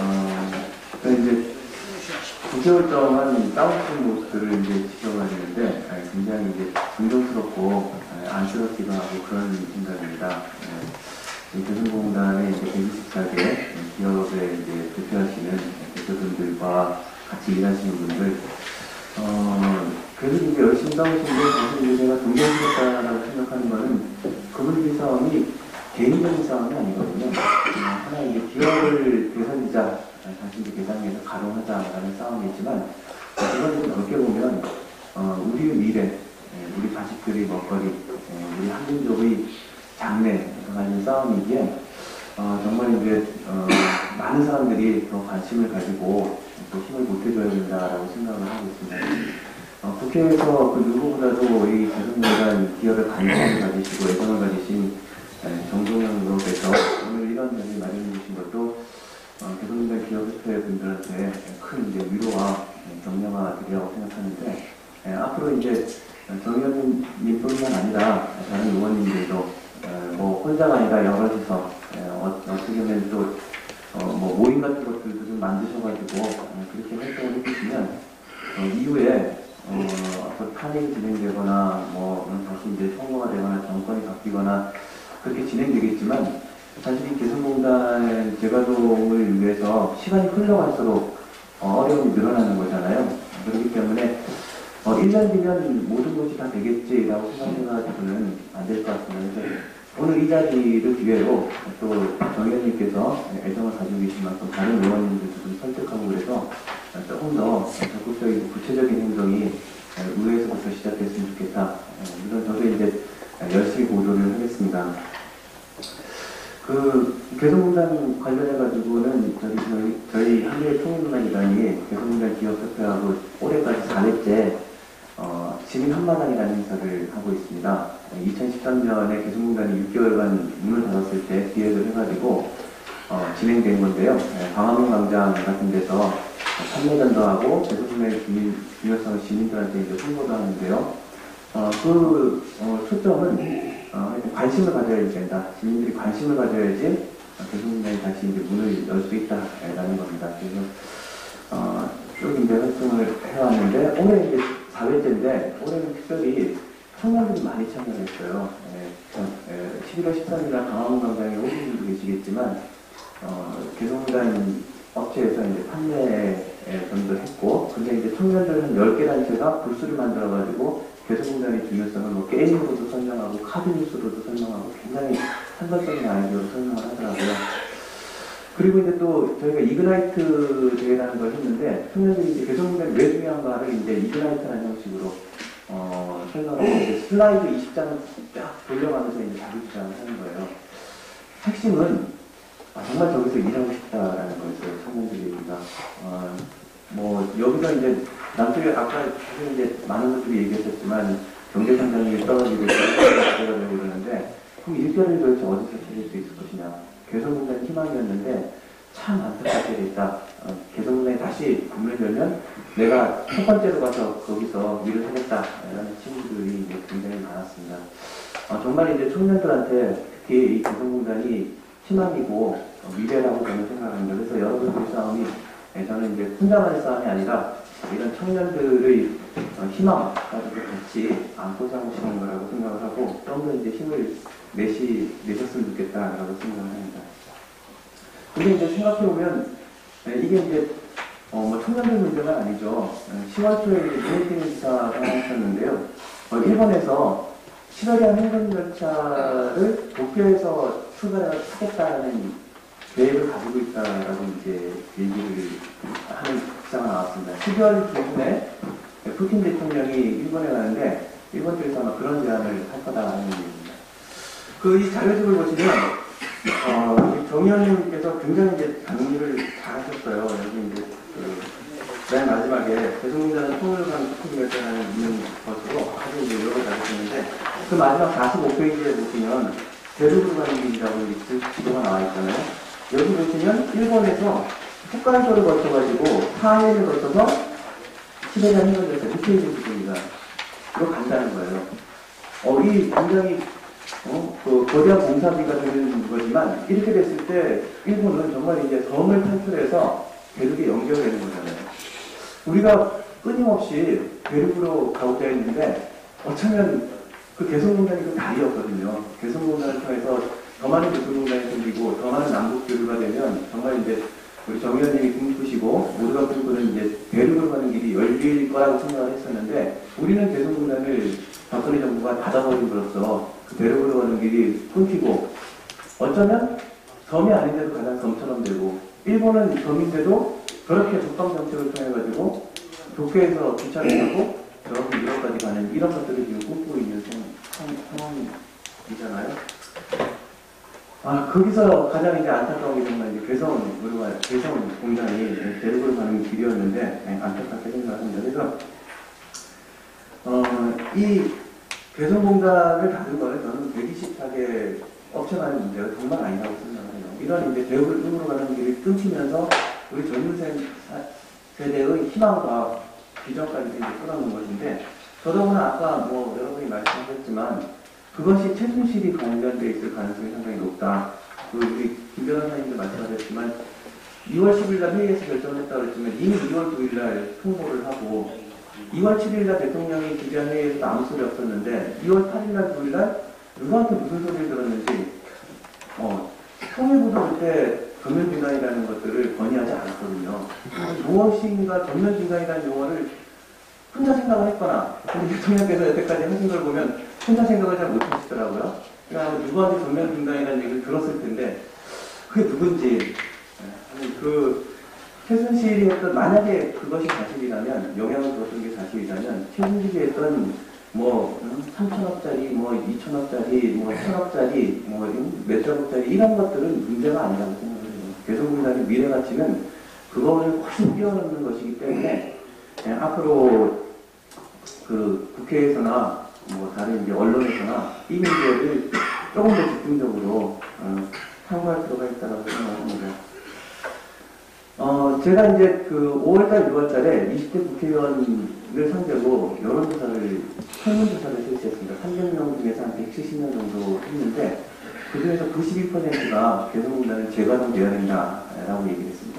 S7: 이제 9개월 동안 싸우는 모습들을 이제 지켜봐야 되는데 굉장히 이제 감동스럽고 안쓰럽기도 하고 그런 생각입니다. 개성공단의 이제 124개 기업에 이제 대표하시는 대표분들과 같이 일하시는 분들, 그래도 이제 열심히 싸우시는데 사실 제가 동료시겠다라고 생각하는 거는 그분들의 싸움이 개인적인 싸움이 아니거든요. 하나 이제 기업을 되살리자, 다시 이제 개성에서 가동하자라는 싸움이지만, 그걸 좀 넓게 보면, 우리의 미래, 우리 자식들의 먹거리, 우리 한민족의 장래가 가진 싸움이기에, 정말 이제, 많은 사람들이 더 관심을 가지고 또 힘을 보태줘야 된다라고 생각을 하고 있습니다. 국회에서 그 누구보다도 이 개성공단 기업의 관심을 가지시고 애정을 가지신 정동영 의원께서 오늘 이런 자리를 마련해 주신 것도 개성공단 기업협회 분들한테 큰 이제 위로와 격려가 되리라고 생각하는데, 앞으로 이제 정 의원님뿐만 아니라 다른 의원님들도 뭐 혼자가 아니라 여럿이서 어떻게 보면 또 뭐 모임 같은 것들도 좀 만드셔가지고 그렇게 활동을 해주시면 이후에 앞으로 탄핵이 진행되거나 다시 이제 선거가 되거나 정권이 바뀌거나 그렇게 진행되겠지만, 사실 이 개성공단 재가동을 위해서 시간이 흘러갈수록 어려움이 늘어나는 거잖아요. 그렇기 때문에 1년 뒤면 모든 것이 다 되겠지라고 생각해서는 안 될 것 같습니다. 그래서 오늘 이 자리를 기회로 또 정 의원님께서 애정을 가지고 계신 만큼 다른 의원님들도 좀 설득하고 그래서 조금 더 적극적이고 구체적인 행동이 의회에서부터 시작됐으면 좋겠다. 물론 저도 이제 열심히 보도를 하겠습니다. 그 개성공단 관련해가지고는 저희 한미통일문화기관이 개성공단 기업협회하고 올해까지 4회째 시민 한마당이라는 행사를 하고 있습니다. 2013년에 개성공단이 6개월간 문을 닫았을 때 기획을 해가지고 진행된 건데요. 광화문 광장 같은 데서 판매전도 하고 개성공단의 중요성을 시민들한테 이제 홍보도 하는데요. 초점은 하여튼 관심을 가져야 된다. 시민들이 관심을 가져야지 개성공단이 다시 이제 문을 열 수 있다라는 겁니다. 그래서 쭉 이제 활동을 해왔는데 올해 이제 4회째인데 올해는 특별히 청년들이 많이 참여했어요. 11월 13일날 강화문 광장에 오신 분도 계시겠지만 개성공단 업체에서 이제 판매전도 했고, 근데 이제 청년들 한 10개 단체가 부스를 만들어가지고 개성공단의 중요성을 뭐 게임으로도 설명하고 카드 뉴스로도 설명하고 굉장히 상관적인 아이디어로 설명을 하더라고요. 그리고 이제 또 저희가 이그나이트 대회라는 걸 했는데, 청년들이 이제 개성공단이 왜 중요한가를 이제 이그나이트라는 형식으로 설명하고 이제 슬라이드 20장을 쫙 돌려가면서 이제 자기 주장을 하는 거예요. 핵심은 정말 저기서 일하고 싶다라는 거였어요, 청년들입니다. 여기서 이제 남쪽에 아까 이제 많은 분들이 얘기하셨지만 경제 성장률이 떨어지고 되고 그러는데,
S9: 그럼 일자리를 도대체 어디서 찾을 수 있을 것이냐. 개성공단 희망이었는데 참 안타깝게 됐다. 개성공단에 다시 문을 열면 내가 첫 번째로 가서 거기서 일을 하겠다라는 친구들이 굉장히 많았습니다. 정말 이제 청년들한테 특히 이 개성공단이 희망이고 미래라고 저는 생각합니다. 그래서 여러분들의 싸움이 저는 이제 혼자만의 싸움이 아니라 이런 청년들의 희망까지도 같이 안고 싸우시는 거라고 생각을 하고 좀 더 이제 힘을 내셨으면 좋겠다라고 생각을 합니다. 근데 이제 생각해보면 이게 이제 뭐 청년들 문제가 아니죠. 10월 초에 눈에 띄는 기사가 나왔었는데요. 일본에서 시베리안 행정열차를 도쿄에서 출발해서 타겠다는 계획을 가지고 있다라고 이제 얘기를 하는 기사가 나왔습니다. 12월 중순에 푸틴 대통령이 일본에 가는데 일본 쪽에서 아마 그런 제안을 할 거다라는 얘기입니다. 이 자료집을 보시면 정 의원님께서 굉장히 이제 정리를 잘 하셨어요. 여기 이제 맨 마지막에 개성공단은 통일을 가는 푸틴열차라는 있는 것으로 아주 이제 여러 가지 하셨는데 그 마지막 45페이지에 보시면 베르그로 가는 길이라고 지도가 나와 있잖아요. 여기 보시면 일본에서 홋카이도를 거쳐가지고 사해를 거쳐서 시베리안 행정열차 밑에 있는 부분입니다. 이거 간다는 거예요. 이 굉장히 거대한 공사비가 되는 거지만 이렇게 됐을 때 일본은 정말 이제 섬을 탈출해서 대륙에 연결되는 거잖아요. 우리가 끊임없이 대륙으로 가고자 했는데 어쩌면 그 개성공단이 그 다리였거든요. 개성공단을 통해서 더 많은 개성공단이 생기고 더 많은 남북 교류가 되면 정말 이제 우리 정 의원님이 꿈꾸시고 모두가 꿈꾸는 이제 대륙으로 가는 길이 열릴 거라고 생각을 했었는데 우리는 개성공단을 박근혜 정부가 닫아버림으로써 그 대륙으로 가는 길이 끊기고 어쩌면 섬이 아닌데도 가장 섬처럼 되고 일본은 섬인데도 그렇게 적방 정책을 통해가지고 도쿄에서 기차를 타고 저렇게 유럽까지 가는 이런 것들을 지금 꿈꾸고 있는 상황이잖아요. 거기서 가장 이제 안타까운 게 정말 이제 개성 공단이 대륙으로 가는 길이었는데 안타깝게 생각합니다. 그래서 이 개성공단을 닫은 거는 저는 124개 업체만의 문제가 정말 아니라고 생각해요. 이런 이제 대륙으로 가는 길이 끊기면서 우리 젊은 세대의 희망과 비전까지 이제 끌어놓은 것인데 더더구나 아까 여러분이 말씀하셨지만 그것이 최순실이 관련되어 있을 가능성이 상당히 높다. 우리 김 변호사님도 말씀하셨지만 2월 10일 날 회의에서 결정했다고 했지만 이미 2월 9일 날 통보를 하고 2월 7일 날 대통령이 기자회의에서 회의에서 아무 소리 없었는데 2월 8일 날 9일 날 누구한테 무슨 소리를 들었는지 통일부도 그때 전면진강이라는 것들을 건의하지 않았거든요. 무엇인가 전면진강이라는 용어를 혼자 생각을 했거나 근데 대통령께서 여태까지 하신 걸 보면 혼자 생각을 잘 못하시더라고요. 그러니까 누구한테 전면진강이라는 얘기를 들었을 텐데 그게 누군지 최순실이 했던 만약에 그것이 사실이라면 영향을 줬던 게 사실이라면 최순실이 했던 3천억짜리 2천억짜리 1천억짜리 몇천억짜리 이런 것들은 문제가 아니라고 생각을 해요. 개성공단의 미래 가치는 그거를 훨씬 뛰어넘는 것이기 때문에 앞으로 그 국회에서나 다른 이제 언론에서나 이 문제를 조금 더 집중적으로 탐구할 필요가 있다고 생각합니다. 제가 이제 5월달, 6월달에 20대 국회의원을 상대로 여론조사를, 설문조사를 실시했습니다. 300명 중에서 한 170명 정도 했는데, 그 중에서 92%가 개성공단을 재가동되어야 된다라고 얘기를 했습니다.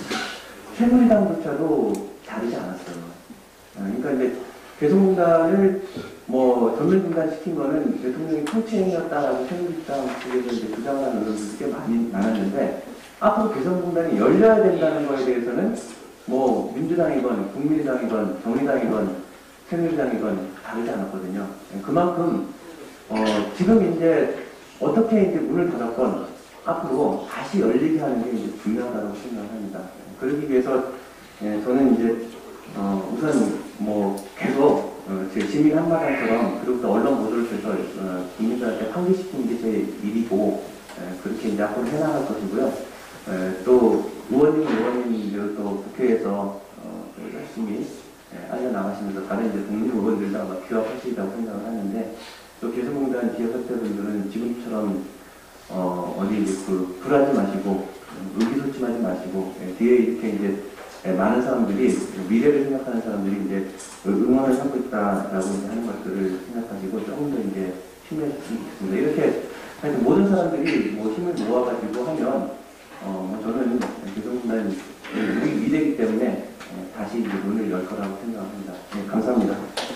S9: 새누리당조차도 다르지 않았어요. 그러니까 이제 개성공단을 전면중단 시킨 거는 대통령이 통치행위였다라고 새누리당 측에서 이제 주장하는 의원들이 꽤 많았는데, 앞으로 개성공단이 열려야 된다는 거에 대해서는 민주당이건 국민의당이건 정의당이건 새누리당이건 다르지 않았거든요. 그만큼 지금 이제 어떻게 이제 문을 닫았건 앞으로 다시 열리게 하는 게 이제 중요하다고 생각합니다. 그러기 위해서 저는 이제 우선 계속 제 시민 한마당처럼 그리고 또 언론 보도를 통해서 국민들한테 환기시키는 게 제 일이고 그렇게 이제 앞으로 해나갈 것이고요. 또 의원님들도 또 국회에서 열심히 알려나가시면서 다른 이제 독립 의원들도 아마 규합하시리라고 생각을 하는데 또 개성공단 지역협회분들은 지금처럼 어디 이제 불하지 마시고 의기소침하지 마시고 뒤에 이렇게 이제 많은 사람들이 미래를 생각하는 사람들이 이제 응원을 하고 있다라고 이제 하는 것들을 생각하시고 조금 더 이제 힘내셨으면 좋겠습니다. 이렇게 하여튼 모든 사람들이 뭐 힘을 모아가지고 하면 저는 개성공단 우리 미래이기 때문에 다시 이제 문을 열 거라고 생각합니다. 네, 감사합니다.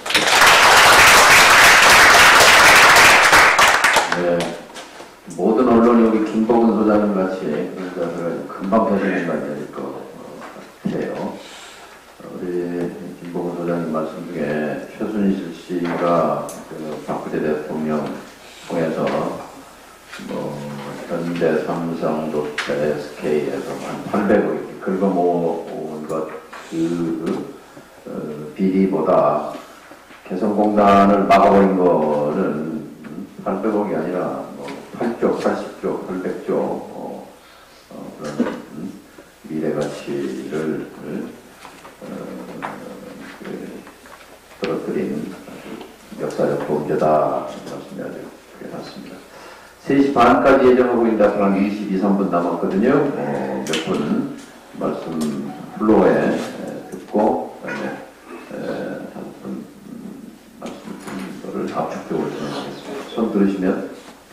S1: 네, 모든 언론이 우리 김복은 소장님 같이 그런 금방 펴지는 거 아닐 것 같아요. 우리 김복은 소장님 말씀 중에 최순실 씨가 박근혜 대통령 통해서 현대, 삼성, 롯데, SK에서 한 800억 긁어모은 것 비리보다 개성공단을 막아버린 거는 800억이 아니라 8조, 80조, 800조 그런 미래 가치를 떨어뜨린 역사적 범죄다 말씀이 아주 크게 났습니다. 3시 반까지 예정하고 있는데 앞으로 한 22, 3분 남았거든요. 몇 분 말씀 플로어에 듣고 한 분 말씀 듣는 거를 압축적으로 진행하겠습니다. 손 들으시면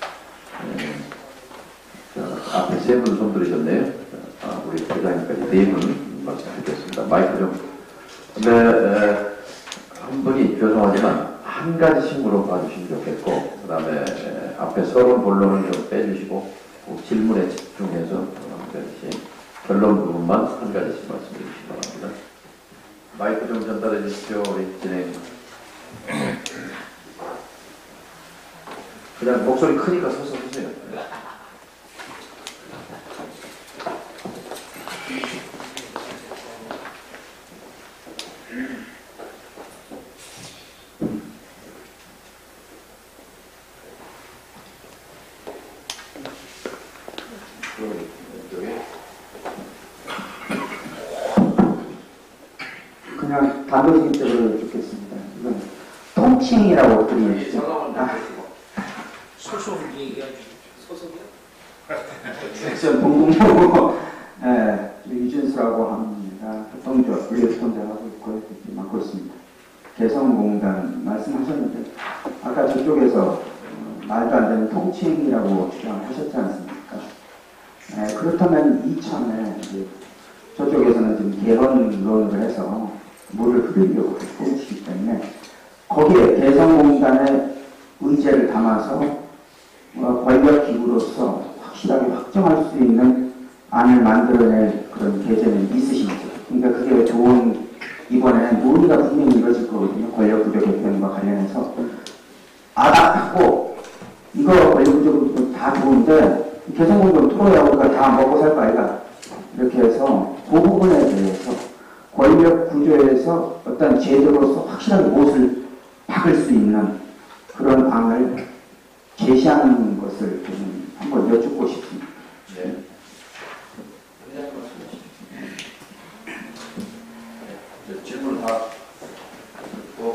S1: 자, 앞에 3분 손 들으셨네요. 우리 회장님까지 4분 말씀 듣겠습니다. 마이크 좀. 근데 한 분이 죄송하지만 한 가지 신고로 봐주시면 좋겠고, 그 다음에 앞에 서론 본론을 좀 빼주시고 질문에 집중해서 한 가지씩 결론 부분만 한 가지씩 말씀해 주시기 바랍니다. 마이크 좀 전달해 주십시오. 우리 진행. 그냥 목소리 크니까 서서 하세요.
S10: 그냥 단도직입적으로 듣겠습니다. 이건 통칭이라고 부르죠.
S11: 소속 얘기하지. 소속이요?
S10: 저 공공부고 유진수라고 합니다. 협동조합, 협동조합하고 있고 맡고 있습니다. 개성공단 말씀하셨는데 아까 저쪽에서 말도 안 되는 통칭이라고 주장하셨지 않습니까? 그렇다면 이참에 저쪽에서는 지금 개헌론을 해서 물을 흐르려고 하고 있기 때문에 거기에 개성공단의 의제를 담아서 권력기구로서 확실하게 확정할 수 있는 안을 만들어낼 그런 계제는 있으시죠. 그러니까 그게 좋은, 이번에는 논의가 분명히 이루어질 거거든요. 권력구조 개편과 관련해서. 아닥하고 이거 권력구조 다 좋은데 개성공단 토로야 우리가 다 먹고 살 거 아이가. 이렇게 해서 그 부분에 대해서 권력구조에서 어떤 제도로서 확실하게 못을 박을 수 있는 그런 방을 제시하는 것을 좀 한번 여쭙고 싶습니다.
S1: 네. 질문 다 듣고.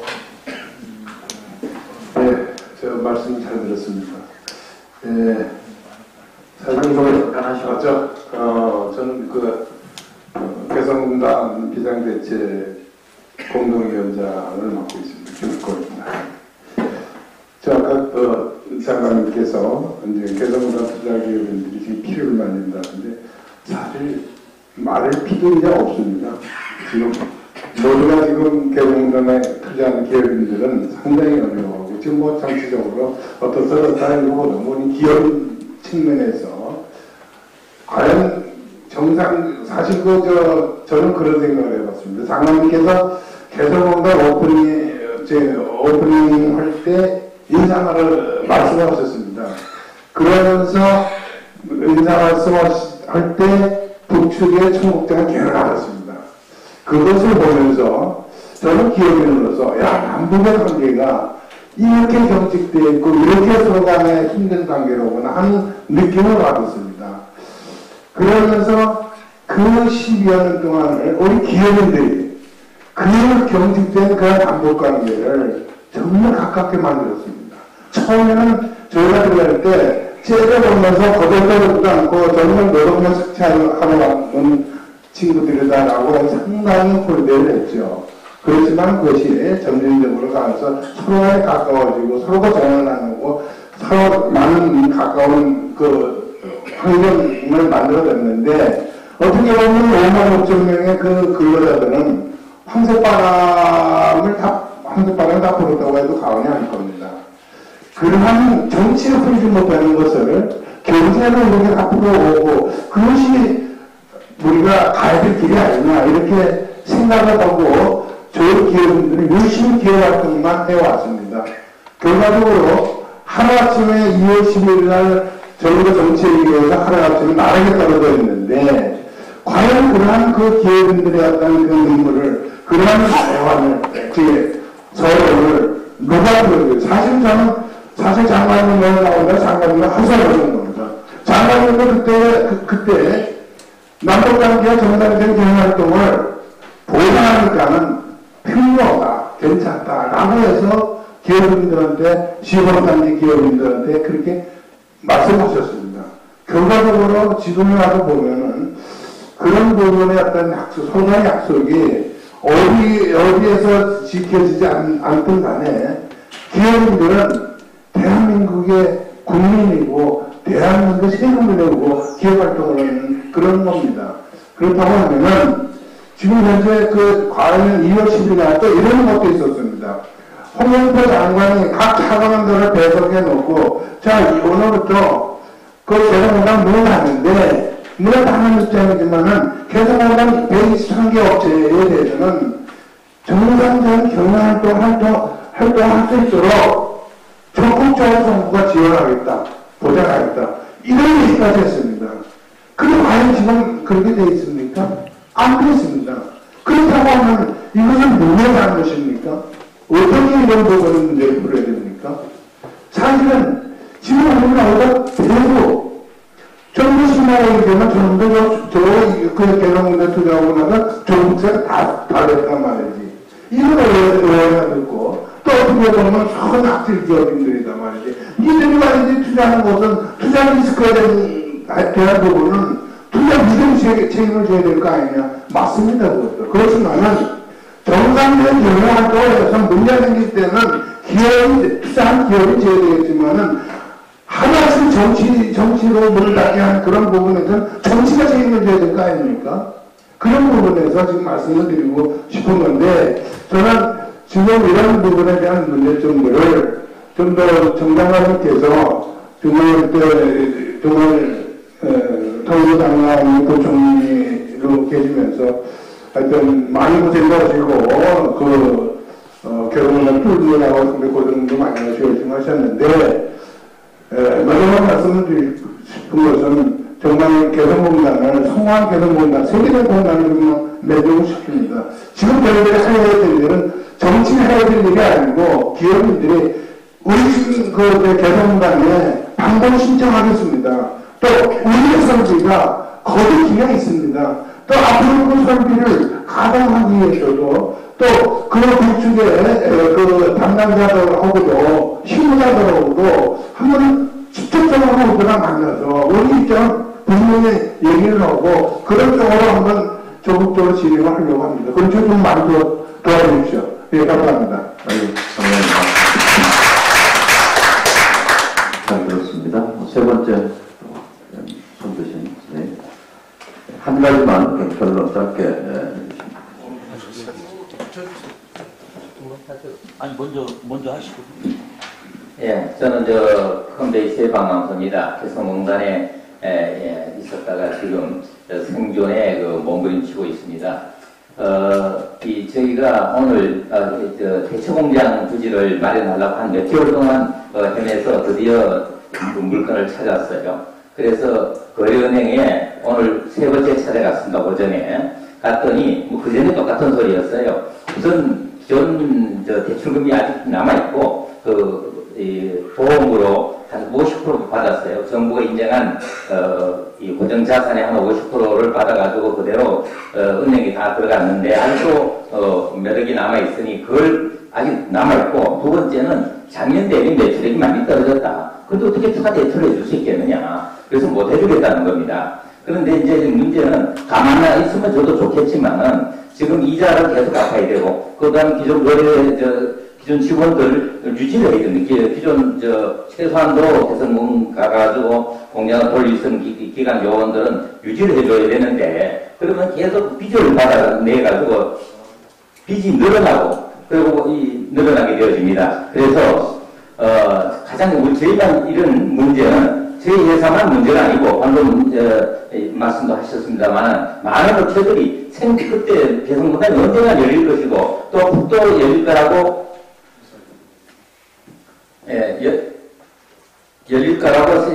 S12: 네, 저 말씀 잘 들었습니다. 네, 사장님이
S1: 간하시죠?
S12: 저는 개성공단 비상대책 공동위원장을 맡고 있습니다. 김국호입니다. 저 아까 장관님께서 이제 개성공단 투자기업인들이 지금 필요를 만든다는데 사실 말을 필요가 이제 없습니다. 지금 모두가 지금 개성공단에 투자하는 기업인들은 상당히 어려워하고 지금 뭐 정치적으로 어떤 서로타는 후보도 기업 측면에서 과연 정상 사실 저는 그런 생각을 해봤습니다. 장관님께서 개성공단 오프닝 할 때 인사말을 말씀하셨습니다. 그러면서 인사말씀할 때 북측의 청국장을 개헌하셨습니다. 그것을 보면서 저는 기업인으로서 남북의 관계가 이렇게 경직되어 있고 이렇게 서로 간에 힘든 관계로구나 하는 느낌을 받았습니다. 그러면서 그 12여 년 동안을 우리 기업인들이 그 경직된 그 남북 관계를 정말 가깝게 만들었습니다. 처음에는 저희가 들어갈 때 째려보면서 거들떠보지도 않고 정말 노동력 삭제하러 온 친구들이다라고 상당히 홀대를 했죠. 그렇지만 그것이 점진적으로 가면서 서로에 가까워지고 서로가 정을 나누고 서로 많은 가까운 그 환경을 만들어냈는데 어떻게 보면 5만 5천 명의 그 근로자들은 황색바람을 다 불었다고 해도 과언이 아닐 겁니다. 그러한 정치를 풀지 못하는 것을 경제로 우리가 앞으로 오고 그것이 우리가 가야 될 길이 아니냐 이렇게 생각을 하고 저희 기업인들이 열심히 기업활동만 해왔습니다. 결과적으로 하루아침에 2월 10일 날 저희가 정치에 의해서 하루아침에 나락에 떨어져 있는데 과연 그러한 그 기업인들의 어떤 그 눈물을 그러한 대화를 서로를 누가 들어줘요. 사실 장관님은 나오면 장관님은 하소연하는 겁니다. 장관님도 그때 남북관계와 정상적인 경영활동을 보장하니까는 필요하다, 괜찮다라고 해서 기업인들한테, 시범단지 기업인들한테 그렇게 말씀하셨습니다. 결과적으로 지금에 와서 보면은 그런 부분의 어떤 약속, 소소한 약속이 어디에서 지켜지지 않든 간에 기업인들은 대한민국의 국민이고 대한민국 세금을 내고 기업활동을 하는 그런 겁니다. 그렇다고 하면은 지금 현재 그 과연 2월 10일 날 또 이런 것도 있었습니다. 홍영표 장관이 각 차관들을 배석해 놓고 자 오늘부터 그 개성공단 문을 닫는데 문을 닫는 입장이지만은 개성공단 123개 업체에 대해서는 정상적인 활동할 수 있도록 적극적으로 정부가 지원하겠다, 보장하겠다 이런 얘기까지 했습니다. 근데 과연 지금 그렇게 되어 있습니까? 안 그렇습니다. 그렇다고 하면 이것은 누구의 잘못입니까? 어떻게 이런 부분은 문제를 풀어야 됩니까? 사실은 지금 우리나라가 대부 정부 신망하게 되면 전부 그 개성공단 투자하고 나서 정부세가 다 됐단 말이지. 이걸 오해가 듣고 또 어떻게 보면 큰 악질 기업인들이단 말이지. 이들이 말이지 투자하는 것은 투자 리스크에 대한 부분은 투자 위험 책임을 져야 될 거 아니냐. 맞습니다. 그것도. 그렇지만은 정상적인 경영활동을 해서 문제가 생길 때는 투자한 기업이 져야 되겠지만은 하나씩 정치로 문을 닫게 한 그런 부분에서는 정치가 책임을 져야 될 거 아닙니까? 그런 부분에서 지금 말씀을 드리고 싶은 건데 저는 지금 이런 부분에 대한 문제점들을 좀 더 정당화님께서 정말 통일장관 부총리로 계시면서 하여튼 많이 고생도 하시고 결혼을 뚫느라고 고생도 많이 하시고 열심히 하셨는데 마지막 말씀을 드리고 싶은 것은 정말 개성공단을 성황 개성공단 세계적 공단을 좀 내주고 싶습니다. 지금 저희들이 해야 될 일은 정치를 해야 될 일이 아니고 기업인들이 우리 그 개성공단에 방문 신청하겠습니다. 또 우리의 설비가 거듭 기가 있습니다. 또 앞으로 그 설비를 가동하기 위해서도 또 그 구축의 그 담당자들하고도 실무자들하고도 한번 직접적으로 우리가 만나서 우리 입장 분명히 얘기를 하고 그런 쪽으로 한번 적극적으로 진행을 하려고 합니다. 그럼 좀 많이 도와주십시오. 예, 감사합니다.
S1: 감사합니다. 잘 들었습니다. 세 번째 손주신 한 가지만 별로 짧게
S11: 아니 먼저 하시고.
S13: 예, 저는 컴베이스의 방황서입니다. 개성공단에 있었다가 지금 생존에 몸부림치고 있습니다. 저희가 오늘 대처공장 부지를 마련하려고 한 몇 개월 동안 헤매서 드디어 물건을 찾았어요. 그래서 거래은행에 오늘 세 번째 찾아갔습니다. 오전에 갔더니 그전에 똑같은 소리였어요. 우선 기존 대출금이 아직 남아있고 보험으로 한 50% 받았어요. 정부가 인정한 이 고정자산의 한 50%를 받아가지고 그대로 은행에 다 들어갔는데 아직도 몇 억이 남아있으니 그걸 아직 남아있고 두 번째 번째는 작년 대비 매출액이 많이 떨어졌다. 근데 어떻게 추가 대출을 해줄 수 있겠느냐. 그래서 못 해주겠다는 겁니다. 그런데 이제 문제는 가만히 있으면 저도 좋겠지만은 지금 이자를 계속 갚아야 되고, 그 다음 기존 직원들 유지를 해야 되는 게, 기존 최소한도 개성공 가가지고 공장을 돌릴 수 있는 기간 요원들은 유지를 해줘야 되는데, 그러면 계속 빚을 받아내가지고 빚이 늘어나고, 그리고 늘어나게 되어집니다. 그래서, 가장 저희가 이런 문제는 저희 회사만 문제가 아니고, 방금 말씀도 하셨습니다만, 많은 업체들이 그때 개성공단이 언제나 열릴 것이고, 또 열릴 거라고, 열릴 거라고,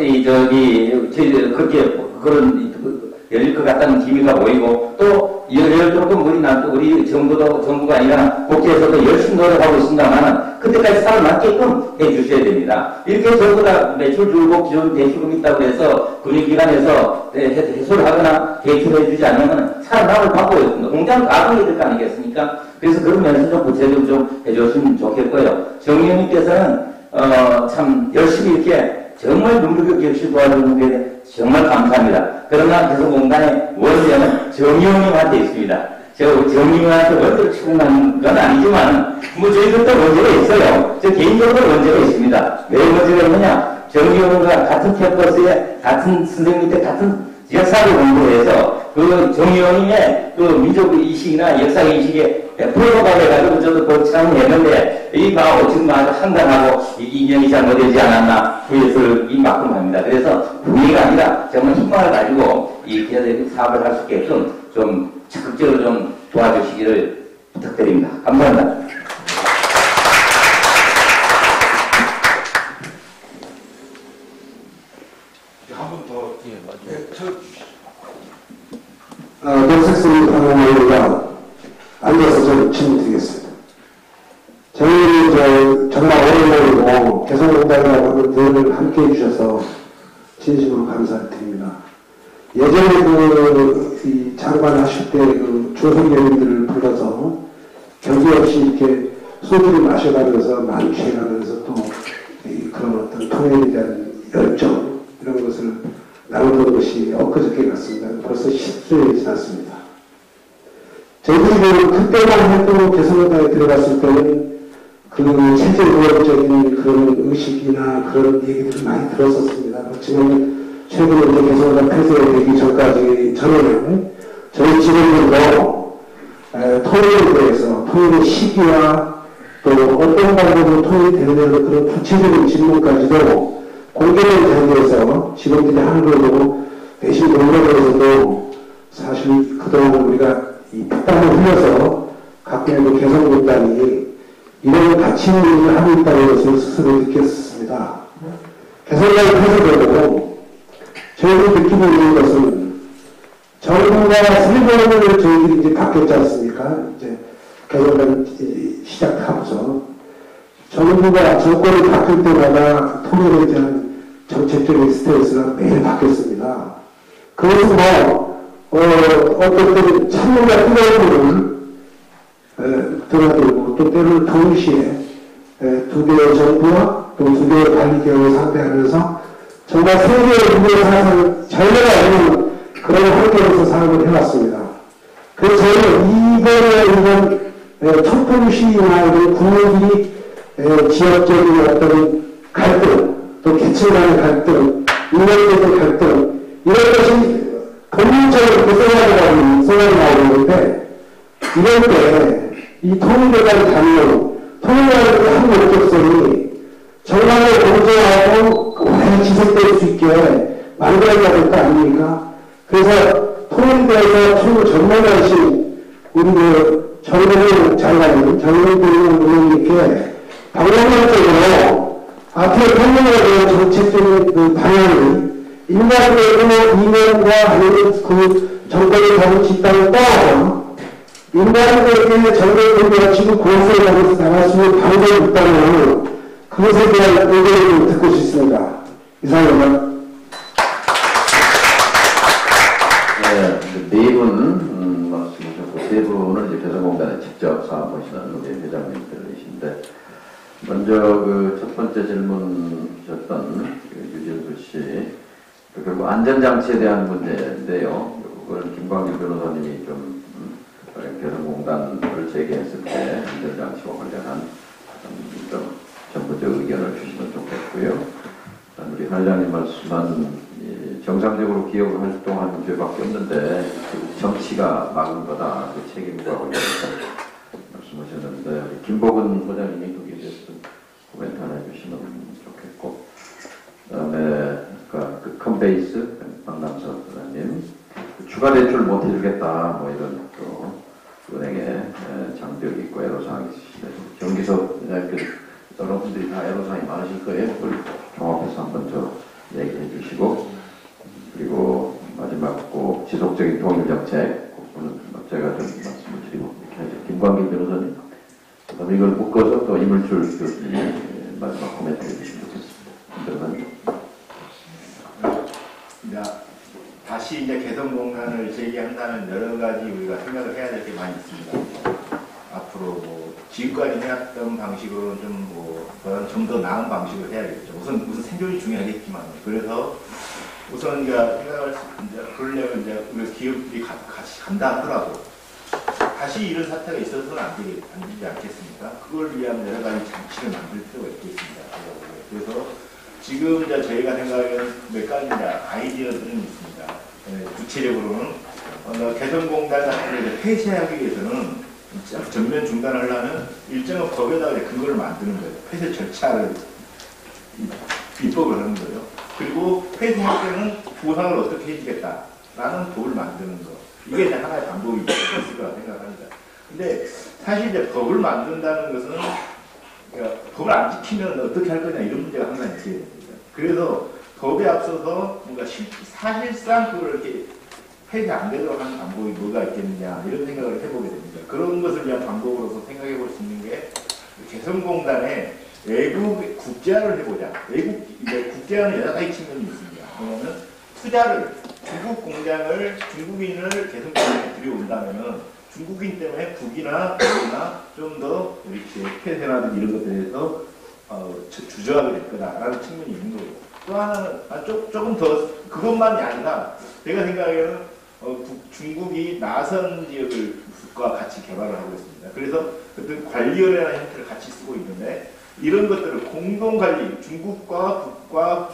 S13: 그렇게, 열릴 것 같다는 기미가 보이고, 또, 열릴 조금 우리 정부가 아니라 국회에서도 열심히 노력하고 있습니다만, 그때까지 살아남게끔 해주셔야 됩니다. 이렇게 전부 다 매출 줄고 기존 대출금 있다고 해서 금융기관에서 해소를 하거나 대출해주지 않으면 살아남을 방법이 없습니다. 공장을 가동해야 될 거 아니겠습니까? 그래서 그런 면에서 좀 구체적으로 좀 해줬으면 좋겠고요. 정 의원님께서는 참 열심히 이렇게 정말 눈물겹게 역시 도와주는 게 정말 감사합니다. 그러나 개성공단의 원죄는 정 의원님한테 있습니다. 정 의원한테 원죄를 추궁하는 건 아니지만, 저희들도 원죄가 있어요. 저 개인적으로 원죄가 있습니다. 왜 원죄가 있느냐? 정 의원과 같은 캠퍼스에 같은 선생님 밑에 같은 역사를 공부해서 정 의원님의 민족 의식이나 역사 의식에 100%가 돼가지고 저도 거창을 했는데, 지금 아주 한간하고 인연이 잘못되지 않았나 후회를 이만큼 합니다. 그래서 후회가 아니라 정말 희망을 가지고 이 사업을 할 수 있게끔 좀 적극적으로 좀 도와주시기를 부탁드립니다. 감사합니다.
S2: 한 분 더.
S12: 노색스님 방송입니다. 앉아서 좀 질문 드리겠습니다. 저희는 정말 오랜만이고 개성공단이라고 늘 함께 해주셔서 진심으로 감사드립니다. 예전에 이 장관 하실 때 조선교인들을 불러서 경계 없이 이렇게 소주를 마셔가면서 만취해가면서 또 그런 어떤 통일에 대한 열정 이런 것을 나누는 것이 엊그저께 같습니다. 벌써 10수년이 지났습니다. 저희들이 그때만 해도 개성공단에 들어갔을 때는 체제의학적인 그런 의식이나 그런 얘기들을 많이 들었었습니다. 그렇지만 최근에 이제 개성공단 폐쇄되기 전에는 저희 직원들도 통일에 대해서 통일의 시기와 또 어떤 방법으로 통일이 되느냐는 그런 구체적인 질문까지도 공개된 자리에서 직원들이 하는 걸로 대신 노력에서도 사실 그동안 우리가 이 피땀을 흘려서 갖고 있는 개성공단이 이런 가치 있는 일을 하고 있다는 것을 스스로 느꼈습니다. 개성공단이 폐쇄되고 저희들이 느끼고 있는 것은 정부가 세번을 저희들이 이제 바뀌었지 않습니까? 이제 개성공단이 시작하면서 정부가 정권이 바뀔 때마다 통일에 대한 정책적인 스탠스가 매일 바뀌었습니다. 그것은 어떤 때는 찬물과 뜨거운 물을 드나들고 또 때로는 동시에 두 개의 정부와 또 두 개의 관리기관을 상대하면서 정말 세계의 문제 사상을 전례가 없는 그런 환경에서 사업을 해왔습니다. 그래서 저희는 이번에 촛불 시위나 이런 국민들이 지역적인 어떤 갈등, 또 계층 간의 갈등, 인간적인 갈등, 이런 것이 본능적으로 생각이 나오는데, 이럴 때, 이 통일대가를 가면, 통일하는 한 목적성이 정말로 공정하고 오래 지속될 수 있게 만들어야 될 거 아닙니까? 그래서 통일대에서 최고 전문가이신 우리 정동영 장관님, 정동영 의원님께 방향적으로 앞으로 통일에 대한 정책적인 방향이 인간적으로 이면과 아니면 그 정권이 가진 집단을 떠나서 인간적인 정권들과 지금 공세에 가면서 나갈 수 있는 방법이 있다면 그것에 대한 의견을 듣고 싶습니다. 이상입니다.
S1: 네 분 말씀하셨고 세 분은 이제 개성공단에 직접 사업하시는 우리 회장님들이신데 먼저 그 첫 번째 질문 주셨던 유진수 씨, 결국 안전장치에 대한 문제인데요. 그걸 김광길 변호사님이 좀 개성공단을 제기했을 때 안전장치와 관련한 좀 전부적 의견을 주시면 좋겠고요. 우리 회장님 말씀한 정상적으로 기업을 활동하는 죄밖에 없는데 정치가 막은 거다. 그 책임과 관련해서 말씀하셨는데 김복은 소장님이 거기에 대해서 좀 코멘트 하나 해주시면 좋겠고, 그다음에 그 컨베이스 박남선 소장님 추가 대출 못 해주겠다 뭐 이런 또 은행에 장벽이 있고 애로사항이 있으시대. 정기석 여러분들이 다 애로사항이 많으실 거예요. 그걸 종합해서 한번 저 얘기해 주시고, 그리고 마지막 꼭 지속적인 통일정책 그거는 제가 좀 말씀을 드리고 이렇게 하죠. 김광길 변호사님, 그다음에 이걸 묶어서 또 이물줄 교수님 마지막 코멘트 해주시면 좋겠습니다. 변호사님.
S7: 다시 이제 개성공단을 제기한다는 여러 가지 우리가 생각을 해야 될 게 많이 있습니다. 앞으로 뭐 지금까지 해왔던 방식으로는 좀 더 나은 방식을 해야겠죠. 우선 생존이 중요하겠지만, 그래서 우선 생각을 그러려면 우리 기업들이 같이 간다 하더라도 다시 이런 사태가 있어서는 안 되지 않겠습니까? 그걸 위한 여러 가지 장치를 만들 필요가 있겠습니다. 그래서 지금 저희가 생각하는 몇 가지 아이디어들은 있습니다. 구체적으로는 개성공단 같은 걸 폐쇄하기 위해서는 전면 중단을 하려면 일정한 법에다가 근거를 만드는 거예요. 폐쇄 절차를 입법을 하는 거예요. 그리고 폐쇄할 때는 보상을 어떻게 해주겠다라는 법을 만드는 거. 이게 이제 하나의 방법이 있을 거라 생각합니다. 근데 사실 이제 법을 만든다는 것은 법을 안 지키면 어떻게 할 거냐 이런 문제가 항상 있어야 됩니다. 그래서 법에 앞서서 뭔가 사실상 그걸 이렇게 폐쇄 안 되도록 하는 방법이 뭐가 있겠느냐 이런 생각을 해보게 됩니다. 그런 것을 위한 방법으로서 생각해 볼 수 있는 게 개성공단에 외국 국제화를 해보자. 국제화는 여러 가지 측면이 있습니다. 그러면 투자를 중국 공장을 중국인을 개성공단에 들여온다면은 중국인 때문에 북이나 미국이나 좀 더 이렇게 폐쇄라든지 이런 것들에 대해서 주저하게 될 거다라는 측면이 있는 거고, 또 하나는 조금 더 그것만이 아니라 제가 생각에는 중국이 나선 지역과 같이 개발을 하고 있습니다. 그래서 어떤 관리원회라는 형태를 같이 쓰고 있는데 이런 것들을 공동관리, 중국과 북과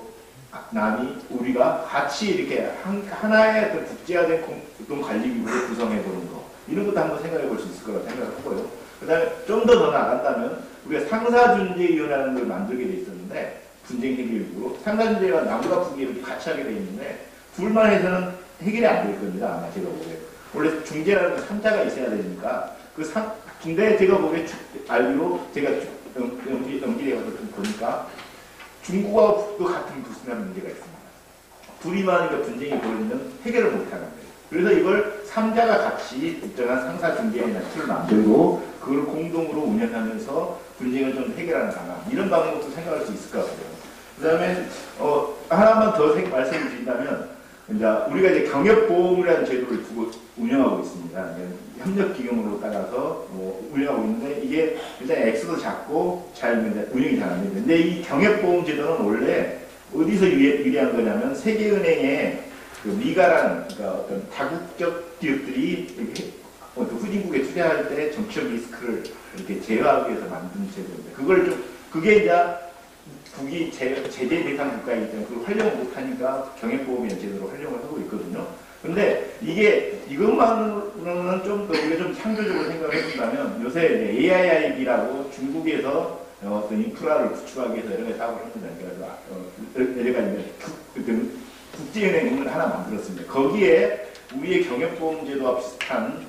S7: 남이 우리가 같이 이렇게 하나의 어떤 국제화된 공동관리기구를 구성해보는 거, 이런 것도 한번 생각해 볼 수 있을 거라고 생각을 하고요. 그 다음에 좀 더 나간다면 우리가 상사준재위원회라는 걸 만들게 돼 있었는데, 분쟁 해결기구로 상사준재가 남과 북이 이렇게 같이 하게 돼 있는데 둘만 해서는 해결이 안 될 겁니다. 아마 제가 보기에. 원래 중재라는 3자가 있어야 되니까 근데 제가 보기에 알기로 제가 연기에 가서 좀 보니까 중국과 북도 같은 불순한 문제가 있습니다. 둘이 만약에 분쟁이 벌어지면 해결을 못하는 거예요. 그래서 이걸 3자가 같이 일정한 상사중재위원회 틀을 만들고 그걸 공동으로 운영하면서 분쟁을 좀 해결하는 방안, 이런 방법도 생각할 수 있을 것 같아요. 그 다음에 하나만 더 말씀을 드린다면, 이제 우리가 이제 경협보험이라는 제도를 두고 운영하고 있습니다. 협력기금으로 따라서 운영하고 있는데 이게 일단 액수도 작고 잘 운영이 잘 안 됩니다. 근데 이 경협보험 제도는 원래 어디서 유리한 거냐면 세계은행의 그 미가라는, 그러니까 어떤 다국적 기업들이 어떤 후진국에 투자할 때 정치적 리스크를 이렇게 제어하기 위해서 만든 제도인데, 그게 이제 북이 제재 대상 국가이기 때문에 그걸 활용을 못하니까 경협보험이라는 제도로 활용을 하고 있거든요. 근데 이것만으로는 좀 더 우리가 좀 창조적으로 생각을 해본다면, 요새 AIIB라고 중국에서 어떤 인프라를 구축하기 위해서 여러 가지 사업을 합니다. 그래서 여러 가지 국제은행을 하나 만들었습니다. 거기에 우리의 경협보험제도와 비슷한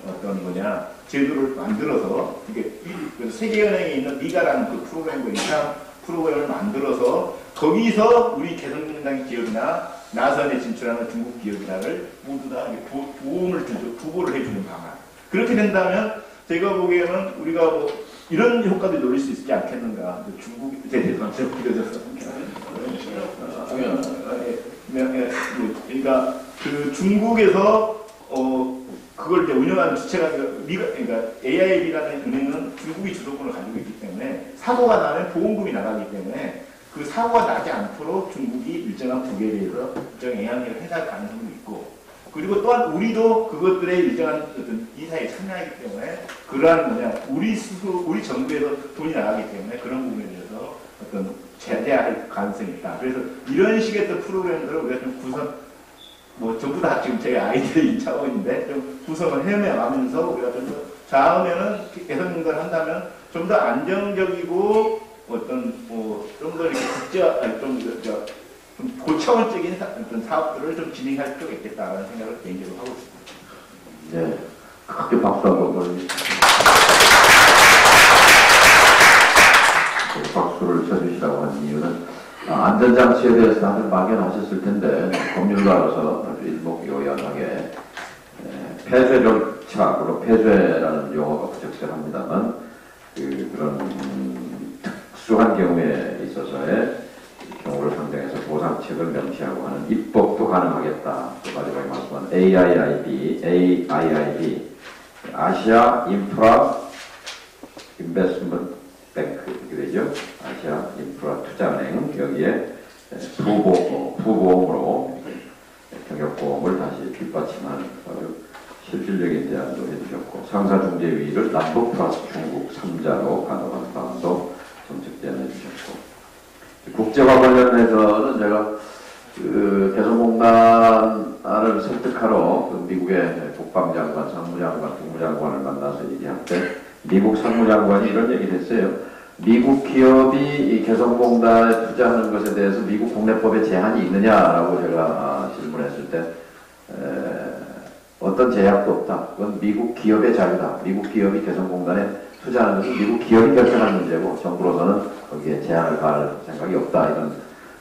S7: 제도를 만들어서, 그래서 세계은행에 있는 미가라는 그 프로그램과 이상 프로그램을 만들어서 거기서 우리 개성공단 기업이나 나선에 진출하는 중국 기업이나를 모두 다 보험을 부보를 해주는 방안. 그렇게 된다면 제가 보기에는 우리가 이런 효과도 노릴 수 있지 않겠는가. 중국, 죄송합니다. 그러니까 그 중국에서 그걸 그걸 이제 운영하는 주체가 그러니까 AIB라는 은행은 중국이 주도권을 가지고 있기 때문에 사고가 나면 보험금이 나가기 때문에 그 사고가 나지 않도록 중국이 일정한 부계에 대해서 일정한 영향력을 행사할 가능성도 있고, 그리고 또한 우리도 그것들의 일정한 어떤 이사에 참여하기 때문에 그러한 우리 스스로 우리 정부에서 돈이 나가기 때문에 그런 부분에 대해서 어떤 제재할 가능성이 있다. 그래서 이런 식의 또 프로그램들을 우리가 좀 뭐 전부 다 지금 제 아이들의 차원인데 좀 구성을 해내가면서 우리가 좀 더 다음에는 개선 인가를 한다면 좀 더 안정적이고 어떤 좀 더 이렇게 좀 고차원적인 어떤 사업들을 좀 진행할 필요가 있겠다라는 생각을 개인적으로 하고 있습니다.
S1: 네, 크게 박수 한번 보내주십시오. 박수를 쳐주시라고 한 이유는 안전장치에 대해서 다들 막연하셨을 텐데 법률가로서 아주 일목요연하게 폐쇄 절차로 폐쇄라는 용어가 부적절합니다만 그런 특수한 경우에 있어서의 경우를 상정해서 보상책을 명시하고 하는 입법도 가능하겠다. 또 마지막에 말씀한 AIIB 아시아 인프라 인베스트먼트 뱅크 이렇게 되죠. 아시아 인프라 투자은행 여기에 부보험으로 경력보험을 다시 뒷받침하는 아주 실질적인 제안도 해주셨고, 상사중재위를 남북 플러스 중국 3자로 가동하는 방안도 정책 제안해 주셨고, 국제화 관련해서는 제가 그 개성공단을 설득하러 그 미국의 국방장관, 상무장관, 국무장관을 만나서 얘기할 때 미국 상무장관이 이런 얘기를 했어요. 미국 기업이 이 개성공단에 투자하는 것에 대해서 미국 국내법에 제한이 있느냐라고 제가 질문했을 때 어떤 제약도 없다. 그건 미국 기업의 자유다. 미국 기업이 개성공단에 투자하는 것은 미국 기업이 결정할 문제고 정부로서는 거기에 제한을 가할 생각이 없다. 이런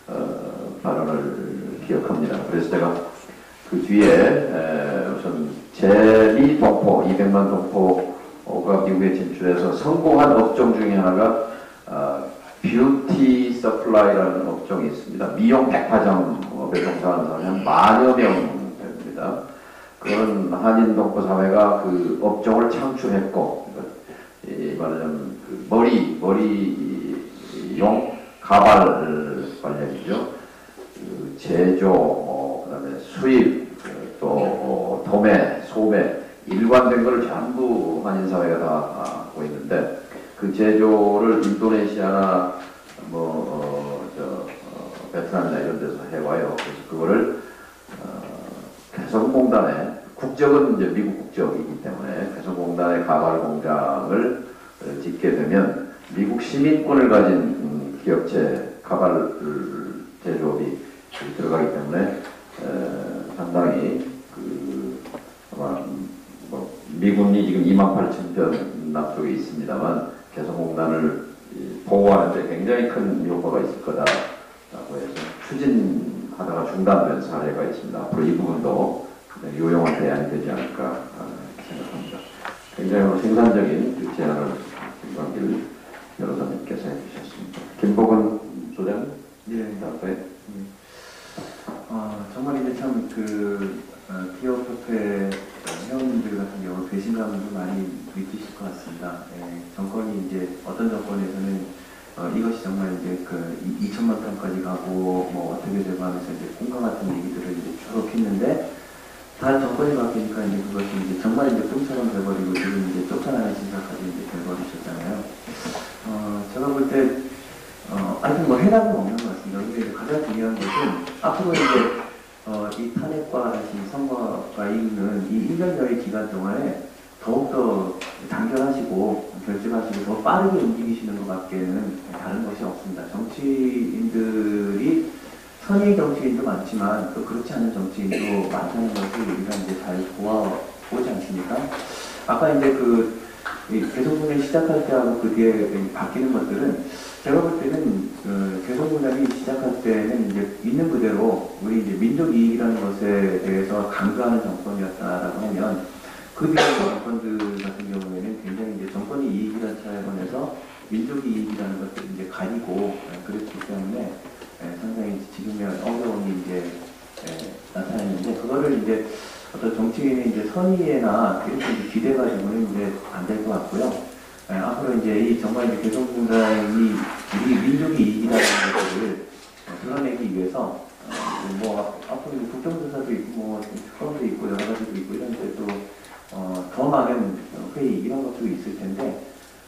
S1: 발언을 기억합니다. 그래서 제가 그 뒤에 우선 제미 동포 200만 동포가 미국에 진출해서 성공한 업종 중에 하나가 뷰티 서플라이라는 업종이 있습니다. 미용 백화점업에 종사하는 사람이 한 10,000여 명 됩니다. 그런 한인 동포 사회가 그 업종을 창출했고, 말하자면 그 머리용 가발 관련이죠. 그 제조, 그다음에 수입, 또 도매, 소매 일관된 것을 전부 한인 사회가 다 하고 있는데 그 제조를 인도네시아나 베트남이나 이런 데서 해와요. 그래서 그거를 개성공단에 국적은 이제 미국 국적이기 때문에 개성공단의 가발 공장을 짓게 되면 미국 시민권을 가진 기업체 가발 제조업이 들어가기 때문에 상당히 아마 미군이 지금 28,000편 남쪽에 있습니다만 개성공단을 보호하는데 굉장히 큰 효과가 있을 거다라고 해서 추진하다가 중단된 사례가 있습니다. 앞으로 이 부분도 유용한 대안이 되지 않을까 생각합니다. 굉장히 생산적인 제안을 김광길 변호사님께서 해주셨습니다. 김복은 소장님?
S9: 예. 정말 이제 참 기업협회 회원님들 같은 경우 배신감도 많이 느끼실 것 같습니다. 정권이 이제 어떤 정권에서는 이것이 정말 이제 2천만 평까지 가고 어떻게 되고 하면서 이제 꿈과 같은 얘기들을 이제 쭉 했는데 다른 정권이 바뀌니까 이제 그것이 이제 정말 이제 꿈처럼 돼버리고 지금 이제 쫓아나는 시사까지 이제 돼버리셨잖아요. 제가 볼 때 하여튼 해답은 없는 것 같습니다. 근데 가장 중요한 것은 앞으로 이제 이 탄핵과 다시 선거가 있는 이 1년여의 기간 동안에 더욱더 단결하시고 결정하시고 더 빠르게 움직이시는 것밖에는 다른 것이 없습니다. 정치인들이 선의 정치인도 많지만 또 그렇지 않은 정치인도 많다는 것을 우리가 이제 잘 보아오지 않습니까? 아까 이제 개성공단이 시작할 때하고 그 뒤에 바뀌는 것들은 제가 볼 때는 개성공단이 시작할 때는 이제 있는 그대로 우리 이제 민족 이익이라는 것에 대해서 강조하는 정권이었다라고 하면 그 뒤에 정권들 같은 경우에는 굉장히 이제 정권의 이익이라는 차원에서 민족 이익이라는 것들을 이제 가리고 그랬기 때문에 상당히 지금의 어려움이 이제 나타났는데 그거를 이제 어떤 정치인의 이제 선의에나 이렇게 이제 기대가 되면 이제 안 될 것 같고요. 앞으로 이제 정말 이제 개성공단이 우리 민족의 이익이라는 것을 드러내기 위해서 뭐 앞으로 국정조사도 있고 뭐 특검도 있고 여러 가지도 있고 이런 데 또 더 많은 회의 이런 것도 있을 텐데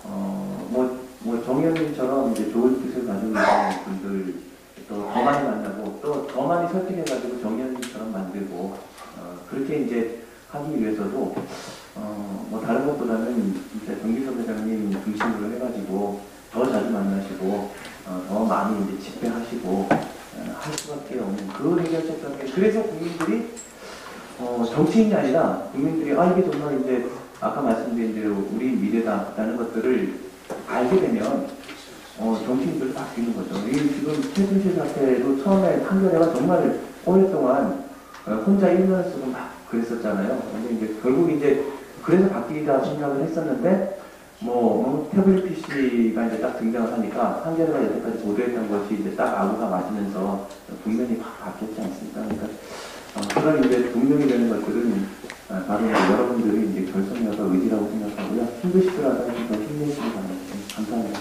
S9: 뭐 정의원님처럼 이제 좋은 뜻을 가지고 있는 분들 또 더 많이 만나고 또 더 많이 설득해가지고 정의원님처럼 만들고 그렇게 이제 하기 위해서도 뭐 다른 것보다는 진짜 정기석 회장님 중심으로 해가지고 더 자주 만나시고 더 많이 이제 집회하시고 할 수밖에 없는 그 해결책밖에. 그래서 국민들이 정치인이 아니라 국민들이 이게 정말 이제 아까 말씀드린 대로 우리 미래다라는 것들을 알게 되면 정치인들도 바뀌는 거죠. 이 지금 최순실 사태도 처음에 판결회가 정말 오랫동안 혼자 1년을 쓰고 막 그랬었잖아요. 근데 이제 결국 이제 그래서 바뀌다 생각을 했었는데 태블릿 PC가 이제 딱 등장을 하니까 판결회가 여태까지 보도했던 것이 이제 딱 아구가 맞으면서 국면이 확 바뀌었지 않습니까? 그러니까 그런 이제 동력이 되는 것들은 바로 여러분들이 이제 결성력과 의지라고 생각하고요. 힘드시더라도 더 힘내시기 바랍니다. 감사합니다.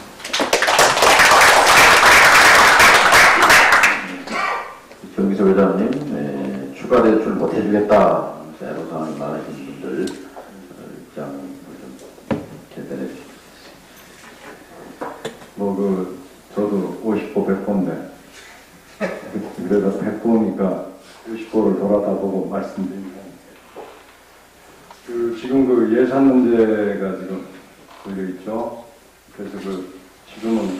S1: 정기석 회장님, 추가 대출 못 해주겠다. 애로사항이 많으신 분들 입장을 좀 개변해 주시겠습니다.
S6: 저도 50보 100보인데, 그래도 100보니까 50보를 돌아다 보고 말씀드립니다. 지금 예산 문제가 지금 걸려있죠. 그래서 지금은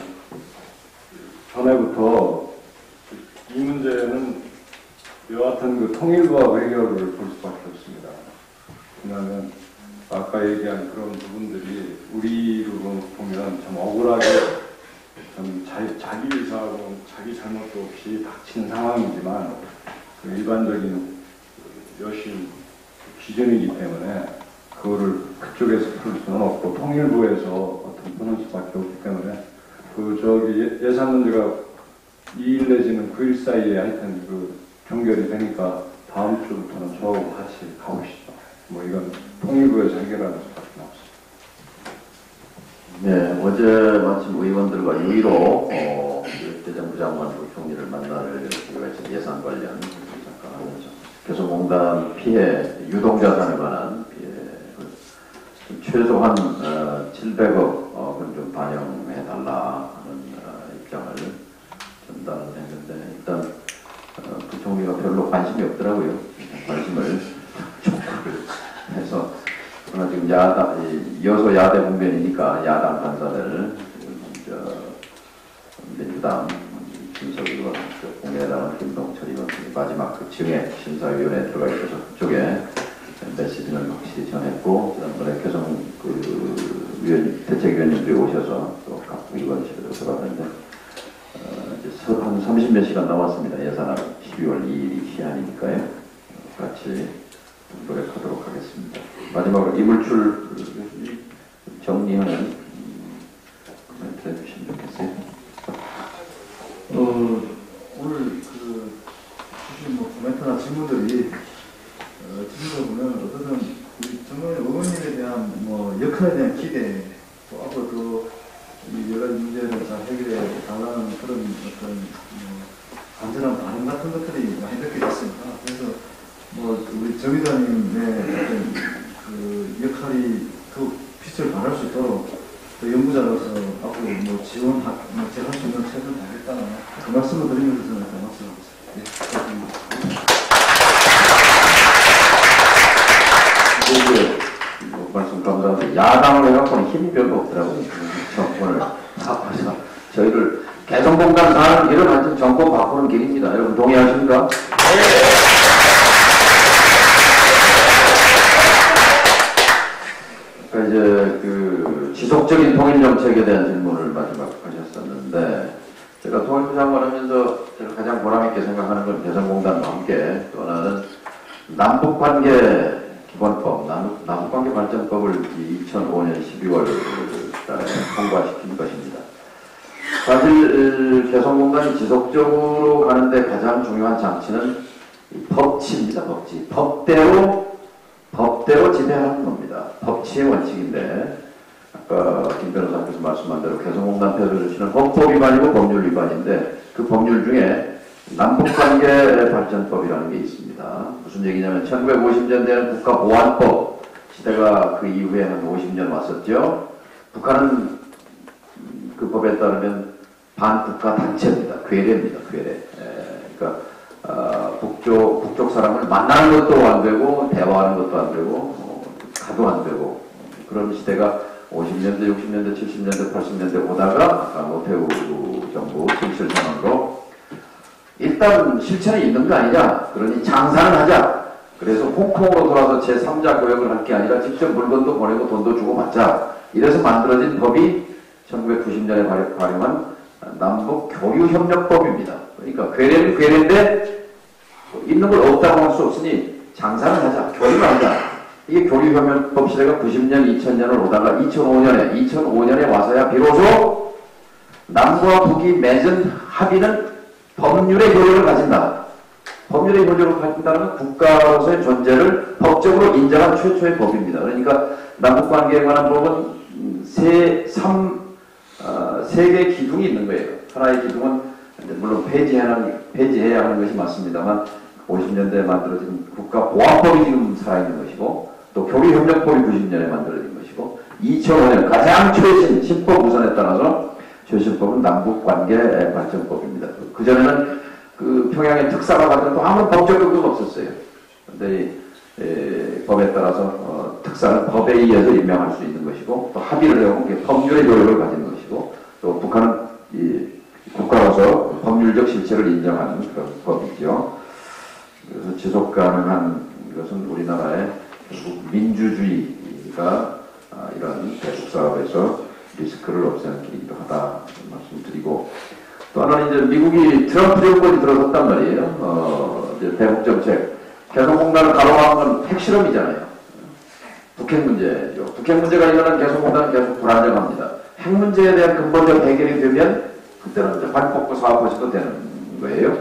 S6: 전에부터 이 문제는 여하튼 통일부하고 해결을 볼 수밖에 없습니다. 왜냐하면 아까 얘기한 그런 부분들이 우리로 보면 참 억울하게 좀 자기 의사하고 자기 잘못도 없이 닥친 상황이지만 일반적인 여신 기준이기 때문에 그거를 그쪽에서 풀 수는 없고 통일부에서 푸는 수밖에 없기 때문에 예산 문제가 2일 내지는 9일 사이에 하여튼 종결이 되니까 다음 주부터는 저하고 같이 가보시죠. 이건 통일부에서 해결하는 수밖에 없습니다.
S1: 네, 어제 마침 의원들과 유의로 대정부 장관과 총리를 만날 기회가 있어 예산 관련 잠깐 하면서 개성공단 피해 유동자산에 관한 피해 최소한 700억 좀 반영해달라 하는 입장을 전달을 했는데 일단 부총리가 별로 관심이 없더라고요. 관심을 촉구를 해서 그러나 지금 여소야대 국면이니까 야당 간사들 민주당 김석 의원, 국민의당은 김동철 의원 마지막 증액 심사위원회에 들어가 있어서 그쪽에 메시지는 확실히 전했고 지난번에 개성 대책위원님들이 오셔서 또 각 의원실에 들어갔는데 한 30몇 시간 남았습니다. 예산안 12월 2일이 시한이니까요. 같이 노력하도록 하겠습니다. 마지막으로 이물출 정리하는 코멘트 해주시면 좋겠어요.
S4: 오늘 주신 코멘트나 질문들을 보면 어떤 우리 정말 의원님에 대한 역할에 대한 기대, 또 앞으로 여러 가지 문제를 잘 해결해 달라는 그런 간절한 반응 같은 것들이 많이 느껴졌습니다. 그래서 우리 정 의장님의 역할이 더 빛을 발할 수 있도록 또 연구자로서 앞으로 제가 할 수 있는 최선을 다하겠다는 그 말씀을 드리면서 저는 말씀하겠습니다.
S1: 말씀 감사합니다. 야당을 해갖고는 힘이 별로 없더라고요. 정권을 바꿔서 저희를 개성공단 사는 길은 완전 정권 바꾸는 길입니다. 여러분 동의하십니까? 그러니까 이제 지속적인 통일 정책에 대한 질문을 마지막 하셨었는데 제가 통일부 장관하면서 제가 가장 보람있게 생각하는 건 개성공단과 함께 또 하나는 남북관계 기본법, 남북관계 발전법을 2005년 12월 달에 통과시킨 것입니다. 사실 개성공단이 지속적으로 가는데 가장 중요한 장치는 법치입니다. 법치. 법대로 법대로 지배하는 겁니다. 법치의 원칙인데 아까 김 변호사께서 말씀한 대로 개성공단 펴주시는 헌법 위반이고 법률 위반인데 그 법률 중에 남북관계 발전법이라는 게 있습니다. 무슨 얘기냐면 1950년대는 국가보안법 시대가 그 이후에 한 50년 왔었죠. 북한은 그 법에 따르면 반국가 단체입니다. 괴뢰입니다. 괴뢰. 그러니까 북쪽 사람을 만나는 것도 안 되고 대화하는 것도 안 되고 가도 안 되고 그런 시대가 50년대, 60년대, 70년대, 80년대 오다가 아까 노태우 정부 실실 상황으로 일단 실체는 있는 거 아니냐. 그러니 장사는 하자. 그래서 홍콩으로 돌아서 제3자 교역을 할 게 아니라 직접 물건도 보내고 돈도 주고 받자. 이래서 만들어진 법이 1990년에 발행한 남북교류협력법입니다. 그러니까 괴뢰는 괴뢰인데 있는 걸 없다고 할 수 없으니 장사는 하자. 교류를 하자. 이게 교류협력법 시대가 90년, 2000년을 오다가 2005년에 와서야 비로소 남과 북이 맺은 합의는 법률의 효력을 가진다. 법률의 효력을 가진다는 건 국가로서의 존재를 법적으로 인정한 최초의 법입니다. 그러니까 남북관계에 관한 법은 세 개의 기둥이 있는 거예요. 하나의 기둥은 물론 폐지해야 하는 것이 맞습니다만 50년대에 만들어진 국가보안법이 지금 살아있는 것이고 또 교류협력법이 90년에 만들어진 것이고 2005년 가장 최신 신법 우선에 따라서 최신법은 남북관계 발전법입니다. 그전에는 그 평양의 특사가 받은 또 아무런 법적 근거가 없었어요. 그런데 법에 따라서 특사는 법에 의해서 임명할 수 있는 것이고 또 합의를 하고 법률의 효력을 가진 것이고 또 북한은 이 국가로서 법률적 실체를 인정하는 그런 법이죠. 그래서 지속 가능한 것은 우리나라의 결국 민주주의가 이런 대북 사업에서 리스크를 없애는 길이기도 하다 말씀드리고 또 하나는 이제 미국이 트럼프 정권이 들어섰단 말이에요. 이제 대북 정책 개성공단을 가로막은 건 핵실험이잖아요. 북핵 문제죠. 북핵 문제가 일어난 개성공단은 계속 불안정합니다. 핵 문제에 대한 근본적 해결이 되면 그때는 이제 환폭구 사업화시도 되는 거예요.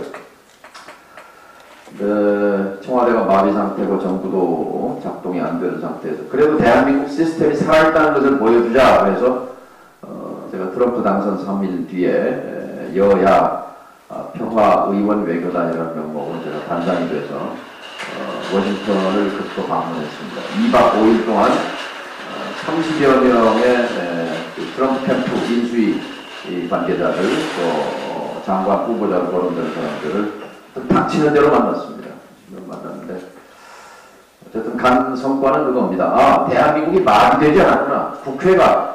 S1: 청와대가 마비 상태고 정부도 작동이 안 되는 상태에서 그래도 대한민국 시스템이 살아있다는 것을 보여주자 해서 제가 트럼프 당선 3일 뒤에 여야 평화의원 외교단이라는 명목으로 제가 단장이 돼서 워싱턴을 급소 방문했습니다. 2박 5일 동안 30여 명의 트럼프 캠프 인수위 관계자들 또 장관 후보자로 거론되는 사람들을 닥치는 대로 만났습니다. 만났는데 어쨌든 간 성과는 그겁니다. 대한민국이 말이 되지 않았구나. 국회가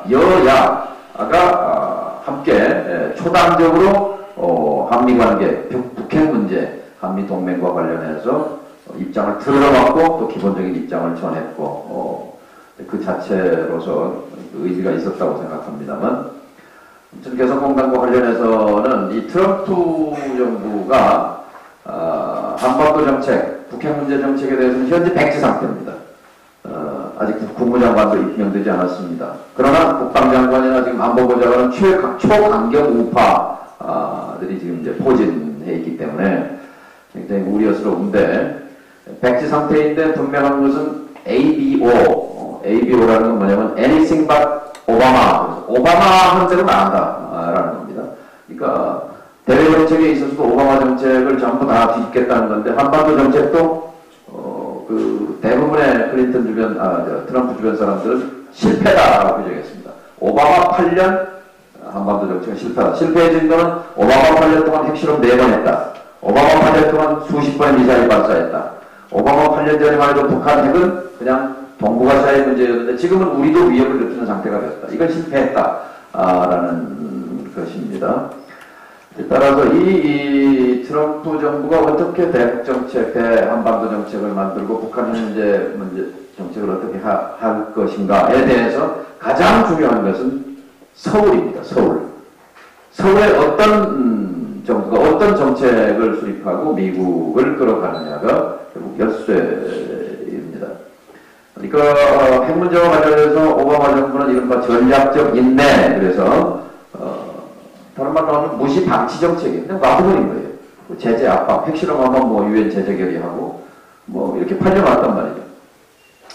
S1: 여야가 함께 초당적으로 한미관계, 북핵 문제, 한미동맹과 관련해서 입장을 들어봤고 또 기본적인 입장을 전했고 그 자체로서 의지가 있었다고 생각합니다만 아무튼 개성공단과 관련해서는 이 트럼프 정부가 한반도 정책, 북핵 문제 정책에 대해서는 현재 백지 상태입니다. 아직 국무장관도 임명되지 않았습니다. 그러나 국방장관이나 지금 안보보좌관은 초강경 우파들이 지금 이제 포진해 있기 때문에 굉장히 우려스러운데 백지 상태인데 분명한 것은 ABO라는 건 뭐냐면 anything but 오바마. 오바마 하는 대로 나간다라는 겁니다. 그러니까 대외 정책에 있어서도 오바마 정책을 전부 다 뒤집겠다는 건데 한반도 정책도 그 대부분의 클린턴 주변, 트럼프 주변 사람들은 실패다라고 규정했습니다. 오바마 8년 한반도 정책은 실패다. 실패의 증거는 오바마 8년 동안 핵실험 4번 했다. 오바마 8년 동안 수십 번의 미사일 발사했다. 오바마 8년 전에만 해도 북한 핵은 그냥 동북아시아의 문제였는데 지금은 우리도 위협을 느끼는 상태가 되었다. 이건 실패했다라는 것입니다. 따라서 이 트럼프 정부가 어떻게 대북 정책, 대한반도 정책을 만들고 북한 문제 정책을 어떻게 할 것인가에 대해서 가장 중요한 것은 서울입니다. 서울에 어떤 정부가 어떤 정책을 수립하고 미국을 끌어가느냐가 결국 열쇠입니다. 그러니까 핵 문제와 관련해서 오바마 정부는 이른바 전략적 인내, 그래서 다른 말로 하면 무시 방치 정책이 그냥 놔둬버린 거예요. 제재 압박, 핵실험하면 뭐 유엔 제재 결의하고 뭐 이렇게 팔려놨단 말이죠.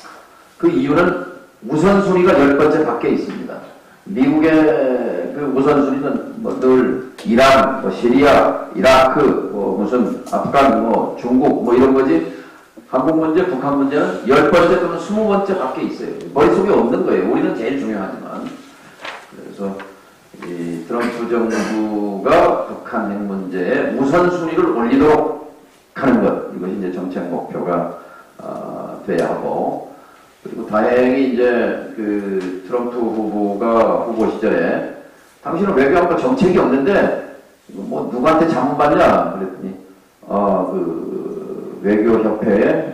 S1: 그 이유는 우선순위가 10번째 밖에 있습니다. 미국의 그 우선순위는 뭐 늘 이란, 뭐 시리아, 이라크, 뭐 무슨 아프간, 뭐 중국, 뭐 이런 거지. 한국 문제, 북한 문제는 10번째 또는 20번째 밖에 있어요. 머릿속에 없는 거예요. 우리는 제일 중요하지만. 그래서 이 트럼프 정부가 북한 핵 문제에 우선순위를 올리도록 하는 것. 이것이 이제 정책 목표가 돼야 하고. 그리고 다행히 이제 그 트럼프 후보가 후보 시절에 당신은 외교안보 정책이 없는데 이거 뭐 누구한테 자문받냐 그랬더니 그 외교협회에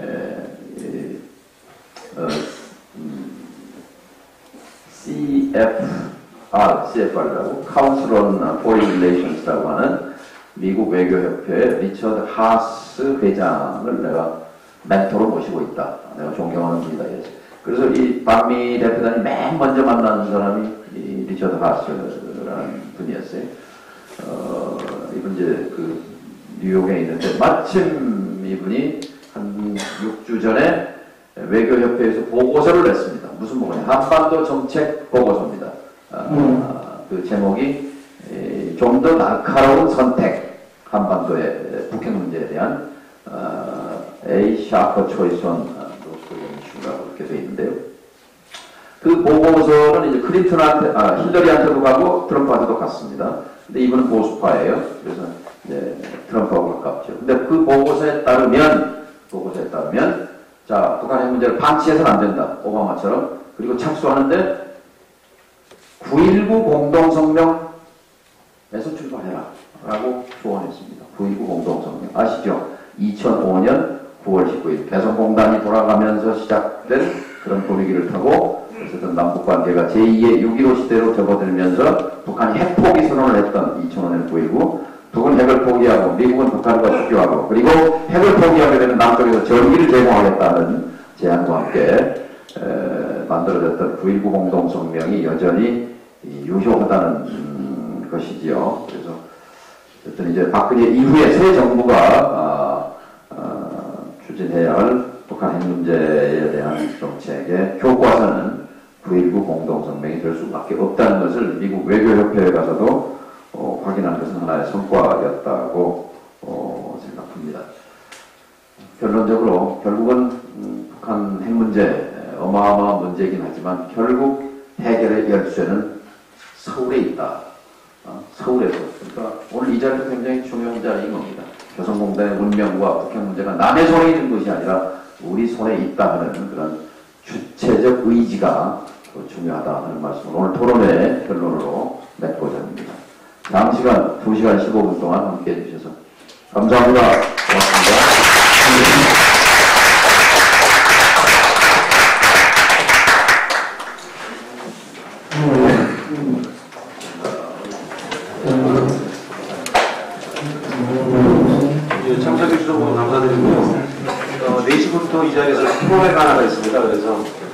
S1: CFR라고 Council on Foreign Relations라고 하는 미국 외교협회의 리처드 하스 회장을 내가 멘토로 모시고 있다. 내가 존경하는 분이다. 그래서 이 반미 대표단이 맨 먼저 만나는 사람이 이 리처드 하스라는 분이었어요. 이분 이제 그 뉴욕에 있는데 마침 이분이 한 6주 전에 외교협회에서 보고서를 냈습니다. 무슨 보고냐? 한반도 정책 보고서입니다. 그 제목이 좀 더 날카로운 선택, 한반도의 북핵 문제에 대한 A sharper choice on North Korean issue라고 이렇게 되어 있는데요. 그 보고서는 이제 클린턴한테, 힐러리한테도 가고 트럼프한테도 갔습니다. 근데 이분은 보수파예요. 그래서 이제 트럼프하고 가깝죠. 근데 그 보고서에 따르면 자, 북한 핵 문제를 방치해서는 안 된다. 오바마처럼. 그리고 착수하는데 9.19 공동성명에서 출발해라. 라고 조언했습니다. 9.19 공동성명. 아시죠? 2005년 9월 19일 개성공단이 돌아가면서 시작된 그런 분위기를 타고 어쨌든 남북관계가 제2의 6.15 시대로 접어들면서 북한이 핵포기 선언을 했던 2005년 9.19 북은 핵을 포기하고 미국은 북한과 수교하고 그리고 핵을 포기하게 되면 남쪽에서 전기를 제공하겠다는 제안과 함께 만들어졌던 9.19 공동성명이 여전히 유효하다는 것이지요. 그래서 어쨌든 이제 박근혜 이후에 새 정부가 추진해야 할 북한 핵 문제에 대한 정책의 교과서는 9.19 공동성명이 될 수밖에 없다는 것을 미국 외교협회에 가서도 확인한 것은 하나의 성과였다고 생각합니다. 결론적으로 결국은 북한 핵 문제 어마어마한 문제이긴 하지만 결국 해결의 열쇠는 서울에 있다. 서울에서. 그러니까 오늘 이 자리도 굉장히 중요한 자리인 겁니다. 개성공단의 운명과 북핵 문제가 남의 손에 있는 것이 아니라 우리 손에 있다 하는 그런 주체적 의지가 중요하다 하는 말씀을 오늘 토론회 결론으로 맺고자 합니다. 다음 시간 2시간 15분 동안 함께 해주셔서 감사합니다. 고맙습니다.
S2: 참석해 주셔서 감사드리고요. 4시부터 이 자리에서 토론회가 하나 있습니다. 그래서